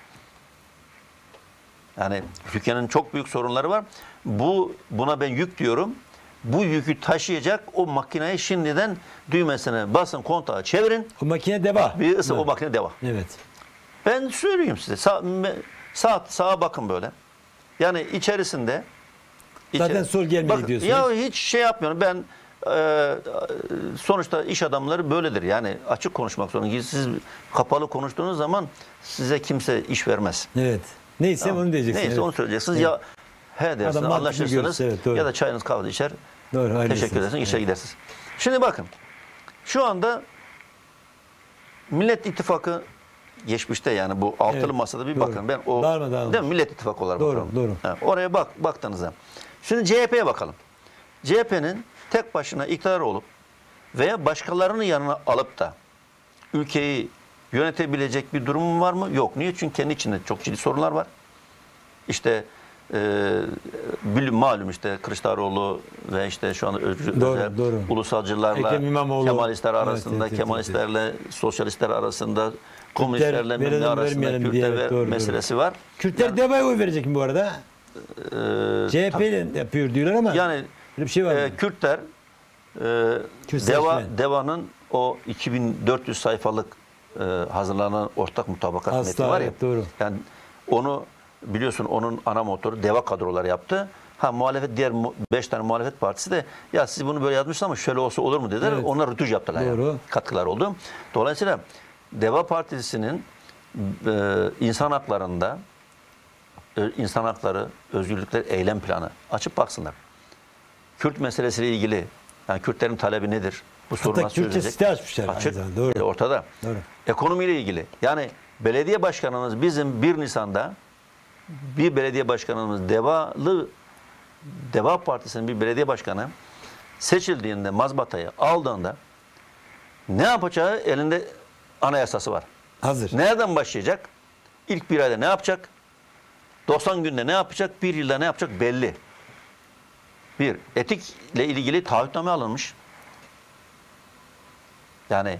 Yani Türkiye'nin çok büyük sorunları var. Buna ben yük diyorum. Bu yükü taşıyacak o makineyi şimdiden düğmesine basın, kontağı çevirin. O makine deva. Bir ısı, o makine deva. Evet. Ben söyleyeyim size. Sağa bakın böyle. Yani içerisinde Zaten sol gelmedi diyorsunuz. Ya hiç şey yapmıyorum. Ben sonuçta iş adamları böyledir. Yani açık konuşmak zorunda. Siz kapalı konuştuğunuz zaman size kimse iş vermez. Evet. Neyse Tamam. onu diyeceksiniz. Neyse evet. onu söyleyeceksiniz. Evet. Ya he dersiniz, Adam mantıklı anlaşırsınız görürse, evet, doğru. ya da çayınız kahve içer. Doğru, haklısınız. Teşekkür edersiniz, işe Evet. gidersiniz. Şimdi bakın. Şu anda Millet İttifakı geçmişte, yani bu altılı Evet, masada bir doğru. bakın. Ben o Dağılma. değil mi? Millet İttifakı olarak Doğru, bakalım. doğru. Ha, oraya baktığınızda. Şimdi CHP'ye bakalım. CHP'nin tek başına iktidar olup veya başkalarının yanına alıp da ülkeyi yönetebilecek bir durum var mı? Yok. Niye? Çünkü kendi içinde çok ciddi sorunlar var. İşte malum işte Kılıçdaroğlu ve işte şu anda Doğru. ulusalcılarla Ekrem İmamoğlu. Kemalistler arasında, Evet. Kemalistlerle sosyalistler arasında, komünistlerle verelim, milli arasında vermeyelim diye, Kürtler doğru. meselesi var. Kürtler DEVA'ya oy verecek mi bu arada? CHP'yle yapıyor diyorlar ama Yani böyle bir şey var mı? Kürtler Kürt seçmen. DEVA'nın o 2400 sayfalık hazırlanan ortak mutabakat Asla, metni var ya. evet, doğru. Yani onu biliyorsun, onun ana motoru DEVA kadroları yaptı. Muhalefet, diğer 5 tane muhalefet partisi de ya siz bunu böyle yazmışsınız ama şöyle olsa olur mu dediler. Evet. Onlar rütuş yaptılar. Doğru. Yani. Katkılar oldu. Dolayısıyla DEVA Partisi'nin insan haklarında insan hakları, özgürlükler eylem planı açıp baksınlar. Kürt meselesiyle ilgili, yani Kürtlerin talebi nedir? Bu sorun Hatta nasıl Kürtçe çözülecek? site açmışlar. Açık, aynı zamanda, doğru. ortada. Doğru. Ekonomiyle ilgili. Yani belediye başkanımız bizim 1 Nisan'da bir belediye başkanımız DEVA Partisi'nin bir belediye başkanı seçildiğinde, mazbatayı aldığında ne yapacağı elinde anayasası var. Hazır. Nereden başlayacak? İlk bir ayda ne yapacak? 90 günde ne yapacak? Bir yılda ne yapacak? Belli. Bir, etikle ilgili taahhütname alınmış. Yani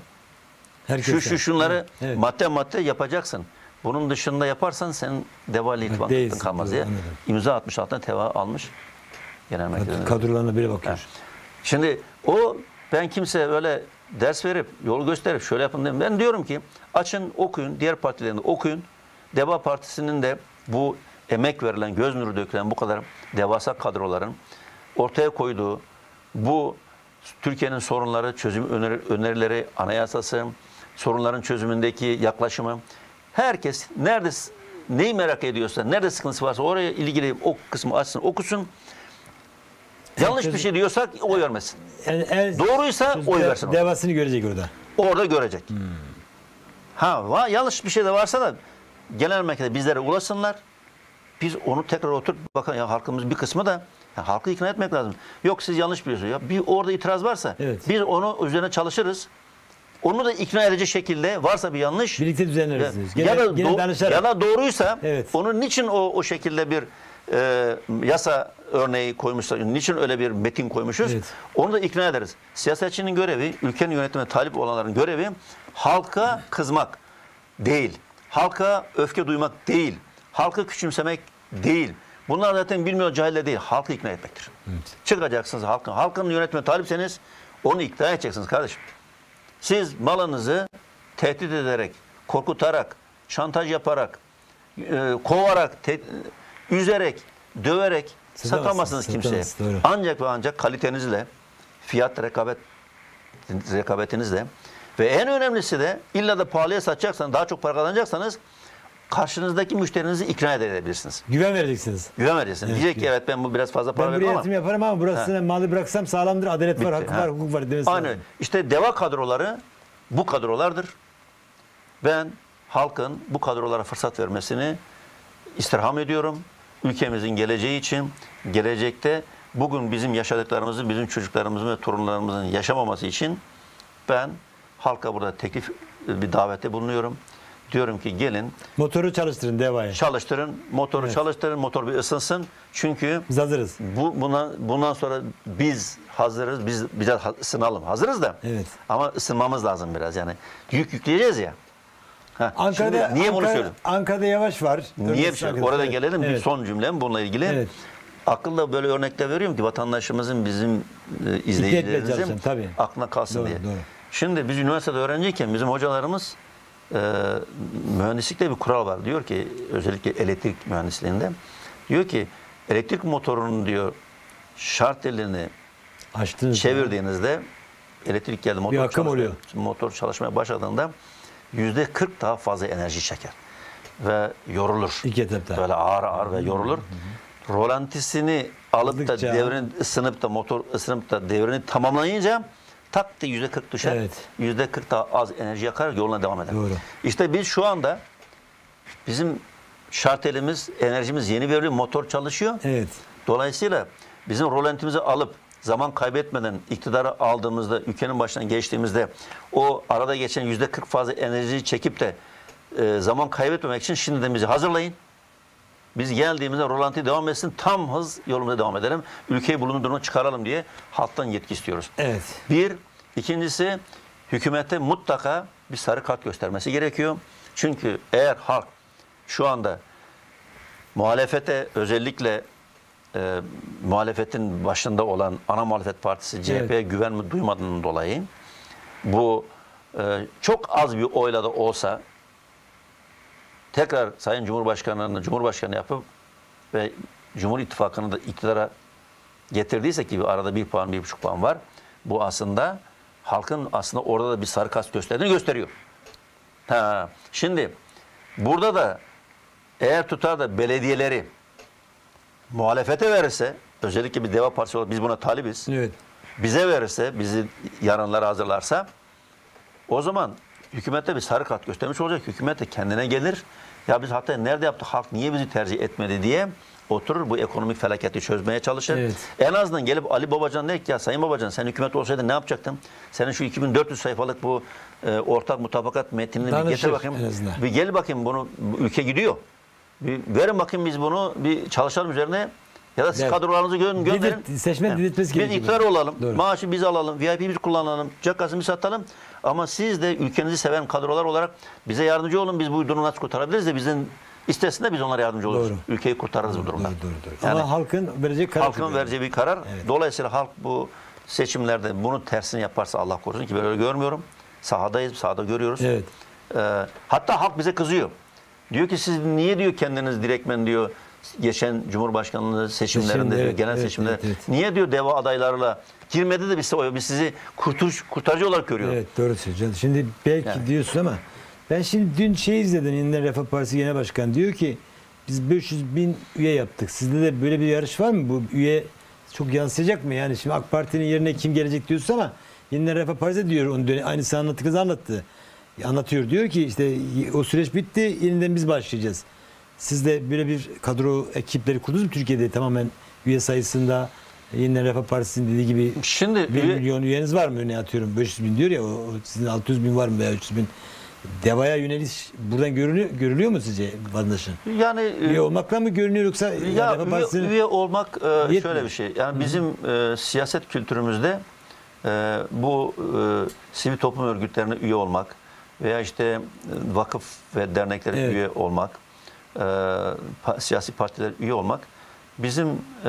şunları Evet. madde yapacaksın. Bunun dışında yaparsan sen DEVA ile Değilsin, ittifakın kalmaz diye. anladım. İmza atmış, altına teva almış. Genel merkezinde. Kadrolarına bile bakıyor. Şimdi ben kimseye öyle ders verip, yol gösterip şöyle yapın demiyorum. Ben diyorum ki açın, okuyun, diğer partilerin de okuyun. DEVA Partisi'nin de bu emek verilen, göz nuru dökülen bu kadar devasa kadroların ortaya koyduğu bu Türkiye'nin sorunları, çözüm önerileri, anayasası, sorunların çözümündeki yaklaşımı, herkes nerede neyi merak ediyorsa, nerede sıkıntısı varsa oraya ilgili o kısmı açsın, okusun. Yanlış bir şey diyorsak oy vermesin. Yani doğruysa oy versin. Devasını görecek orada. Orada görecek. Yanlış bir şey de varsa da genel merkezde bizlere ulaşsınlar. Biz onu tekrar oturup bakın, ya halkımız bir kısmı da halkı ikna etmek lazım. Yok siz yanlış biliyorsunuz. Ya bir orada itiraz varsa biz onu üzerine çalışırız. Onu da ikna edecek şekilde varsa bir yanlış. Birlikte düzenleriz. Ya da doğruysa evet. onun niçin o şekilde bir yasa örneği koymuşlar, niçin öyle bir metin koymuşuz, evet. Onu da ikna ederiz. Siyasetçinin görevi, ülkenin yönetimine talip olanların görevi halka kızmak değil, halka öfke duymak değil, halkı küçümsemek değil. Bunlar zaten bilmiyor, cahille değil, halkı ikna etmektir. Evet. Çıkacaksınız halkın yönetimine talipseniz onu ikna edeceksiniz kardeşim. Siz malınızı tehdit ederek, korkutarak, şantaj yaparak, kovarak, üzerek, döverek satamazsınız kimseye. Ancak ve ancak kalitenizle, fiyat rekabetinizle ve en önemlisi de illa da pahalıya satacaksanız, daha çok para kazanacaksanız karşınızdaki müşterinizi ikna edebilirsiniz. Güven vereceksiniz. Güven vereceksiniz. Evet, diyecek ki evet ben bu biraz fazla para veriyorum ama. Ben buraya yatırım yaparım ama burasına malı bıraksam sağlamdır, adalet var, hakkı var, hukuk var demesi Aynen. lazım. İşte DEVA kadroları bu kadrolardır. Ben halkın bu kadrolara fırsat vermesini istirham ediyorum. ülkemizin geleceği için, gelecekte bugün bizim yaşadıklarımızı, bizim çocuklarımızın ve torunlarımızın yaşamaması için ben halka burada bir davette bulunuyorum. Diyorum ki gelin. Motoru çalıştırın Deva'ya. Çalıştırın, motoru çalıştırın, motor bir ısınsın. Çünkü biz hazırız. Bundan sonra biz hazırız, biz biraz ısınalım. Hazırız da. Evet. Ama ısınmamız lazım biraz yani. Yük yükleyeceğiz ya. Niye bunu söylüyorum? Ankara'da Yavaş var. Niye bir şey? Orada gelelim. Evet. Bir son cümlem bununla ilgili. Evet. Akılda böyle örnekler veriyorum ki vatandaşımızın, bizim izleyicilerimizin aklına kalsın diye. Doğru. Şimdi biz üniversitede öğrenciyken bizim hocalarımız mühendislikte bir kural var. Diyor ki özellikle elektrik mühendisliğinde diyor ki elektrik motorunun diyor şart elini çevirdiğinizde elektrik geldi motor çalışmaya başladığında %40 daha fazla enerji çeker ve yorulur. Böyle ağır ve yorulur. Rolantisini alıp da devrin ısınıp da motor ısınıp da devrini tamamlayınca tak diye %40 düşer. Evet. %40 daha az enerji yakar, yoluna devam eder. Doğru. İşte biz şu anda bizim şartelimiz, enerjimiz yeni veriliyor, motor çalışıyor. Evet. Dolayısıyla bizim rolantimizi alıp zaman kaybetmeden iktidarı aldığımızda, ülkenin başından geçtiğimizde o arada geçen %40 fazla enerjiyi çekip de zaman kaybetmemek için şimdiden bizi hazırlayın. Biz geldiğimizde rolanti devam etsin, tam hız yolumuza devam edelim. Ülkeyi bulunduğu duruma çıkaralım diye halktan yetki istiyoruz. Evet. İkincisi hükümete mutlaka bir sarı kart göstermesi gerekiyor. Çünkü eğer halk şu anda muhalefete özellikle muhalefetin başında olan ana muhalefet partisi CHP'ye güven duymadığından dolayı bu çok az bir oyla da olsa tekrar Sayın Cumhurbaşkanı'nı Cumhurbaşkanı yapıp ve Cumhur İttifakı'nı da iktidara getirdiyse ki arada 1 puan, 1,5 puan var. Bu aslında halkın aslında orada da bir sarı kart gösterdiğini gösteriyor. Şimdi burada da eğer tutar da belediyeleri muhalefete verirse, özellikle bir Deva Partisi olarak biz buna talibiz. Evet. Bize verirse, bizi yarınlara hazırlarsa o zaman hükümete bir sarı kart göstermiş olacak. Hükümet de kendine gelir. Ya biz hatta nerede yaptık, halk niye bizi tercih etmedi diye oturur bu ekonomik felaketi çözmeye çalışır. Evet. En azından gelip Ali Babacan der ki ya Sayın Babacan sen hükümet olsaydın ne yapacaktın? Senin şu 2400 sayfalık bu ortak mutabakat metnini bir getir bakayım. Bir gel bakayım bu ülke gidiyor. Bir verin bakayım biz bunu bir çalışalım üzerine. Ya da siz kadrolarınızı gönderin. Seçmen diditmesi gerekiyor. Biz iktidar olalım. Doğru. Maaşı biz alalım. VIP'yi biz kullanalım. Cakkasını biz satalım. Ama siz de ülkenizi seven kadrolar olarak bize yardımcı olun. Biz bu durumu nasıl kurtarabiliriz de bizden istesin de biz onlara yardımcı oluruz. Doğru. Ülkeyi kurtarırız bu durumda. Doğru. Yani ama halkın vereceği karar. Halkın vereceği bir karar. Evet. Dolayısıyla halk bu seçimlerde bunun tersini yaparsa Allah korusun ki ben öyle görmüyorum. Sahadayız. Sahada görüyoruz. Evet. Hatta halk bize kızıyor. Diyor ki siz niye diyor kendiniz direktmen diyor geçen Cumhurbaşkanlığı seçimlerinde diyor, genel seçimde niye diyor Deva adaylarla girmedi de biz sizi kurtarıcı olarak görüyoruz. Evet doğru söylüyorsun. Şimdi belki diyorsun ama ben şimdi dün izledim. Yeniden Refah Partisi Genel Başkanı diyor ki biz 500.000 üye yaptık. Sizde de böyle bir yarış var mı? Bu üye çok yansıyacak mı? Yani şimdi AK Parti'nin yerine kim gelecek diyorsun ama Yeniden Refah Partisi diyor. Onu aynısı anlattı. Anlatıyor. Diyor ki işte o süreç bitti. Yeniden biz başlayacağız. Siz de böyle bir kadro ekipleri kurdunuz mu Türkiye'de tamamen üye sayısında Yeniden Refah Partisi'nin dediği gibi şimdi 1 milyon üyeniz var mı? Örneğin atıyorum 500.000 diyor ya sizin 600.000 var mı veya 300.000? Deva'ya yöneliş buradan görülüyor mu sizce vatandaşın? Yani üye olmakla mı görünüyor yoksa üye olmak şöyle bir şey. Yani bizim siyaset kültürümüzde bu sivil toplum örgütlerine üye olmak veya işte vakıf ve derneklere üye olmak, siyasi partilere üye olmak bizim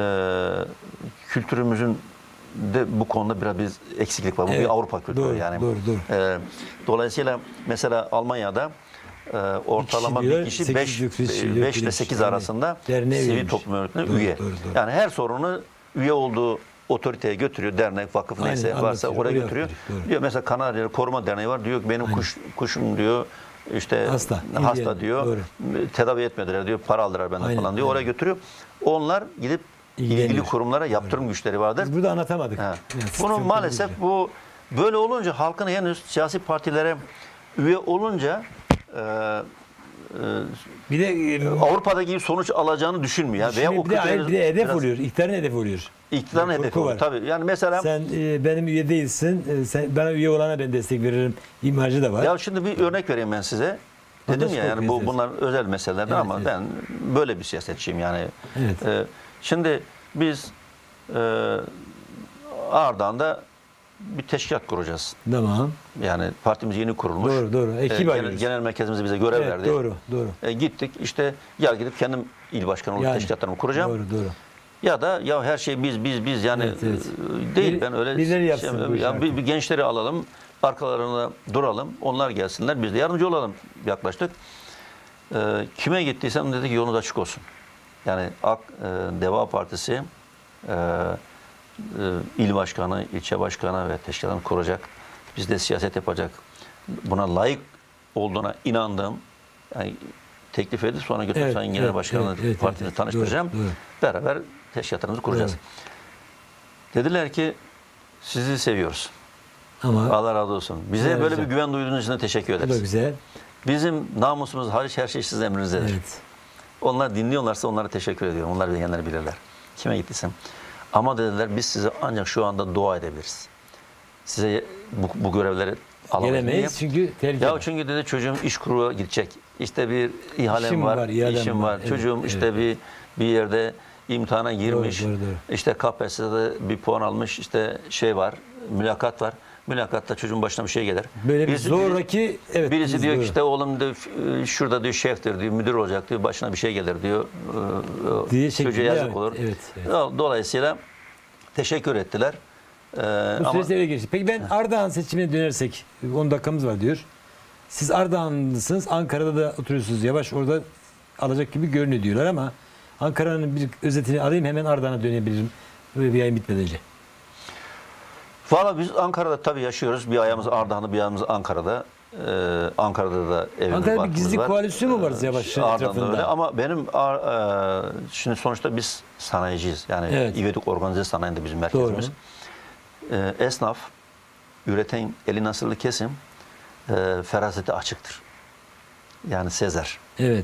kültürümüzün de bu konuda biraz bir eksiklik var. Bu bir Avrupa kültürü doğru, yani. Doğru. Dolayısıyla mesela Almanya'da ortalama bir kişi 5 ile 8 arasında sivil toplum örgütüne üye. Doğru. Yani her sorunu üye olduğu otoriteye götürüyor. Dernek, vakıf neyse varsa oraya götürüyor. Diyor mesela Kanarya Koruma Derneği var. Diyor benim kuşum diyor işte hasta diyor. Doğru. Tedavi etmediler diyor. Para aldılar benden falan diyor. Oraya götürüyor. Onlar gidip ilgili kurumlara yaptırım güçleri vardır. Biz burada anlatamadık. Yani bunu maalesef bu böyle olunca halkın henüz siyasi partilere üye olunca Bir de Avrupa'da gibi sonuç alacağını düşünmüyor. Yani. Veya şimdi o bir de, kriterleri bir de hedef biraz- oluyor. İktidarın hedefi oluyor. İktidarın Korku hedefi olur. var. Tabii. Yani mesela Sen benim üye değilsin. Sen bana üye olana ben destek veririm. İmajı da var. ya şimdi bir örnek vereyim ben size. Dedim Vatandaş ya yani korkuyor bunlar özel meselelerden Evet, ama evet. ben böyle bir siyasetçiyim yani. Evet. Şimdi biz Ardahan'da bir teşkilat kuracağız. Tamam. Yani partimiz yeni kurulmuş. Doğru. Ekip arıyoruz. Genel merkezimiz bize görev Evet, verdi. doğru. Gittik işte ya gidip kendim il başkanı olup Yani, teşkilatlarımı kuracağım. Doğru. Ya da ya her şey biz yani Evet. değil ben öyle birileri yapsın bu işi yani bir gençleri alalım, arkalarına duralım, onlar gelsinler, biz de yardımcı olalım yaklaştık. Kime gittiysem dedi ki yolunuz açık olsun. Yani Deva Partisi il başkanı, ilçe başkanı ve teşkilatını kuracak. Biz de siyaset yapacak. Buna layık olduğuna inandığım yani teklif edip sonra götürüp Sayın Genel Başkanı'nı partini tanıştıracağım. Doğru. Beraber teşkilatlarımızı kuracağız. Dediler ki sizi seviyoruz. Ama Allah razı olsun. Bize Evet, böyle güzel. bir güven duyduğunuz için de teşekkür bu da ederiz. güzel. Bizim namusumuz hariç her şey sizin emrinizdedir. Evet. Onlar dinliyorlarsa onlara teşekkür ediyorum. Onlar dinleyenler bilirler. Kime gittiysem. Ama dediler biz size ancak şu anda dua edebiliriz. Size bu görevleri alamayız. Gelemeyiz çünkü tehlikeli. Ya çünkü dedi çocuğum iş kurula gidecek. İşte bir ihalem İşim var, var, ihalem işim var. var. Evet, Çocuğum evet. işte bir yerde imtihana girmiş. Doğru. İşte KPSS'de bir puan almış. İşte şey var, mülakat var. Mülakatta çocuğun başına bir şey gelir. Böyle bir zoraki birisi diyor ki işte oğlum diyor, şurada diyor şeftir diyor, müdür olacak diyor, başına bir şey gelir diyor. diye Çocuğa yazık olur. Evet. Dolayısıyla teşekkür ettiler. Bu süreçte öyle geçti. Peki ben Ardahan seçimine dönersek 10 dakikamız var diyor. Siz Ardahanlısınız. Ankara'da da oturuyorsunuz. Yavaş orada alacak gibi görünüyor diyorlar ama Ankara'nın bir özetini alayım hemen Ardahan'a dönebilirim. Böyle bir yayın bitmeden önce. Valla biz Ankara'da tabii yaşıyoruz. Bir ayağımız Ardahan'da, bir ayağımız Ankara'da. Ankara'da da evimiz var. Ankara'da bir gizli koalisyon mu var Yavaş'ın etrafında? Öyle. Ama benim şimdi sonuçta biz sanayiciyiz. Yani İvedik organize sanayinde bizim merkezimiz. Esnaf, üreten eli nasırlı kesim feraseti açıktır. Yani sezer. Evet.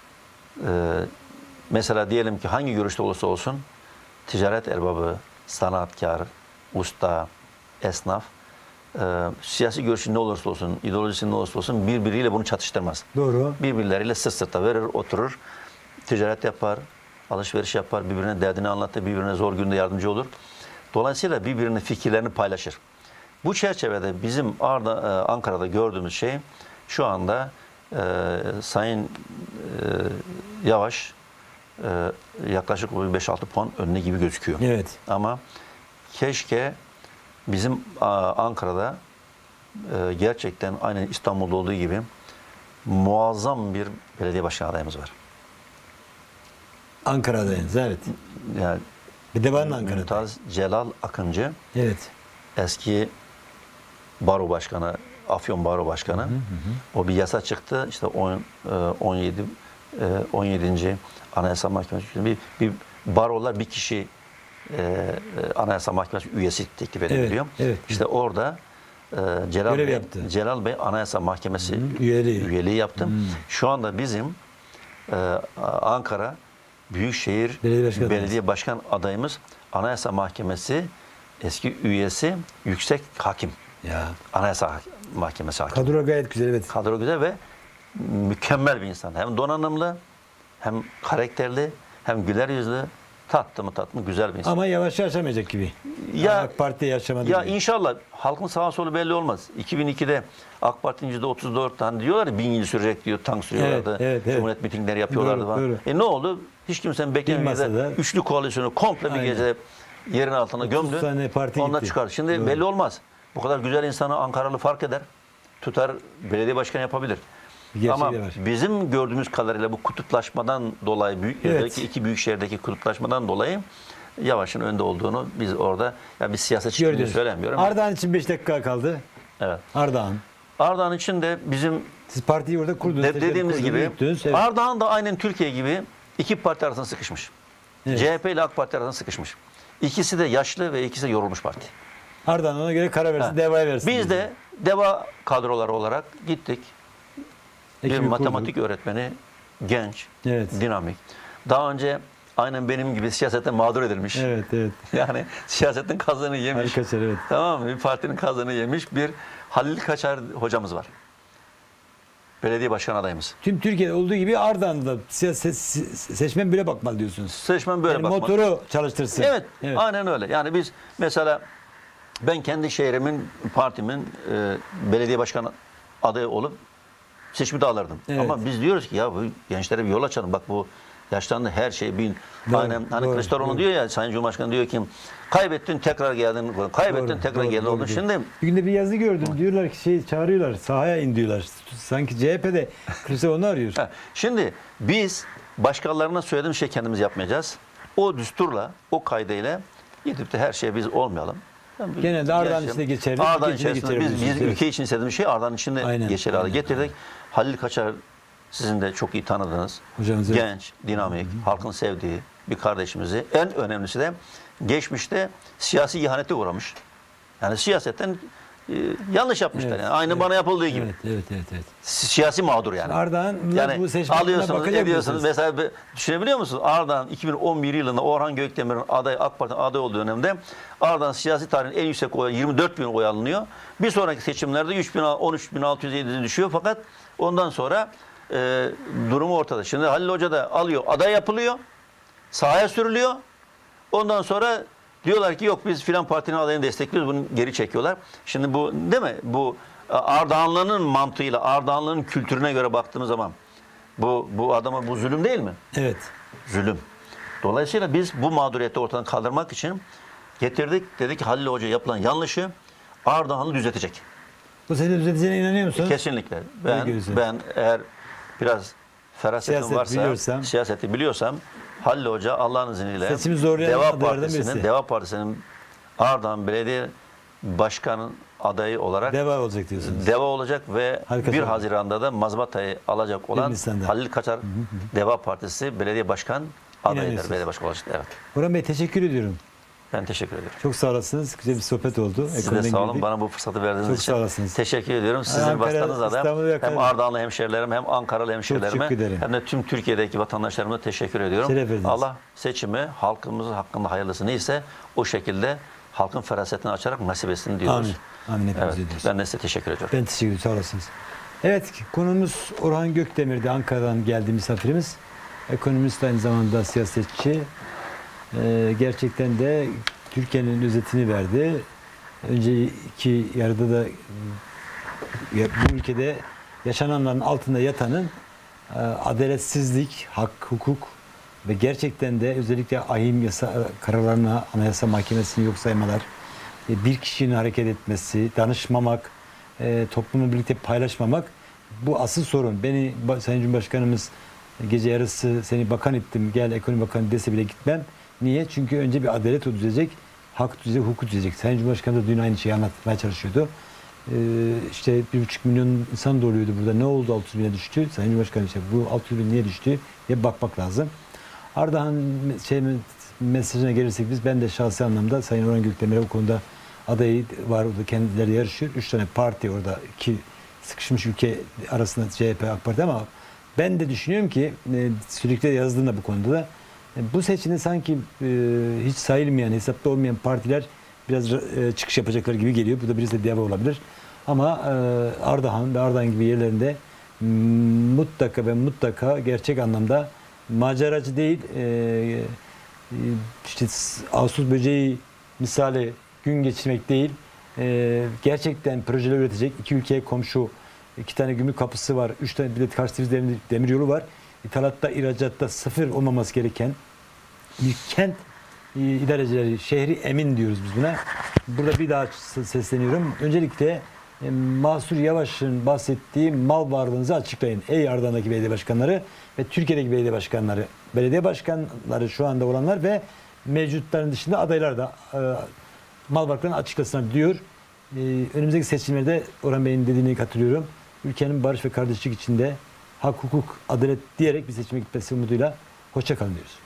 Mesela diyelim ki hangi görüşte olursa olsun ticaret erbabı, sanatkar, usta, esnaf siyasi görüşü ne olursa olsun, ideolojisi ne olursa olsun birbiriyle bunu çatıştırmaz. Doğru. Birbirleriyle sırt sırta verir, oturur, ticaret yapar, alışveriş yapar, birbirine derdini anlatır, birbirine zor günde yardımcı olur. Dolayısıyla birbirinin fikirlerini paylaşır. Bu çerçevede bizim Ankara'da gördüğümüz şey şu anda Sayın Yavaş yaklaşık 5-6 puan önüne gibi gözüküyor. Evet. Ama keşke bizim Ankara'da gerçekten aynen İstanbul'da olduğu gibi muazzam bir belediye başkanı adayımız var. Ankara'dayız, evet. Yani bir de var mı Ankara'da? Mümtaz Celal Akıncı, evet. Eski baro başkanı, Afyon Baro Başkanı. O bir yasa çıktı. İşte 17. Anayasa Mahkemesi bir barolar bir kişi Anayasa Mahkemesi üyesi teklif ediliyor. Evet. İşte orada Celal Bey Anayasa Mahkemesi üyeliği yaptı. Şu anda bizim Ankara Büyükşehir Belediye Başkan adayımız Anayasa Mahkemesi eski üyesi yüksek hakim. Ya. Anayasa Mahkemesi hakim. Kadro gayet güzel, evet. Kadro güzel ve mükemmel bir insan. Hem donanımlı, hem karakterli, hem güler yüzlü, tatlı mı güzel bir insan. Ama Yavaş yaşamayacak gibi. Ya AK Parti yaşamadı. Ya gibi. inşallah halkın sağa solu belli olmaz. 2002'de AK Parti'nin %34 hani diyorlar ya 1000 yıl sürecek diyor, tank sürüyorlardı. Evet. Cumhuriyet mitingleri yapıyorlardı falan. Doğru. Ne oldu? Hiç kimsenin beklemediği üçlü koalisyonu komple bir gece yerin altına gömdü. Onunla çıkar. Şimdi belli olmaz. Bu kadar güzel insanı Ankaralı fark eder. Tutar belediye başkanı yapabilir. Ama bizim gördüğümüz kadarıyla bu kutuplaşmadan dolayı belki iki büyük şehirdeki kutuplaşmadan dolayı Yavaş'ın önde olduğunu biz orada bir siyasetçi gibi söylemiyorum. Ardahan için 5 dakika kaldı. Evet. Ardahan için de bizim siz partiyi orada kurdunuz. Dediğimiz gibi Ardahan da aynen Türkiye gibi iki parti arasında sıkışmış. Evet. CHP ile AK Parti arasında sıkışmış. İkisi de yaşlı ve ikisi de yorulmuş parti. Ardahan ona göre karar versin, Deva'ya versin. Biz de Deva kadroları olarak gittik. Bir Ekibi matematik öğretmeni, genç, Evet. dinamik. Daha önce aynen benim gibi siyasetten mağdur edilmiş. Evet, evet. Yani siyasetin kazığını yemiş. Kaçar, evet. Tamam mı? Bir partinin kazığını yemiş bir Halil Kaçar hocamız var. Belediye başkan adayımız. Tüm Türkiye'de olduğu gibi Ardahan'da seçmen bile bakmalı diyorsunuz. Seçmen böyle Yani bakmalı. motoru çalıştırsın. Evet, aynen öyle. Yani biz mesela ben kendi şehrimin, partimin belediye başkanı adayı olup seçimi alırdım. Evet. Ama biz diyoruz ki ya bu gençlere bir yol açalım. Bak bu yaşlandı, her şey bin. Aynen hani Kılıçdaroğlu diyor ya, Sayın Cumhurbaşkanı diyor ki kaybettin tekrar geldin. Kaybettin tekrar geldin oldun. Şimdi bir günde bir yazı gördüm. Diyorlar ki çağırıyorlar. Sahaya in diyorlar. Sanki CHP'de Kılıçdaroğlu'nu arıyor. Şimdi biz başkalarına söylediğim şey kendimiz yapmayacağız. O düsturla, o kaydıyla gidip de her şeye biz olmayalım. Genelde Ardahan içinde geçerli. Ardahan içerisinde biz ülke için istediğimiz şey Ardahan içinde geçerli hale getirdik. Halil Kaçar sizin de çok iyi tanıdığınız, hocamız, genç, dinamik, halkın sevdiği bir kardeşimizi. En önemlisi de geçmişte siyasi ihanete uğramış. Yani siyasetten yanlış yapmışlar. Evet, yani. Aynı bana yapıldığı gibi. Evet. Siyasi mağdur yani. Ardahan yani bu seçmenine alıyorsunuz, bakacak ediyorsunuz. mısınız? Mesela düşünebiliyor musunuz? Ardahan 2011 yılında Orhan Gökdemir'in AK Parti'nin aday olduğu dönemde Ardahan siyasi tarihin en yüksek oyu 24 bin oy alınıyor. Bir sonraki seçimlerde 13.607'ye düşüyor. Fakat ondan sonra durumu ortada. Şimdi Halil Hoca da alıyor, aday yapılıyor, sahaya sürülüyor. Ondan sonra diyorlar ki yok biz filan partinin adayını destekliyoruz, bunu geri çekiyorlar. Şimdi bu değil mi? Bu Ardahanlı'nın mantığıyla, Ardahanlı'nın kültürüne göre baktığımız zaman bu adama bu zulüm değil mi? Evet. Zulüm. Dolayısıyla biz bu mağduriyeti ortadan kaldırmak için getirdik. Dedik ki Halil Hoca yapılan yanlışı Ardahanlı düzeltecek. Bu seni düzelteceğine inanıyor musunuz? Kesinlikle. Ben eğer biraz ferasetim varsa, siyaseti biliyorsam Halil Hoca Allah'ın izniyle Deva Partisi'nin Ardahan Belediye Başkanı adayı olarak Deva olacak diyorsunuz. Deva olacak ve Harika 1 Haziran'da da mazbatayı alacak olan Halil Kaçar Deva Partisi Belediye Başkan adayıdır. Belediye Başkanı olacak. Evet. Orhan Bey teşekkür ediyorum. Ben teşekkür ediyorum. Çok sağ olasınız. Güzel bir sohbet oldu. Siz de sağ olun. Bana bu fırsatı verdiğiniz için. Çok sağ olasınız. Teşekkür ediyorum. Sizin vasıtanızla da hem Ardahanlı hemşerilerime hem Ankaralı hemşerilerime hem de tüm Türkiye'deki vatandaşlarıma teşekkür ediyorum. Allah seçimi halkımızın hakkında hayırlısı neyse o şekilde halkın ferasetini açarak nasip etsin diyoruz. Amin. Evet, ben de size teşekkür ediyorum. Ben teşekkür ederim. Sağ olasınız. Evet, konumuz Orhan Gökdemir'di. Ankara'dan geldi misafirimiz. Ekonomist, aynı zamanda siyasetçi. Gerçekten de Türkiye'nin özetini verdi. Önceki yarıda da bu ülkede yaşananların altında yatanın adaletsizlik, hak, hukuk ve gerçekten de özellikle ahim yasa kararlarına Anayasa Mahkemesi'ni yok saymalar, bir kişinin hareket etmesi, danışmamak, toplumu birlikte paylaşmamak bu asıl sorun. Beni Sayın Cumhurbaşkanımız gece yarısı seni bakan ettim, gel ekonomi bakanı dese bile gitmem. Niye? Çünkü önce bir adalet düzecek, hak düzecek, hukuk düzecek. Sayın Cumhurbaşkanı da dün aynı şeyi anlatmaya çalışıyordu. İşte 1,5 milyon insan doluyordu burada. Ne oldu 600 bine düştü? Sayın Cumhurbaşkanı işte bu 600 bin niye düştü diye bakmak lazım. Ardahan mesajına gelirsek ben de şahsi anlamda Sayın Orhan Gökdemir'e bu konuda adayı var. Orada kendileri yarışıyor. 3 tane parti orada, iki sıkışmış ülke arasında CHP, AK Parti, ama ben de düşünüyorum ki sürekli yazdım da bu konuda da bu seçimde sanki hiç sayılmayan, hesapta olmayan partiler biraz çıkış yapacaklar gibi geliyor. Bu da birisi de Deva olabilir. Ama Ardahan ve Ardahan gibi yerlerinde mutlaka gerçek anlamda maceracı değil, işte Ağustos böceği misali gün geçirmek değil, gerçekten projeler üretecek. İki ülkeye komşu, 2 tane gümrük kapısı var, 3 tane bir de karşı demir yolu var. İthalatta, ihracatta sıfır olmaması gereken bir kent idarecileri, şehri emin diyoruz biz buna. Burada bir daha sesleniyorum. Öncelikle Mansur Yavaş'ın bahsettiği mal varlığınızı açıklayın. Ey Ardahan'daki belediye başkanları ve Türkiye'deki belediye başkanları. Belediye başkanları şu anda olanlar ve mevcutların dışında adaylar da mal varlıklarını açıklasınlar diyor. Önümüzdeki seçimlerde Orhan Bey'in dediğine katılıyorum. Ülkenin barış ve kardeşlik içinde hak, hukuk, adalet diyerek bir seçime gitmesi umuduyla hoşça kalın diyoruz.